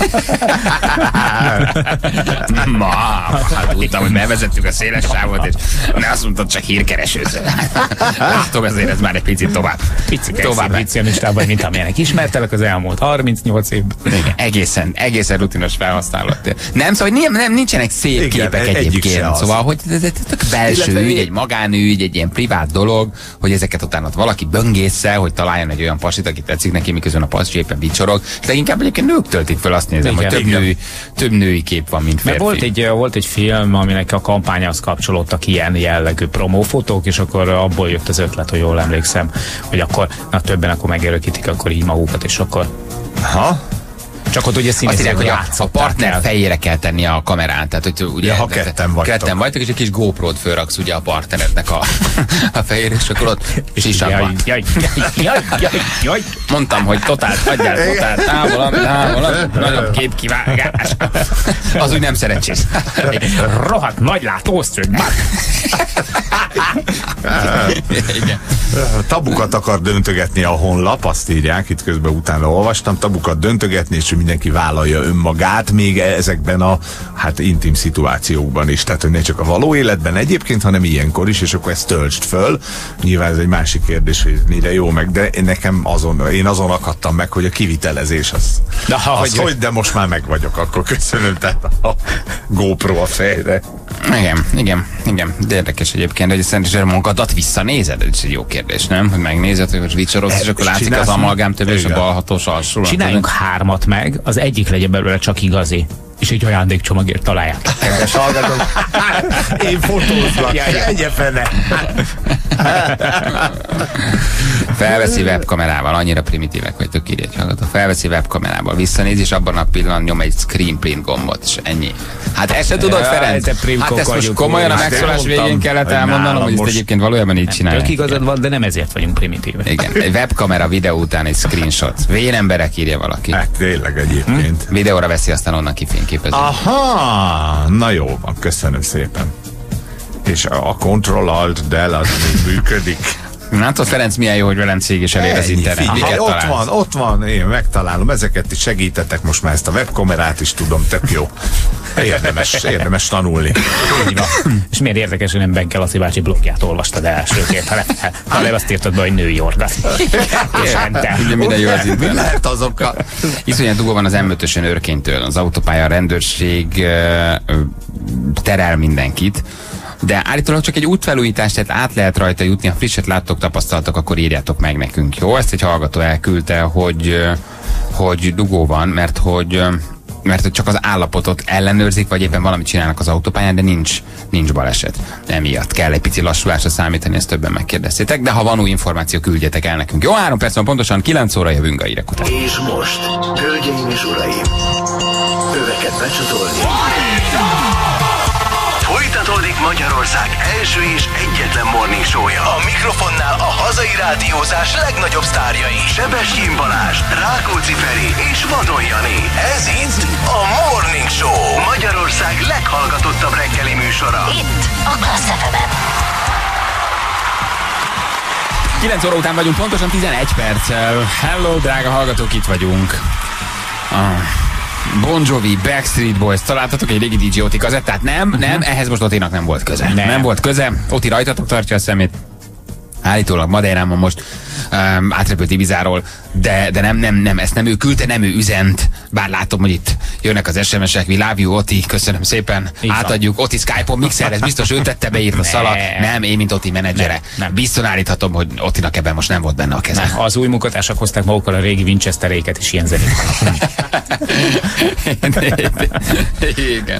Hát tudtam, hogy bevezettük a széles sávot, és ne azt mondtad, csak hírkeresőző. Látom, ezért ez már egy picit tovább. Tovább exhibicionistában, mint amilyenek ismertelek az elmúlt 38 évben. Egészen rutinos felhasználat. Nem, szóval nincsenek szép képek egyébként. Szóval, hogy ez belső ügy, egy magánügy, egy ilyen privát dolog, hogy ezeket utána valaki böngésszel, hogy találjon egy olyan pasit, aki tetszik neki, miközben a passi éppen vicsorog. De inkább egyébként nők töltik fel, azt nézem, hogy több női kép van, mint férfi. Volt egy film, aminek a kampányhoz kapcsolódtak ilyen jellegű promófotók, és akkor abból jött az ötlet, hogy jól emlékszem, hogy akkor többen akkor megörökítik akkor így magukat, és akkor... Csak ott ugye színészek, hogy a partner fejére kell tenni a kamerán. Tehát, hogy ugye, ha ketten vagytok, és egy kis GoPro-t fölraksz ugye a partnerednek a fejére, és akkor ott sisakban. Jaj. Mondtam, hogy totál, távolabb, nagyobb képkivágás. Az úgy nem szerencsés. Rohadt nagy látószög. Tabukat akar döntögetni a honlap, azt írják, itt közben utána olvastam, tabukat döntögetni, és mindenki vállalja önmagát, még ezekben a intim szituációkban is. Tehát, hogy ne csak a való életben egyébként, hanem ilyenkor is, és akkor ezt töltsd föl. Nyilván ez egy másik kérdés, hogy mire jó meg, de nekem én azon akadtam meg, hogy a kivitelezés az de most már meg vagyok, akkor köszönöm, tehát a GoPro a fejre. Igen. De érdekes egyébként, hogy szerintem magadat visszanézed, ez egy jó kérdés, nem? Hogy megnézed, hogy most vicsorogsz, és akkor látszik az amalgám több és a balhatós alsó. Csináljunk 3 meg, az egyik legyen belőle csak igazi. És egy ajándékcsomagért találják. Kedves hallgatók. Én fotózlak. Egye fene. Felveszi webkamerával, annyira primitívek, hogy tök írják, hallgató. Felveszi webkamerával, visszanéz, és abban a pillanatban nyom egy screen print gombot, és ennyi. Hát ezt se tudod, Ferenc? Hát ezt most komolyan a megszólás végén kellett elmondanom, hogy ezt egyébként valójában így csinálják. Tök igazad van, de nem ezért vagyunk primitívek. Igen, egy webkamera videó után egy screenshot. Vén emberek, írja valaki. Hát tényleg egyébként. Videóra veszi, aztán onnan kifényképezi. Aha, na jó van, köszönöm szépen. És a Ctrl-Alt-Del az működik. Látod, Ferenc, milyen jó, hogy Velencég is elér az internet. Ott van, én megtalálom, ezeket is segítetek, most már ezt a webkamerát is tudom, tök jó. Érdemes tanulni. És miért érdekes, hogy nem Benke Laci bácsi blogját olvastad elsőként, hanem azt írtad be, hogy női orgazm. Minden jó az internet. Lehet azokkal. Iszonyat dugó van az M5-ösön Őrkénytől. Az autópálya rendőrség terel mindenkit. De állítólag csak egy útfelújítás, tehát át lehet rajta jutni. Ha frisset láttok, tapasztaltok, akkor írjátok meg nekünk, jó? Ezt egy hallgató elküldte, hogy dugó van, mert csak az állapotot ellenőrzik, vagy éppen valamit csinálnak az autópályán, de nincs baleset. Emiatt kell egy pici lassulásra számítani, ezt többen megkérdeztétek, de ha van új információ, küldjetek el nekünk. Jó, 3 perc van pontosan, 9 óra jövünk a hírek után. És most, hölgyeim és uraim, öveket becsatolni. Folytatódik Magyarország első és egyetlen morning show-ja. A mikrofonnál a hazai rádiózás legnagyobb sztárjai. Sebestyén Balázs, Rákóczi Feri és Vadon Jani. Ez itt a Morning Show. Magyarország leghallgatottabb reggeli műsora. Itt a Klassz FM-en. 9 óra után vagyunk, pontosan 11 perccel. Hello, drága hallgatók, itt vagyunk. Bon Jovi, Backstreet Boys, találtatok egy régi DJ Oti kazettát? Nem, ehhez most Otinak nem volt köze. Nem volt köze, Oti rajtatok tartja a szemét. Állítólag Madeirán most átrepült Ibizáról, de nem, ezt nem ő küldte, nem ő üzent, bár látom, hogy itt jönnek az SMS-ek, we love you, Oti, köszönöm szépen, átadjuk, Oti Skype-on mixer, ez biztos ő tette, beírt a szalag, nem, én mint Oti menedzsere, biztosan állíthatom, hogy Otinak ebben most nem volt benne a keze. Az új munkatársak hozták magukkal a régi Winchesteréket is ilyen zenét. Igen.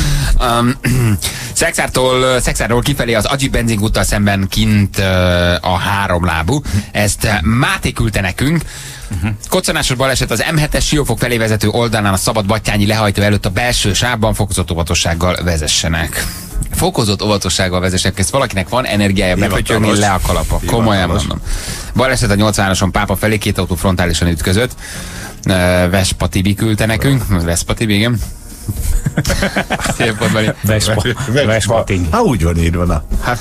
Szexártól kifelé az Agyi benzinkúttal szemben kint a háromlábú. Ezt Máté küldte nekünk. Koccanásos baleset az M7-es Siófok felé vezető oldalán a Szabadbattyányi lehajtó előtt a belső sávban, fokozott óvatossággal vezessenek. Fokozott óvatossággal vezessenek. Ezt valakinek van energiája bepötyögni le a kalapa. Komolyan mondom. Baleset a 80-ason Pápa felé, 2 autó frontálisan ütközött. Vespa Tibi küldte nekünk. Vespa Tibi, igen. Vespa Tibi. Úgy van írva, na.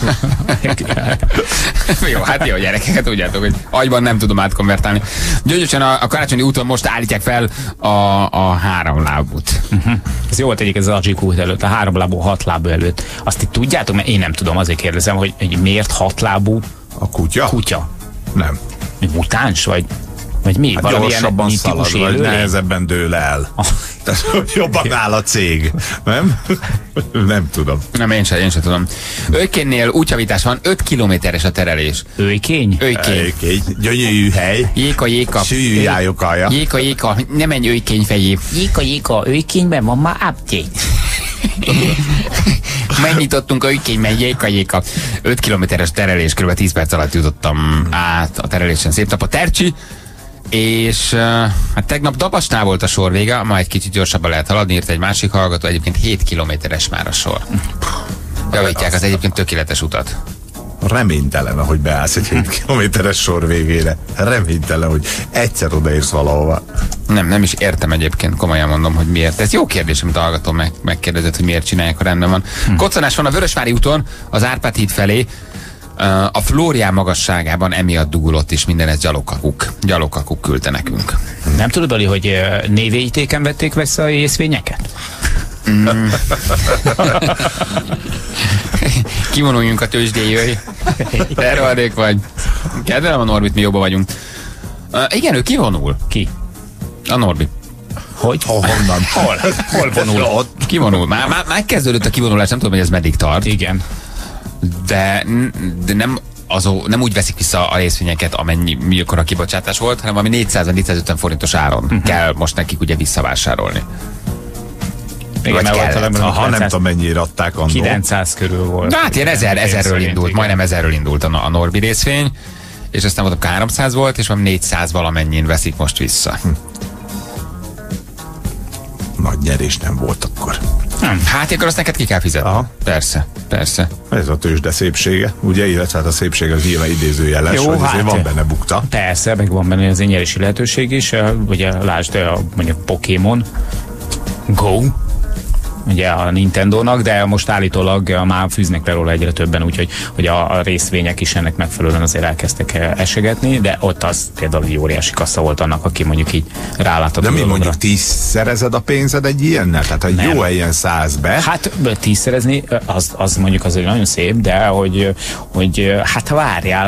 Jó, hát jó, gyerekeket, tudjátok, hogy agyban nem tudom átkonvertálni. Gyöngyösen a Karácsonyi úton most állítják fel a háromlábút. Ez jó volt egyébként az Adzsik út előtt, a háromlábú, 6 lábú előtt. Azt itt tudjátok, mert én nem tudom, azért kérdezem, hogy miért 6 lábú a kutya? Kutya. Nem. Mutáns, vagy mi? Hát gyorsabban szalad, vagy nehezebben dől el. Tehát, hogy jobban áll a cég. Nem? Nem tudom. Nem, én sem tudom. Őkénynél útjavítás van, 5 kilométeres a terelés. Őkény? Őkény. Gyönyörű hely. Jéka. Sűrű jájókalja. Jéka. Nem menj Őkény fejé. Jéka. Őkényben van már apték. Megnyitottunk a Őkényben, jéka. 5 kilométeres terelés, kb. 10 perc alatt jutottam át a terelésen. Szép nap a Tercsi. És hát tegnap Dabasnál volt a sor vége, ma egy kicsit gyorsabban lehet haladni, írt egy másik hallgató, egyébként 7 kilométeres már a sor. Javítják az egyébként tökéletes utat. Reménytelen, ahogy beállsz egy 7 kilométeres sor végére. Reménytelen, hogy egyszer odaérsz valahova. Nem is értem egyébként, komolyan mondom, hogy miért. Ez jó kérdés, amit a hallgató megkérdezett, hogy miért csinálják, ha rendben van. Koccanás van a Vörösvári úton, az Árpád híd felé. A Flórián magasságában emiatt dugulott is minden, ez gyalogkakuk küldte nekünk. Nem tudod, Ali, hogy névjegyítéken vették vissza a részvényeket? Kivonuljunk a tőzsdéjöjj. Tervadék vagy. Kedvelem a Norbit, mi jobban vagyunk. Igen, ő kivonul. Ki? A Norbi. Hogy? Honnan? Hol vonul? Ott kivonul. Már kezdődött a kivonulás, nem tudom, hogy ez meddig tart. Igen. De nem úgy veszik vissza a részvényeket, amikor a kibocsátás volt, hanem ami 400-450 forintos áron kell most nekik ugye visszavásárolni. Igen, nem tudom, mennyire adták annól. 900 körül volt. De hát ilyen 1000-ről indult, majdnem 1000-ről indult a Norbi részvény, és aztán mondom 300 volt, és van 400 valamennyin veszik most vissza. Nagy nyerés nem volt akkor. Hát akkor azt neked ki kell fizetni. Aha. Persze. Ez a tőzsde szépsége, ugye, illetve hát a szépség az nyilván idézőjeles, jó, hogy azért van benne bukta. Persze, meg van benne az nyerési lehetőség is, ugye lásd mondjuk Pokémon Go. ugye a Nintendónak, de most állítólag már fűznek be róla egyre többen, úgyhogy hogy a részvények is ennek megfelelően azért elkezdtek esegetni, de ott az például egy óriási kassa volt annak, aki mondjuk így rálátott. De mi mondjuk 10-szerezed a pénzed egy ilyennel? Tehát ha jó helyen szállsz be. Hát 10-szerezni, az mondjuk azért nagyon szép, de hogy hát várjál,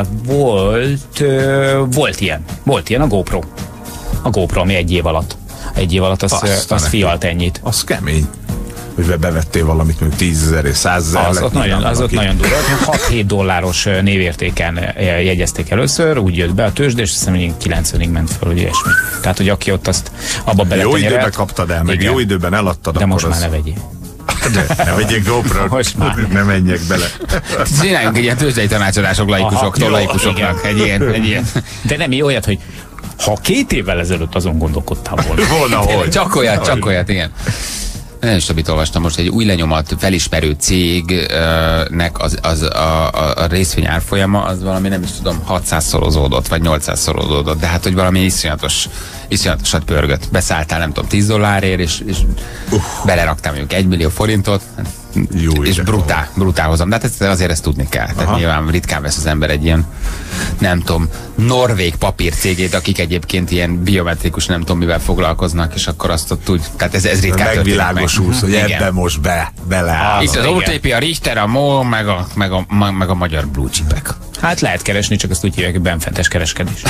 volt ilyen a GoPro. A GoPro, ami egy év alatt az fialt ennyit. Az kemény. Hogy bevettél valamit, mondjuk 10 000 és 100 000. Az ott nagyon durva. $6-7 névértéken jegyezték először, úgy jött be a tőzsde, és azt hiszem, hogy 90-ig ment fel, hogy ilyesmi. Tehát, hogy aki ott azt abba beletenyerelt. Jó időben kaptad el, meg jó időben eladtad. De most már ne vegyél. Ne vegyék GoPro-t, ne menjek bele. Csináljunk egy ilyen tőzsdei tanácsadások laikusoknak. Egy ilyen. De nem olyat, hogy ha 2 évvel ezelőtt azon gondolkodtál volna. hogy. Csak olyat, igen. Nem is többit olvastam most, egy új lenyomat felismerő cégnek a részvény árfolyama az valami, nem is tudom, 600-szorozódott, vagy 800-szorozódott, de hát, hogy valami iszonyatosat pörgött. Beszálltál, nem tudom, $10 és beleraktál mondjuk 1 millió forintot, jó, és brutál hozom. De hát azért ezt tudni kell. Tehát nyilván ritkán vesz az ember egy ilyen, nem tudom, norvég papírcégét, akik egyébként ilyen biometrikus nem tudom mivel foglalkoznak, és akkor azt ott úgy, tehát ez ritkán megvilágosulsz, hogy ebbe most beleáll. Itt az OTP, a Richter, a MOL, meg a magyar blue chipek. Hát lehet keresni, csak azt úgy hívják, hogy benfentes kereskedés.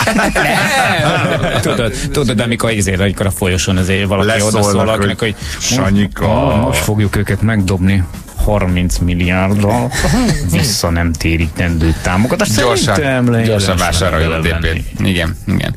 Tudod, amikor a folyosón azért valaki odaszól akinek, hogy Sanyika, most fogjuk őket megdobni 30 milliárddal, vissza nem térítendő támogatást. Gyorsan vásárolja a OTP-t. Igen.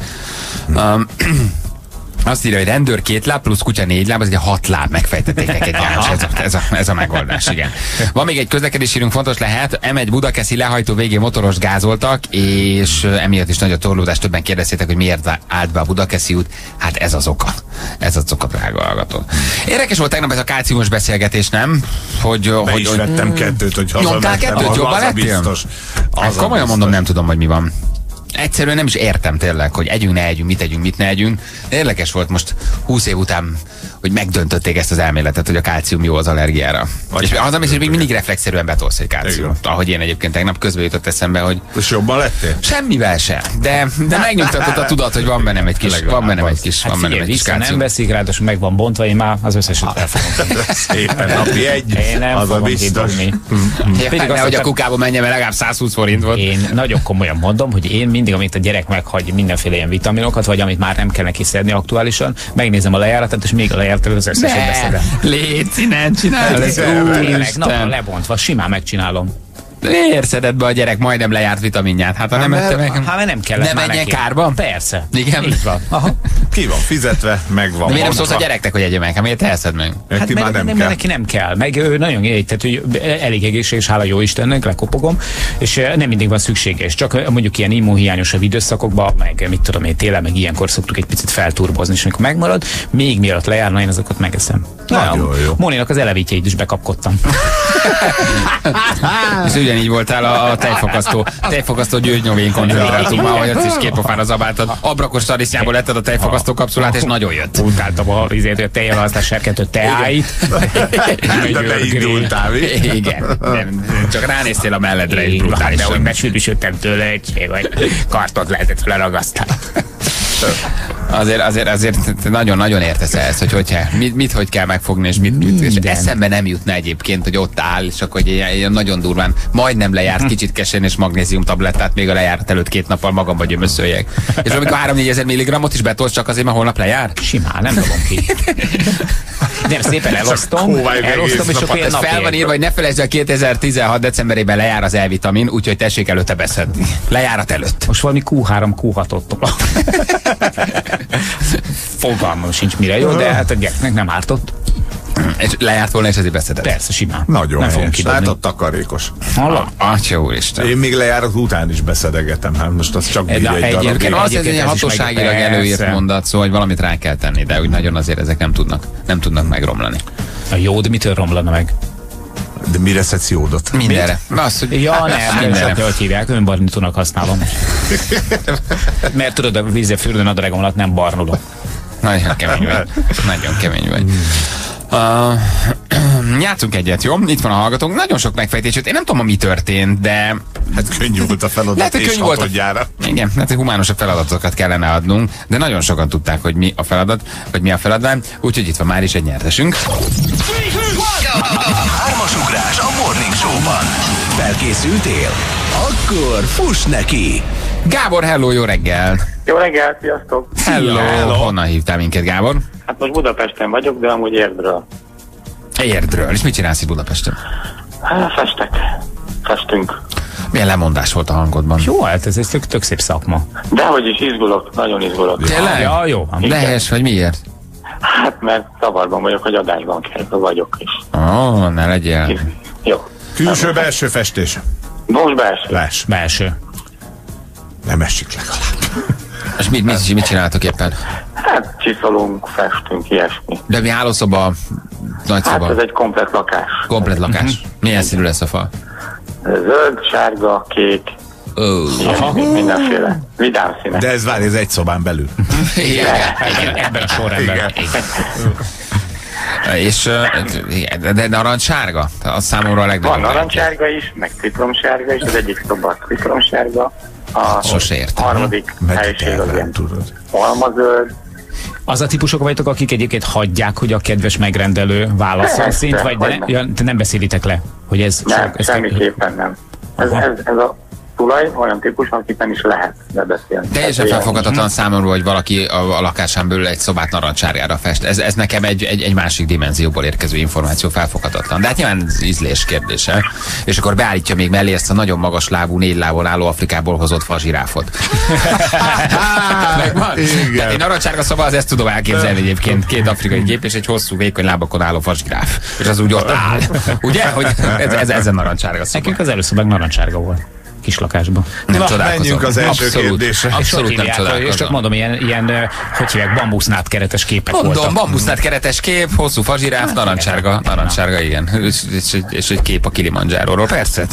Azt írja, hogy rendőr 2 láb plusz kutya 4 láb, az ugye 6 láb, megfejtették neked, János, ez a megoldás, igen. Van még egy közlekedési hírünk, fontos lehet, M1 Budakeszi lehajtó végén motoros gázoltak, és emiatt is nagy a torlódás, többen kérdeztétek, hogy miért állt be a Budakeszi út. Hát ez az oka, drága hallgató. Érdekes volt tegnap ez a kálciumos beszélgetés, nem? Hogy is vettem 2, hogy nyomtál 2, jobban lettél? Komolyan mondom, nem tudom, hogy mi van. Egyszerűen nem is értem tényleg, hogy együnk, ne együnk, mit ne együnk. Érdekes volt most 20 év után, hogy megdöntötték ezt az elméletet, hogy a kálcium jó az allergiára. És az, amit még mindig reflexzerűen betolsz egy kálciumot. Ahogy én egyébként tegnap közben jutott eszembe, hogy... És jobban lettél? Semmivel se. De megnyugtatott a tudat, hogy van bennem egy kis kálcium. Nem veszik rá, és meg van bontva, én már az összeset elfogom. Szépen napi egy, én nem az a biztos. Nehogy a kukába menjen, mert legalább 120 forint volt. Én nagyon komolyan mondom, hogy én mindig, amit a gyerek meghagy mindenféle ilyen vitaminokat, vagy amit már nem kell neki szedni aktuálisan, megnézem a lejáratát, és még a lejáratát az összeset beszedem. Léci, nem csinálod. Tényleg, napra lebontva, simán megcsinálom. Miért szedett be a gyerek majdnem lejárt vitaminját? Hát ha nem ette meg... Hát nem kellett. Nem menjen kárba? Persze. Igen. Így van. Aha. Ki van fizetve, megvan. De miért nem szólsz a gyereknek, hogy egye meg? Hát miért te eszed meg? Hát neki nem kell. Meg ő nagyon tehát hogy elég egészséges, hála jó Istennek, lekopogom, és nem mindig van szükséges. Csak mondjuk ilyen immunhiányosabb időszakokban, meg mit tudom én, télen, meg ilyenkor szoktuk egy picit felturbozni, és amikor megmarad, még mielőtt lejárna, én azokat megeszem. Jó. Móninak az elevítjeit is bekapkodtam. És ugyanígy voltál a tejfakasztó győrnyovén koncentrátummal, hogy azt is 2 pofára zabáltad. Abrakos tarisznyából letted a tejfakasztó kapszulát, és nagyon jött. Utáltam a tejjelválasztás serkentő teáit. De beindultál, igen. Csak ránéztél a melledre, és brutálisan. De hogy besülbisültem tőle, vagy kartot lehetett leragasztani. Azért nagyon értesz ezt, hogy hogy kell megfogni, és és eszembe nem jutna egyébként, hogy ott áll, és akkor egy nagyon durván majdnem lejárt, kicsit kesen és magnézium tablettát még a lejárat előtt 2 nappal magamba gyömöszöljek. És amikor 3-4 ezer milligramot is betolsz, csak azért, mert holnap lejár? Simán, nem dobom ki. Nem, szépen elosztom és akkor ilyen fel van írva, hogy ne felejtsd, hogy 2016 decemberében lejár az E-vitamin, úgyhogy tessék előtte beszedni. Lejárat előtt. Most valami Q3, Q6-ot tolok. Fogalmam sincs mire jó, de hát a gyereknek nem ártott. És lejárt volna, és ezért beszedett. Persze, simán. Nagyon helyes. Látod, takarékos. Atya úristen. Én még lejárat után is beszedegetem. Hát most az csak így egy darabig. Az egy hatóságilag előírt mondat, szó, hogy valamit rá kell tenni, de úgy nagyon azért ezek nem tudnak megromlani. A jód mitől romlana meg? De mire szedsz jódot? Mindenre. Mindenre. Hogy hívják, önbarnitónak használom. Mert tudod, a vízzel fürdőn a drágom alatt nem barnulok. Nagyon kemény vagy. Játszunk egyet, jó? Itt van a hallgatónk. Nagyon sok megfejtés. Én nem tudom, mi történt, de... Hát könnyű volt a feladat, lehet, és hatodjára. Igen, hát humánosabb feladatokat kellene adnunk, de nagyon sokan tudták, hogy mi a feladat, vagy mi a feladvány, úgyhogy itt van már is egy nyertesünk. Hármas ugrás a Morning Show-ban. Felkészültél? Akkor fuss neki! Gábor, hello, jó reggel! Jó reggel, sziasztok! Hello. Honnan hívtál minket, Gábor? Hát most Budapesten vagyok, de amúgy Érdről. Érdről. És mit csinálsz itt Budapesten? Festünk. Milyen lemondás volt a hangodban? Jó, hát ez egy tök szép szakma. Dehogy is izgulok, nagyon izgulok. Tényleg? Ja, jó. Lehes, vagy miért? Hát mert zavarban vagyok, hogy adásban vagyok is. Ne legyél. Jó. Külső-belső festés? Most belső. Belső. Nem esik legalább. És mit csináltok éppen? Hát csiszolunk, festünk, ilyesmi. De mi hálószoba, nagy szoba? Hát ez egy komplet lakás. Komplet lakás. Milyen színű lesz a fal? Zöld, sárga, kék. Mindenféle. Vidám színek. De ez ez egy szobán belül. Igen. Ebben a sorrendben. És de narancssárga? Az számomra a legnagyobb. Van narancssárga is, meg citromsárga is, az egyik szoba citromsárga. Sose értem. Harmadik helység az ilyen almazöld. Az a típusok vagytok, akik egyébként hagyják, hogy a kedves megrendelő válaszol szint, vagy te nem beszélitek le, hogy ez... Nem, semmiképpen nem. Ez a tulaj olyan típus, akit nem is lehet lebeszélni. Teljesen felfoghatatlan számomra, hogy valaki a lakásán belül egy szobát narancssárgára fest. Ez nekem egy másik dimenzióból érkező információ, felfoghatatlan. De hát nyilván ez ízlés kérdése. És akkor beállítja még mellé ezt a nagyon magas lábú, 4 lábon álló Afrikából hozott fazsiráfot. Megvan? Tehát egy narancssárga szoba, az ezt tudom elképzelni egyébként. 2 afrikai gép és egy hosszú, vékony lábakon álló fazsiráf. És az úgy ott áll. Ugye? Hogy ez a narancssárga szoba. Nekünk az előszobák narancssárga volt. Kis lakásban. Nem csodálkozom. Menjünk az első kérdésre. Abszolút nem csodálkozom. És csak mondom, ilyen hogy hívják, bambusznát keretes képek voltak. voltak. Bambusznát keretes kép, hosszú fazsiráf, narancssárga, igen. És egy kép a Kilimanjáróról, persze.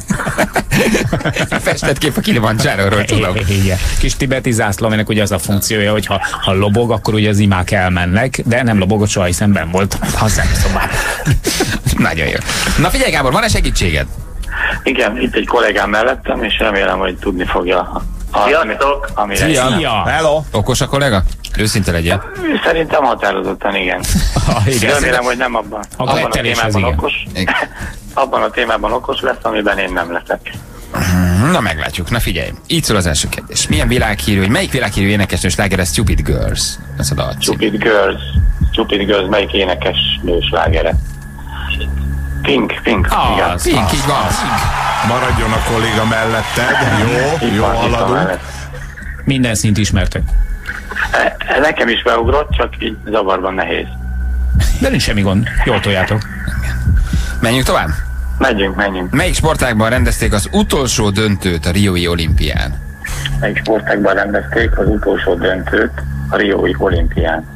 Festett kép a Kilimanjáróról, tudom. Igen. Kis tibeti zászló, aminek ugye az a funkciója, hogy ha lobog, akkor ugye az imák elmennek, de nem lobogott soha, hiszen benn volt hozzám szobában. Nagyon jó. Na figyelj, Gábor, van-e segítséged? Igen, itt egy kollégám mellettem, és remélem, hogy tudni fogja. Sziasztok! Szia! Hello! Okos a kollega? Őszinte legyen. Szerintem határozottan igen. Remélem, hogy nem abban a témában okos. Abban a témában okos lesz, amiben én nem leszek. Na meglátjuk, na figyelj. Így szól az első kérdés. Milyen világhírű, hogy melyik világhírű énekesnő sláger a Stupid Girls? Ez a dal cím. Stupid Girls, melyik énekesnő slágere? Pink. Pink, így van. Maradjon a kolléga melletted. Jó haladunk. Minden szint ismertek. Nekem is beugrott, csak így zavarban nehéz. De nincs semmi gond. Jól toljátok. Menjünk tovább? Menjünk. Melyik sportágban rendezték az utolsó döntőt a Riói olimpián? Melyik sportágban rendezték az utolsó döntőt a Riói olimpián?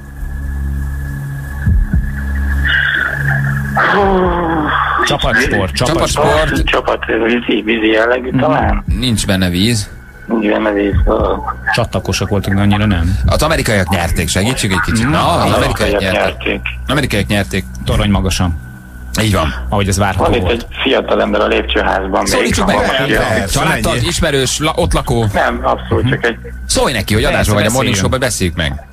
Csapatsport. Vízi jellegű talán? Nincs benne víz. Csattakosak voltak, de annyira nem. Az amerikaiak nyerték, segítsük egy kicsit. Az amerikaiak nyerték. Torony magasan. Így van. Ahogy ez várható volt. Van itt egy fiatal ember a lépcsőházban. Szólítsuk meg! Családtag, ismerős, ott lakó. Nem, abszolút csak egy... Szólj neki, hogy adásban vagy a Morning Show-ban, beszéljük meg.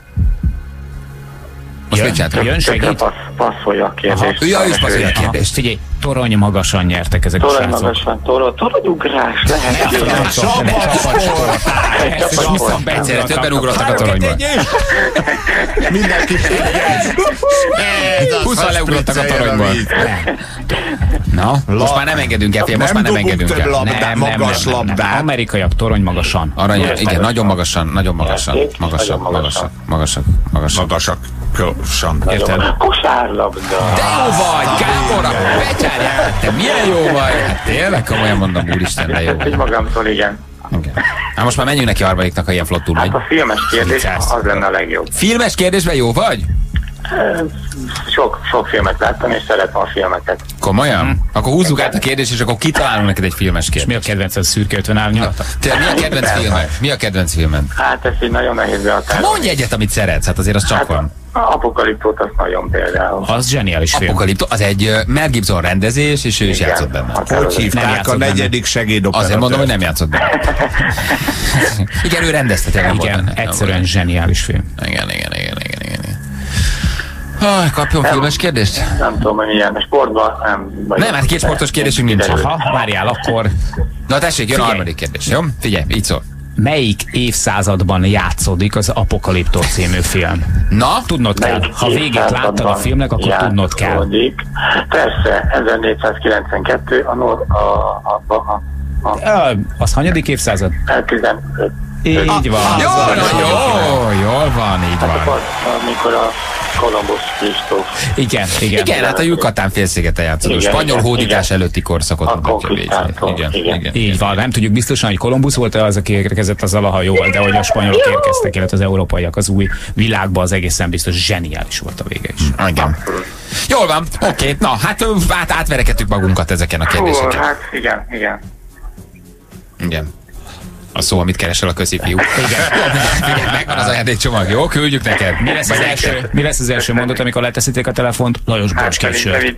Most mit csináltok? Jön, segít. Passzolja a kérdést. Ő is passzolja a kérdést. Figyelj, torony magasan nyertek ezek a srácok. Toronyugrás lehet. Csapatsport. Egyszerre többen ugrottak a toronyban. Mindenki 20-an leugrottak a toronyban. Na, most már nem engedünk el, most már nem engedünk el. Magas labdát. Amerikaiak torony magasan. Arany, igen, nagyon magasan. Magasak. Érted? Kosárlabda. De jó vagy, Gábor, becsárjál, te milyen jó vagy. Hát tényleg komolyan mondom, úristen, de jó vagy. Egy magamtól, igen. Hát most már menjünk neki a harmadiknak, ha ilyen flottul megy. Hát a filmes kérdés az lenne a legjobb. Filmes kérdésben jó vagy? Sok filmet láttam, és szeretem a filmeket. Komolyan? Akkor húzzuk át a kérdést, és akkor kitalálunk neked egy filmes kérdést. És mi a kedvenc, az Szürke 50 árnyalata? Te mi a kedvenc filmed? Mi a kedvenc filmed? Hát ez így nagyon nehéz behatárolni. Mondj egyet, amit szeretsz, hát azért az csak van. Apokaliptót azt nagyon például. Az zseniális film. Apokaliptó, az egy Mel Gibson rendezés, és ő is játszott benne. Hogy hívták a negyedik segédoperatőr? Azért mondom, hogy nem játszott benne. Igen, ő rendezte tényleg. Igen, egyszerűen zseniális film. Igen. Kapjon filmes kérdést? Nem tudom, hogy milyen sportban, nem, hát két sportos kérdésünk nincs. Aha, várjál, akkor... Na tessék, jön a harmadik kérdés, jó? Figyelj, így szól. Melyik évszázadban játszódik az Apokaliptó című film? Na? Tudnod kell. Ha végét láttad a filmnek, akkor tudnod kell. Persze, 1492, az hanyadik évszázad? 15. Így van. Jól van, így van. Amikor a Kolumbusz Kristóf. Igen, hát a Yucatán félszigeten játszódó spanyol hódítás előtti korszakot mutatja. Igen. Így van, nem tudjuk biztosan, hogy Kolumbusz volt az, aki érkezett azzal a hajóval, de hogy a spanyolok érkeztek, illetve az európaiak az új világba, az egészen biztos zseniális volt a vége is. Igen. Jól van, oké. Na, hát átverekedtük magunkat ezeken a kérdéseken. Hát igen. A szó, amit keresel a középfiú. Igen. Megvan az ajándékcsomag, jó? Küldjük neked. Mi lesz az első mondat, amikor leteszitek a telefont? Lajos bocs később.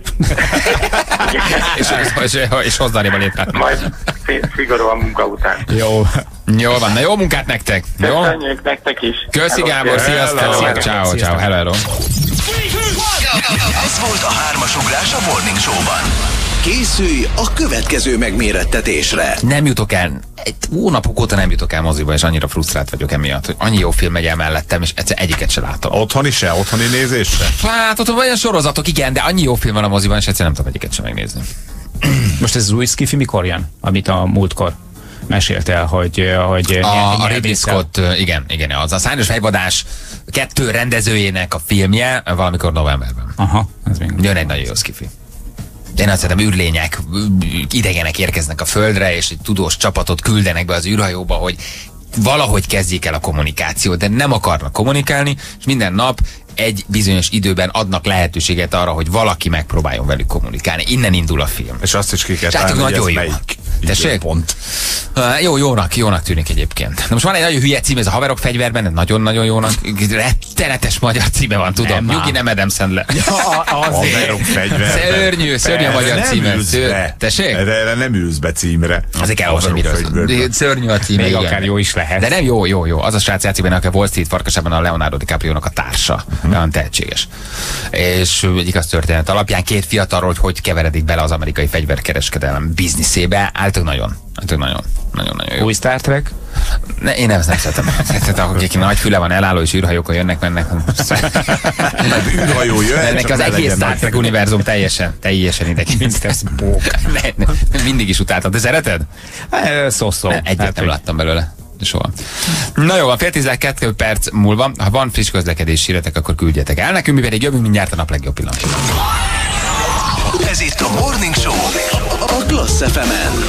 És hozd arrébb a létrát. Majd szigorúan munka után. Jó van, na jó munkát nektek. Jó? Köszönjük nektek is. Köszi Gábor, sziasztok. Ciao, hello. Ez volt a 3-as ugrás a Morning Show-ban. Készülj a következő megmérettetésre. Nem jutok el, hónapok óta nem jutok el moziba, és annyira frusztrált vagyok emiatt, hogy annyi jó film megy el mellettem, és egyszer egyiket se látom. Otthoni nézésre? Hát otthon olyan sorozatok, igen, de annyi jó film van a moziban, és egyszer nem tudom egyiket sem megnézni. Most ez az új skifi mikor jön? Amit a múltkor meséltél, hogy a Ridley Scott, igen, az a Szárnyas fejvadás 2 rendezőjének a filmje valamikor novemberben. Aha, ez még. Jön egy nagyon jó skifi. Én azt hiszem, űrlények, idegenek érkeznek a Földre, és egy tudós csapatot küldenek be az űrhajóba, hogy valahogy kezdjék el a kommunikációt, de nem akarnak kommunikálni, és minden nap egy bizonyos időben adnak lehetőséget arra, hogy valaki megpróbáljon velük kommunikálni. Innen indul a film. És azt is ki kell találni, hogy nagyon jó. Tessék? Jónak tűnik egyébként. Na most van egy nagyon hülye cím, ez a Haverok fegyverben, nagyon-nagyon jónak. Rettenetes magyar címe van, tudom. Nyugi, nem Adam Sandler. Haverok fegyverben. Szörnyű a magyar címe. Tessék? Erre nem ülsz be címre. Azért kell olvasni, miről szól. Szörnyű a címe, még akár jó is lehet. De nem jó. Az a srác játszik benne, aki a Wall Street farkasában a Leonardo DiCaprio-nak a társa. Olyan tehetséges. És egy igaz történet alapján 2 fiatalról, hogy keveredik bele az amerikai fegyverkereskedelem bizniszébe. Nagyon jó. Új Star Trek? Én nem szeretem. Akik nagy füle van, elálló és űrhajókkal jönnek, mennek. űrhajó jön. Ennek az egész Star Trek univerzum teljesen idegen. Mindig is utáltad. De szereted? Szó. Egyet nem láttam belőle. Soha. Na jó, a 9:02 perc múlva, ha van friss közlekedés híretek, akkor küldjetek el. Nekünk mi pedig jövünk mindjárt a nap legjobb pillanatban. Ez itt a Morning Show a Klassz FM-en.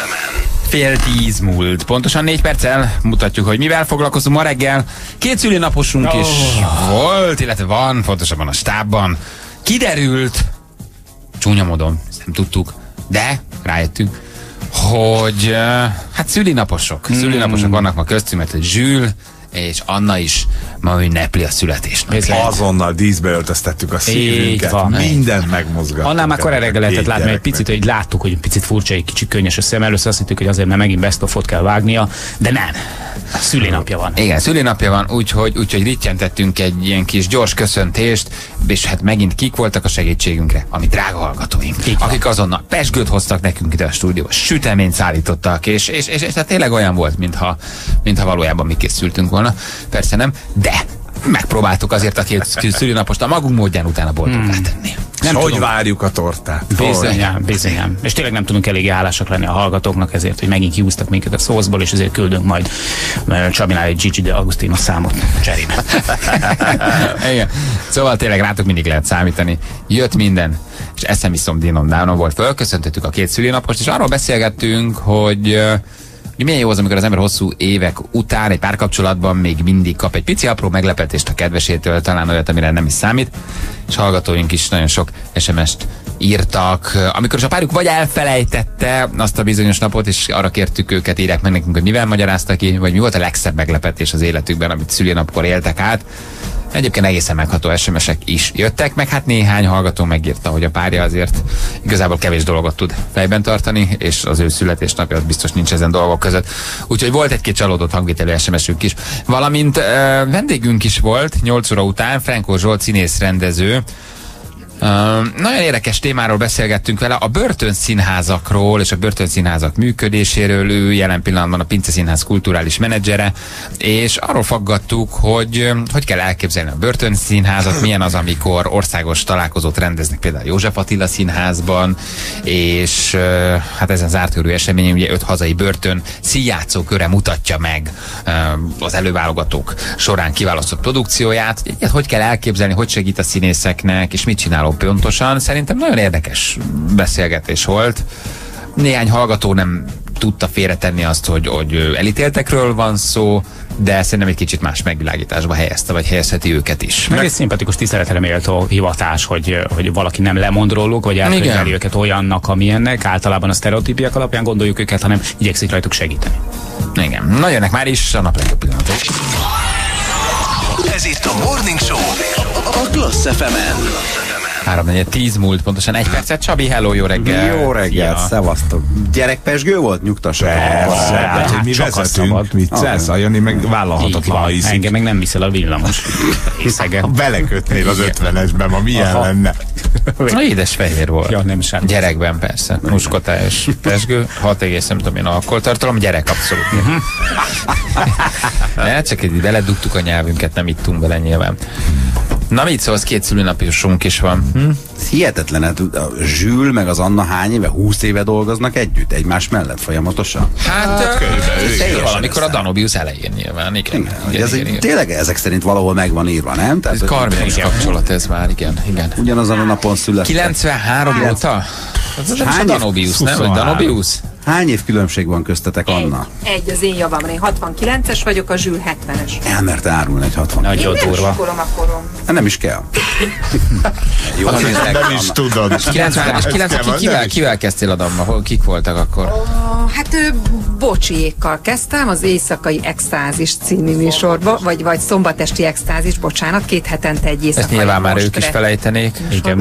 9:10 múlt. Pontosan 4 perccel mutatjuk, hogy mivel foglalkozunk ma reggel. 2 szülinaposunk is volt, illetve van, pontosabban a stábban. Kiderült, csúnya módon, ezt nem tudtuk, de rájöttünk, hogy hát szülinaposok vannak ma köztünk, mert Zsül és Anna is ma ünnepli a születésnapját. Azonnal díszbe öltöztettük a szívünket, mindent megmozgattunk. Annál már korai reggel lehetett látni, egy picit, hogy láttuk, hogy picit furcsa, egy kicsit könnyes a szem. Először azt hittük, hogy azért, mert megint best of-ot kell vágnia, de nem. Szülinapja van. Igen, szülinapja van, úgyhogy rittyentettünk egy ilyen kis gyors köszöntést, és hát megint kik voltak a segítségünkre, ami drága hallgatóink, akik azonnal pezsgőt hoztak nekünk ide a stúdióba, süteményt szállítottak, és hát tényleg olyan volt, mintha valójában mi készültünk volna. Persze nem, de megpróbáltuk azért a 2 szülinapost a magunk módján utána boldoggá tenni. Hogy várjuk a tortát? Bizonyám. És tényleg nem tudunk eléggé hálásak lenni a hallgatóknak ezért, hogy megint kiúztak minket a szószból, és ezért küldünk majd Csabinál egy Gigi de Agustino számot cserébe. Igen. Szóval tényleg rátok mindig lehet számítani. Jött minden, és eszem iszom Dinom Dánon volt. Fölköszöntöttük a 2 szülinapost, és arról beszélgettünk, hogy milyen jó az, amikor az ember hosszú évek után egy párkapcsolatban még mindig kap egy pici apró meglepetést a kedvesétől, talán olyat, amire nem is számít, és hallgatóink is nagyon sok SMS-t írtak, amikor is a párjuk vagy elfelejtette azt a bizonyos napot, és arra kértük őket, írják meg nekünk, hogy mivel magyarázta ki, vagy mi volt a legszebb meglepetés az életükben, amit szülinapkor éltek át. Egyébként egészen megható SMS-ek is jöttek, meg hát néhány hallgató megírta, hogy a párja azért igazából kevés dolgot tud fejben tartani, és az ő születésnapja az biztos nincs ezen dolgok között. Úgyhogy volt egy-két csalódott hangvételű SMS-ünk is. Valamint vendégünk is volt 8 óra után, Frenkó Zsolt színész rendező. Nagyon érdekes témáról beszélgettünk vele, a börtönszínházakról és a börtönszínházak működéséről. Ő jelen pillanatban a Pince Színház kulturális menedzsere, és arról faggattuk, hogy kell elképzelni a börtönszínházat, milyen az, amikor országos találkozót rendeznek például József Attila Színházban, és hát ezen zárt körű esemény, ugye 5 hazai börtön színjátszóköre mutatja meg az előválogatók során kiválasztott produkcióját. Hogy kell elképzelni, hogy segít a színészeknek, és mit csinálok pontosan. Szerintem nagyon érdekes beszélgetés volt. Néhány hallgató nem tudta félretenni azt, hogy elítéltekről van szó, de szerintem egy kicsit más megvilágításba helyezte, vagy helyezheti őket is. Meg egy szimpatikus, tiszteletre méltó hivatás, hogy valaki nem lemond róluk, vagy elkönyveli őket olyannak, amilyennek. Általában a sztereotípiák alapján gondoljuk őket, hanem igyekszik rajtuk segíteni. Igen. Na jönnek már is a nap legjobb pillanatok. Ez itt a Morning Show a Klassz FM-en. 3-4-10 múlt, pontosan 1 percet. Csabi, hello, jó reggel. Jó reggel, szevasztok. Gyerekpesgő volt? Nyugtassak. Persze, hát mi vezetünk, viccelsz, a Jani meg vállalhatatlan hiszik. Engem meg nem viszel a villamos. Ha belekötnél az 50-esben, ma milyen lenne? Na, édes fehér volt. Ja, nem sem. Gyerekben persze. Muskotás pesgő, 6 egész nem tudom én alkoholtartalom, gyerek abszolút. Ne, csak így beledugtuk a nyelvünket, nem ittunk bele nyilván. Na mit szólsz, 2 szülinaposunk is van. Ez hihetetlen, a Zsül meg az Anna hány éve, 20 éve dolgoznak együtt, egymás mellett folyamatosan? Hát körülbelül valamikor a Danubius elején nyilván, igen. Tényleg ezek szerint valahol meg van írva, nem? Ez karmikus kapcsolat ez már, igen. Ugyanazon a napon születtek. 93 óta? Ez nem a Danubius, nem? Vagy Danubius? Hány év különbség van köztetek, Anna? Egy az én javam, én 69-es vagyok, a Zsül 70-es. Elmert árulni egy 60. Nagyon durva. Nem a korom. Nem is kell. Jó, nem is tudod. 90-es, kivel kezdtél a Damma? Kik voltak akkor? Hát Bocsiékkal kezdtem az Éjszakai Extázis című műsorba, vagy Szombatesti Extázis, bocsánat, 2 hetente egy éjszakai. Ezt nyilván már ők is felejtenék.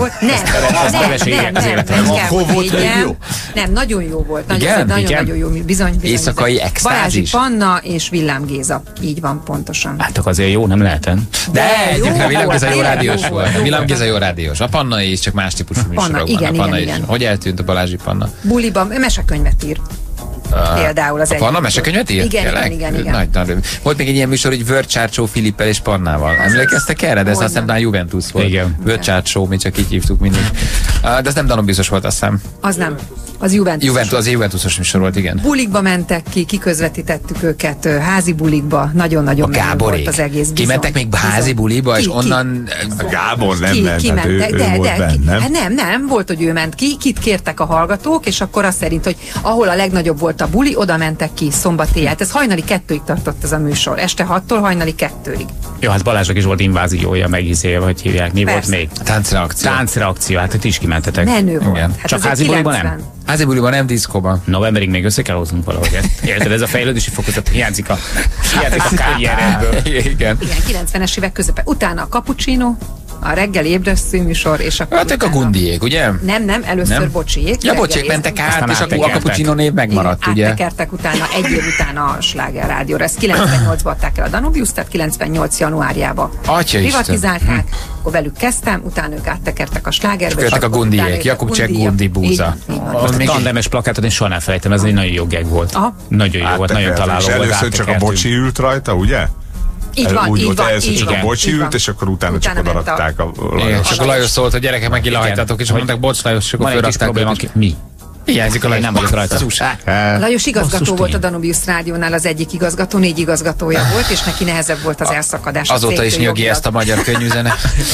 Nem, nagyon jó volt. Nagyon jó, bizony. Éjszakai Extázis. Balázsi Panna és Villám Géza. Így van, pontosan. Hát azért jó, nem lehetem. De egyébként Villám Géza jó rádiós volt. Villám Géza jó rádiós. A Panna is, csak más típusú műsorok van. Igen. Hogy eltűnt a Balázsi Panna? Buliban mesekönyvet ír. Például az a Panna mesekönyvet írt? Igen. Volt még egy ilyen műsor, hogy Vörcsácsó Filippel és Pannával. Emlékeztek erre? De ez azt hiszem már Juventus volt. Igen. Vörcsácsó, mi csak így hívtuk mindig. De ez nem Danubiusos volt, azt hiszem. Az nem. Az Juventus. Az Juventusos műsor volt, igen. Bulikba mentek ki, kiközvetítettük őket házi bulikba. Nagyon-nagyon menő volt az egész. Kimentek még házi buliba, és onnan... Gábor nem ment, hát ő volt benne. Nem, volt, hogy ő ment ki. Kit kértek a hallgatók, és akkor azt szerint, hogy ahol a legnagyobb volt a buli, oda mentek ki szombat éjjel. Ez hajnali 2-ig tartott ez a műsor. Este 6-tól hajnali 2-ig. Jó, hát Balázsnak is volt inváziója, hogy hívják. Mi volt még? Táncreakció. Hát itt is kimentetek. Menő volt. Hát csak házi buliban nem? Házi buliban nem, diszkóban. Novemberig még össze kell hoznunk valahogy. Érted, ez a fejlődési fokozat hiányzik a karrieredből. Igen. 90-es évek közepe. Utána a cappuccino, a reggeli ébresztő műsor, és akkor... Hát a Gundiék, ugye? Nem, először Bocsiék. Ja, Bocsiék mentek át, és akkor a cappuccino név megmaradt, ugye? Áttekertek utána, egy év után a Sláger Rádióra. Ezt 98-ban adták el a Danubius, tehát 98 januárjában privatizálták, akkor velük kezdtem, utána ők áttekertek a Slágerbe. Jöttek a Gundiék, Jakubcsek, Gundi, Búza. A tandemes plakátot én soha nem felejtem, ez egy nagyon jó geg volt. Nagyon jó volt, nagyon találó volt. Először csak a Bocsi ült rajta, ugye? Így van, úgy volt, először csak a Bocsi ült, és akkor utána csak odarakták a Lajos. És akkor Lajos szólt, hogy gyerekek, megint lehajtatok, és mondták, bocs Lajos, és akkor fölrakták. Mi? Hiányzik a Lajos. Nem vagyok rajta. Lajos igazgató volt a Danubius Rádiónál, az egyik igazgató, 4 igazgatója volt, és neki nehezebb volt az elszakadás. Azóta is nyögi ezt a magyar könnyűzene.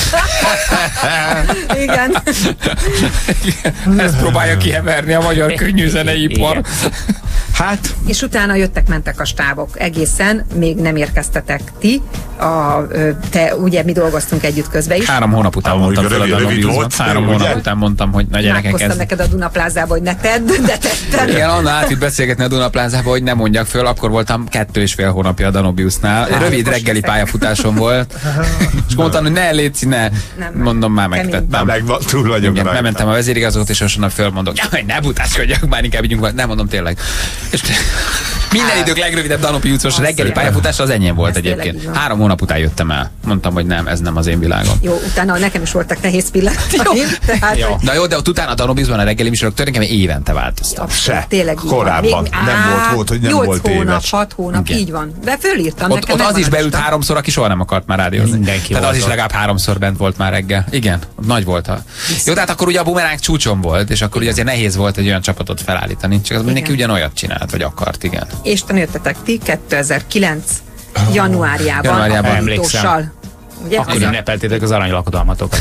Igen. Ezt próbálja kieverni a magyar könnyűzeneipar. Hát. És utána jöttek-mentek a stábok. Egészen még nem érkeztetek ti. Te, ugye mi dolgoztunk együtt közben is. 3 hónap után mondtam föl a Danubiusban. 3 hónap után mondtam, hogy na gyerekek, megkoztam neked a Dunaplázába, hogy ne tedd, de tettem. Igen, Anna átvitt beszélgetni a Dunaplázába, hogy nem mondjak föl, akkor voltam 2,5 hónapja a Danubiusnál. Rövid reggeli pályafutásom volt. És mondtam, hogy ne létszi, ne. Mondom, már megtettem. Túl vagyok rajta. Bementem a vezérigazgatót, és onnan fölmondok, hogy ne butáskodjak, már inkább ígyunk, nem mondom tényleg. És minden idők legrövidebb Danubiusos reggeli pályafutása az enyém volt egyébként. 3 hónap után jöttem el. Mondtam, hogy nem, ez nem az én világom. Jó, utána nekem is voltak nehéz pillanataim. Na jó, de utána a Danubiusban a reggeli műsorok tulajdonképpen évente változtak. Tényleg korábban. Nem volt, hogy nem volt éves. 8 hónap, 6 hónap, így van. De fölírtam ott az is beült 3-szor, aki soha nem akart már rádiózni. Tehát az is legalább 3-szor bent volt már reggel. Igen, nagy volt. Jó, tehát akkor ugye a bumeráng csúcson volt, és akkor ugye azért nehéz volt egy olyan csapatot felállítani. Csak az mindenki ugyanolyat csinált, vagy akart, igen. És jöttetek ti 2009 januárjában a borítóssal. Ugye? Akkor ünnepeltétek az aranylakodalmatokat.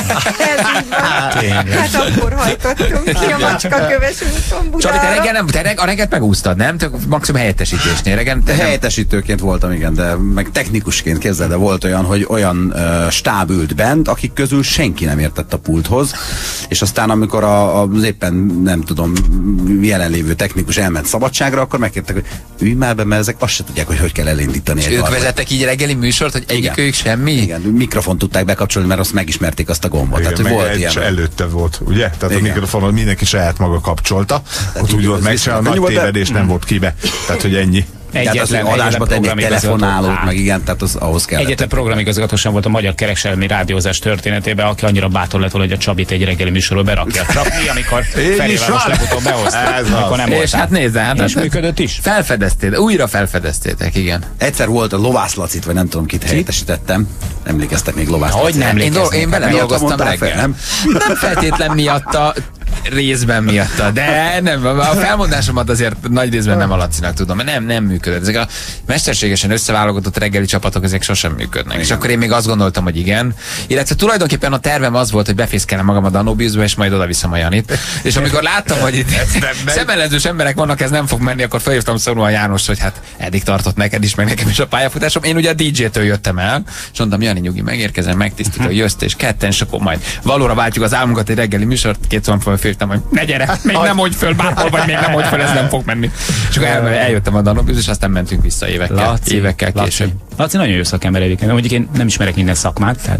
Hát akkor hajtottunk ki a macskaköves úton Budára. Csabi, te reggel a reggelt megúsztad, nem? Maximum helyettesítésnél. Helyettesítőként voltam, igen, de meg technikusként képzeld, de volt olyan, hogy olyan stáb ült bent, akik közül senki nem értett a pulthoz, és aztán amikor az éppen, nem tudom, jelenlévő technikus elment szabadságra, akkor megkértek, hogy ülj már be, mert ezek azt se tudják, hogy kell elindítani. És ők vezettek így reggeli műsort, hogy egyikőjük semmi? Igen, mikrofont tudták bekapcsolni, mert azt megismerték azt a gombot. Igen, tehát volt ilyen. Előtte volt, ugye? Tehát igen. A mikrofonon mindenki saját maga kapcsolta. Ott úgy volt megcsinálva, a nagy tévedés nem volt kibe. Tehát, hogy ennyi. Egyetlen adásba tenni egy telefonálót, meg igen, tehát az ahhoz kellett. Egyetlen programigazgató sem volt a magyar kereskedelmi rádiózás történetében, aki annyira bátor lett volna, hogy a Csabit egy reggeli műsorról berakja. Mi, amikor Ferivel most legutóbb behozták, akkor nem volt. És hát nézd, és működött is. Felfedeztétek, újra felfedeztétek, igen. Egyszer volt a Lovász Lacit, vagy nem tudom, kit helyettesítettem. Emlékeztek még Lovász Lacit? Hogy nem emlékeztek? Én vele dolgoztam reggel. Nem feltétlen miatta, részben miatta, de nem, a felmondásomat azért nagy részben nem a Lacinak tudom, mert nem működött. Ezek a mesterségesen összeválogatott reggeli csapatok, ezek sosem működnek. Igen. És akkor én még azt gondoltam, hogy igen. Illetve tulajdonképpen a tervem az volt, hogy befészkelem magam a Danubiusba, és majd oda viszem a Janit. És amikor láttam, hogy itt szemellenzős emberek vannak, ez nem fog menni, akkor felhívtam Szorúan Jánost, hogy hát eddig tartott neked is, meg nekem is a pályafutásom. Én ugye a DJ-től jöttem el, és mondtam, Jani, nyugi, megérkezem, megtisztító, jössz, és ketten, és akkor majd valóra váltjuk az álmunkat egy reggeli műsort, 2 szóval féltem, hogy ne gyere, még nem mondj föl, bárhol vagy, még nem mondj föl, ez nem fog menni. És akkor eljöttem a Danubius, és aztán mentünk vissza évekkel később. Laci nagyon jó szakember egyébként, mondjuk én nem ismerek minden szakmát, tehát...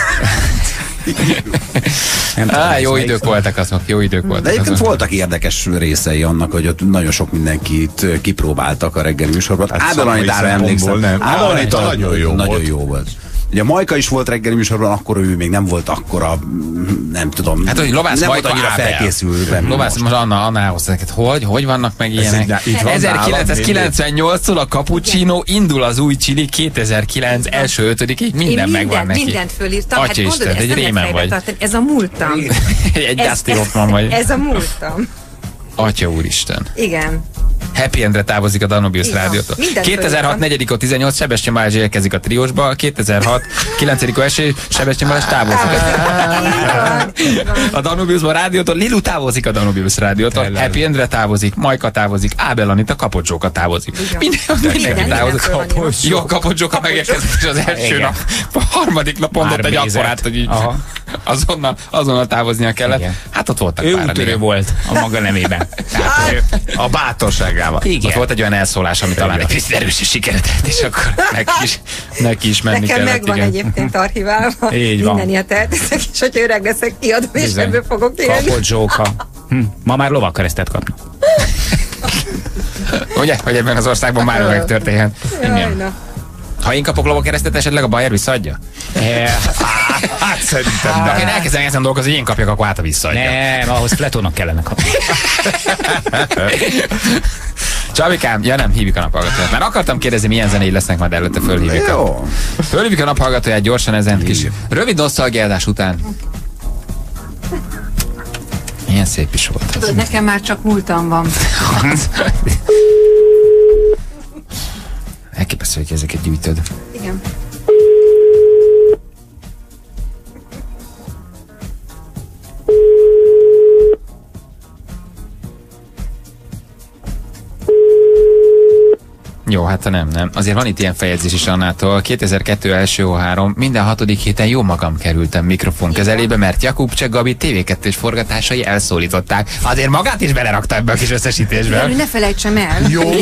Jó idők voltak azok, jó idők voltak. De egyébként voltak érdekes részei annak, hogy ott nagyon sok mindenkit kipróbáltak a reggeli műsorban. Ábel Anitára emlékszem. Ábel Anita nagyon jó volt. Ugye a Majka is volt reggeli műsorban, akkor ő még nem volt akkora, nem tudom, hát, hogy Lovász nem Majka volt annyira felkészülve. Lovász, most Annához neked, hogy vannak meg ilyenek? 1998-tól a Cappuccino, indul az új Chili, 2009 első 5-ig, minden megvan neki. Mindent fölírtam, hát gondolod, egy rémen vagy. Ez a múltam. Egy Dusty Hoffman vagy. Ez a múltam. Atya úristen. Igen. Happy Endre távozik a Danubius rádiótól. 2006 4. 18 Sebestyén Balázs érkezik a triósba, 2006 9. esély Sebestyén Balázs távozik a Danubiusban rádiótól, Lilu távozik a Danubius rádiótól, Happy Endre távozik, Majka távozik, Ábel Anita, Kapocsóka távozik. Mindenki távozik. Jó, a Kapocsóka megérkezik, és az első nap, a harmadik nap mondott egy akkorát, hogy így azonnal távoznia kellett. Hát ott voltak pár. Ő úttörő volt a maga nemében. A bátorságával. Igen. Ott volt egy olyan elszólás, ami talán egy kicsit erős sikeretett, és akkor neki is menni nekem kellett. Nekem megvan egyébként archiválva. Minden ilyet elteszek, és hogy öreg leszek, kiadom, és ebből fogok élni. Kapocsóka. Ma már lovakkeresztet kapnak. Ugye, hogy ebben az országban már megtörténhet. Ha én kapok lovakkeresztet, esetleg a Bayer visszaadja? Hát szerintem nem. Ha én elkezdem ezen dolgozni, hogy én kapjak, akkor át a visszaadja. Nem, ahhoz Platónak kellene kapni. Csabikám, nem, hívjuk a naphallgatóját. Már akartam kérdezni, milyen zenéi lesznek, majd előtte fölhívjuk. Fölhívjuk a naphallgatóját gyorsan ezen kis rövid nosztalgiázás után. Milyen szép is volt. Tudod, nekem már csak múltam van. Elképesztő, hogy ezeket gyűjtöd. Igen. Jó, hát nem. Azért van itt ilyen fejezés is Annától. 2002 első O3, minden 6. héten jó magam kerültem mikrofon közelébe, mert Jakub Gabi TV2-s forgatásai elszólították. Azért magát is belerakta ebbe a kis összesítésbe. Ne felejtsem el.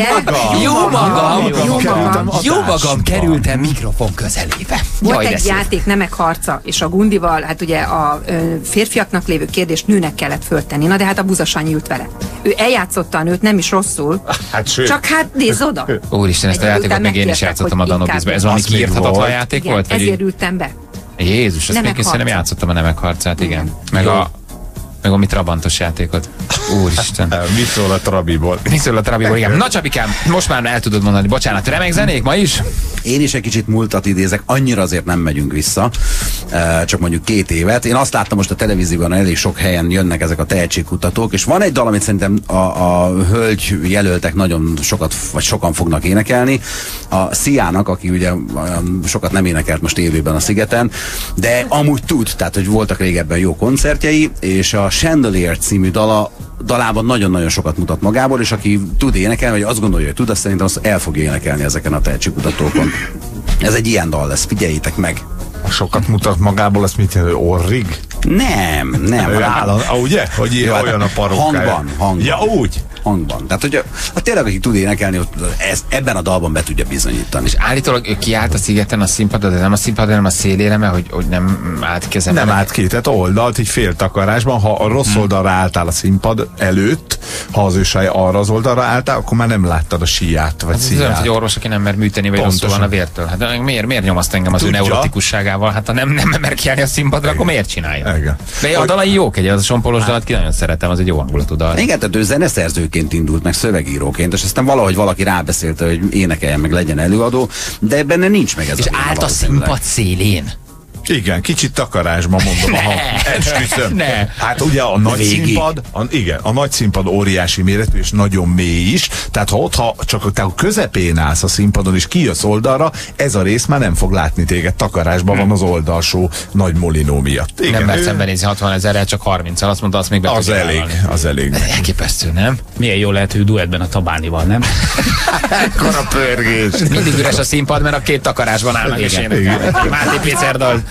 Jó magam kerültem mikrofon közelébe. Volt egy játék, Nemek harca, és a Gundival, hát ugye a férfiaknak lévő kérdést nőnek kellett föltenni. Na de hát a Buzasanyi ült vele. Ő eljátszotta a nőt, nem is rosszul. Csak hát nézz oda. Úristen, ezt a játékot meg én is játszottam a Danobizbe. Ez valami kiírthatatlan játék volt? Ezért ültem be. Jézus, azt még szerintem játszottam a Nemek harcát, igen. Meg a Trabantos játékot. Úristen. Mi szól a Trabiból? Igen. Na Csabikám, most már el tudod mondani, bocsánat, remek zenék ma is? Én is egy kicsit múltat idézek, annyira azért nem megyünk vissza, csak mondjuk 2 évet. Én azt láttam most a televízióban, elég sok helyen jönnek ezek a tehetségkutatók, és van egy dal, amit szerintem a hölgy jelöltek nagyon sokat, vagy sokan fognak énekelni. A Sziának, aki ugye sokat nem énekelt most élőben a Szigeten, de amúgy tud, tehát hogy voltak régebben jó koncertjei, és a Chandelier című dalában nagyon-nagyon sokat mutat magából, és aki tud énekelni, vagy azt gondolja, hogy tud, azt szerintem azt el fog énekelni ezeken a tehetségkutatókon. Ez egy ilyen dal lesz, figyeljétek meg. Sokat mutat magából, azt mit jelent, orrig? Nem. Ugye? Hogy olyan a parókája. Hangban. Ja, úgy. Hangban. Tehát, hogy tényleg, aki tud énekelni, ebben a dalban be tudja bizonyítani. És állítólag ő kiállt a Szigeten a színpadon, de nem a színpadon, hanem a szélére, mert hogy nem állt kezem. Nem állt ki, tehát oldalt, így fél takarásban, ha a rossz oldalra álltál a színpad előtt, ha az ő saja arra az oldalra álltál, akkor már nem láttad a síját, vagy szíját. Ez olyan, hogy orvos, aki nem mer műteni, vagy rosszul van a vértől. Hát miért nyomaszt engem az ő neurotikusságával? Hát ha nem mer kiállni a színpadra, akkor miért csinálja? Igen. De a dalai jók, az a Sompolos dalat ki nagyon szeretem, az egy jó hangulatú dal. Igen, tehát ő zeneszerzőként indult, meg szövegíróként, és aztán valahogy valaki rábeszélte, hogy énekeljen, meg legyen előadó, de benne nincs meg ez és a állt a színpad szélén. Igen, kicsit takarásban mondom. Esküszöm. Hát ugye a nagy színpad, a nagy színpad óriási méretű és nagyon mély is, tehát ha csak te a közepén állsz a színpadon és kijössz oldalra, ez a rész már nem fog látni téged, takarásban van az oldalsó nagy molinó miatt. Igen, nem mert szembenézni 60 000-rel, csak 30-al, azt mondta, azt még be az elég. Elképesztő, nem? Milyen jó lehet, hogy duettben a Tabánival, nem? Ekkora pörgés. Mindig üres a színpad, mert a 2 takarásban állnak és énekelnek. Máté Pécerdal.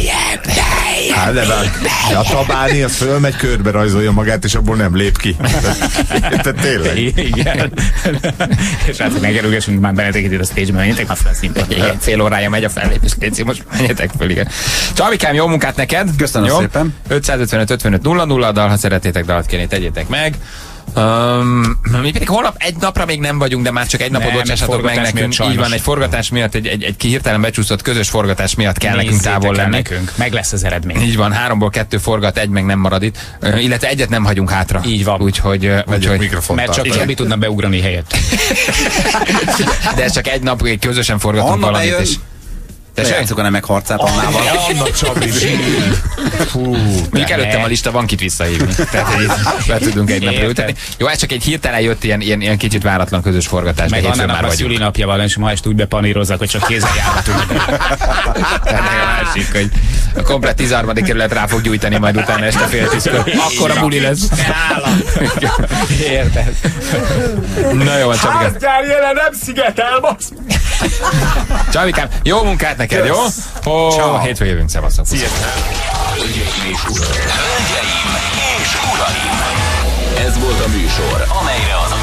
De a Tabáni az fölmegy, körbe rajzolja magát, és abból nem lép ki. Tehát tényleg. Igen. És hát, hogy megerőgessünk, már benetek itt a stage-ben, menjetek már fel a színpadra. Fél órája megy a fellépés, légy most menjetek föl, igen. Csabikám, jó munkát neked! Köszönöm szépen! 555 55 00 a dal, ha szeretnétek dalat kérni, tegyétek meg. Mi pedig holnap egy napra még nem vagyunk, de már csak egy napot bocsássatok meg nekünk. Így van, egy forgatás miatt, egy hirtelen becsúszott közös forgatás miatt kell nekünk távol lenni. Nekünk. Meg lesz az eredmény. Így van, 3-ból 2 forgat, egy meg nem marad itt. Illetve egyet nem hagyunk hátra. Így van. Úgyhogy mert csak Csabi tudna beugrani helyett. De ez csak egy nap, közösen forgatunk valamit is. Játsszuk a Nemek harcát Annával. Annak Csabi. Mondjuk előttem a lista, van kit visszahívni. Tehát be tudunk egy napra ültetni. Jó, ez csak egy hirtelen jött ilyen kicsit váratlan közös forgatás. Meg annak a szüli napja van, és ma este úgy bepanírozzak, hogy csak kézzel járhatunk. Tehát a másik, hogy a komplet 13. kerület rá fog gyújtani majd utána este fél 10-kor. Akkor a buli lesz. Érted? Na jó, Csabikám. Házgyár jelen nem szigetel, basz! Csabikám, jó munkát neked, jó? Hétfőn jövünk, szevasztok. Hölgyeim és uraim! Ez volt a műsor, amelyre az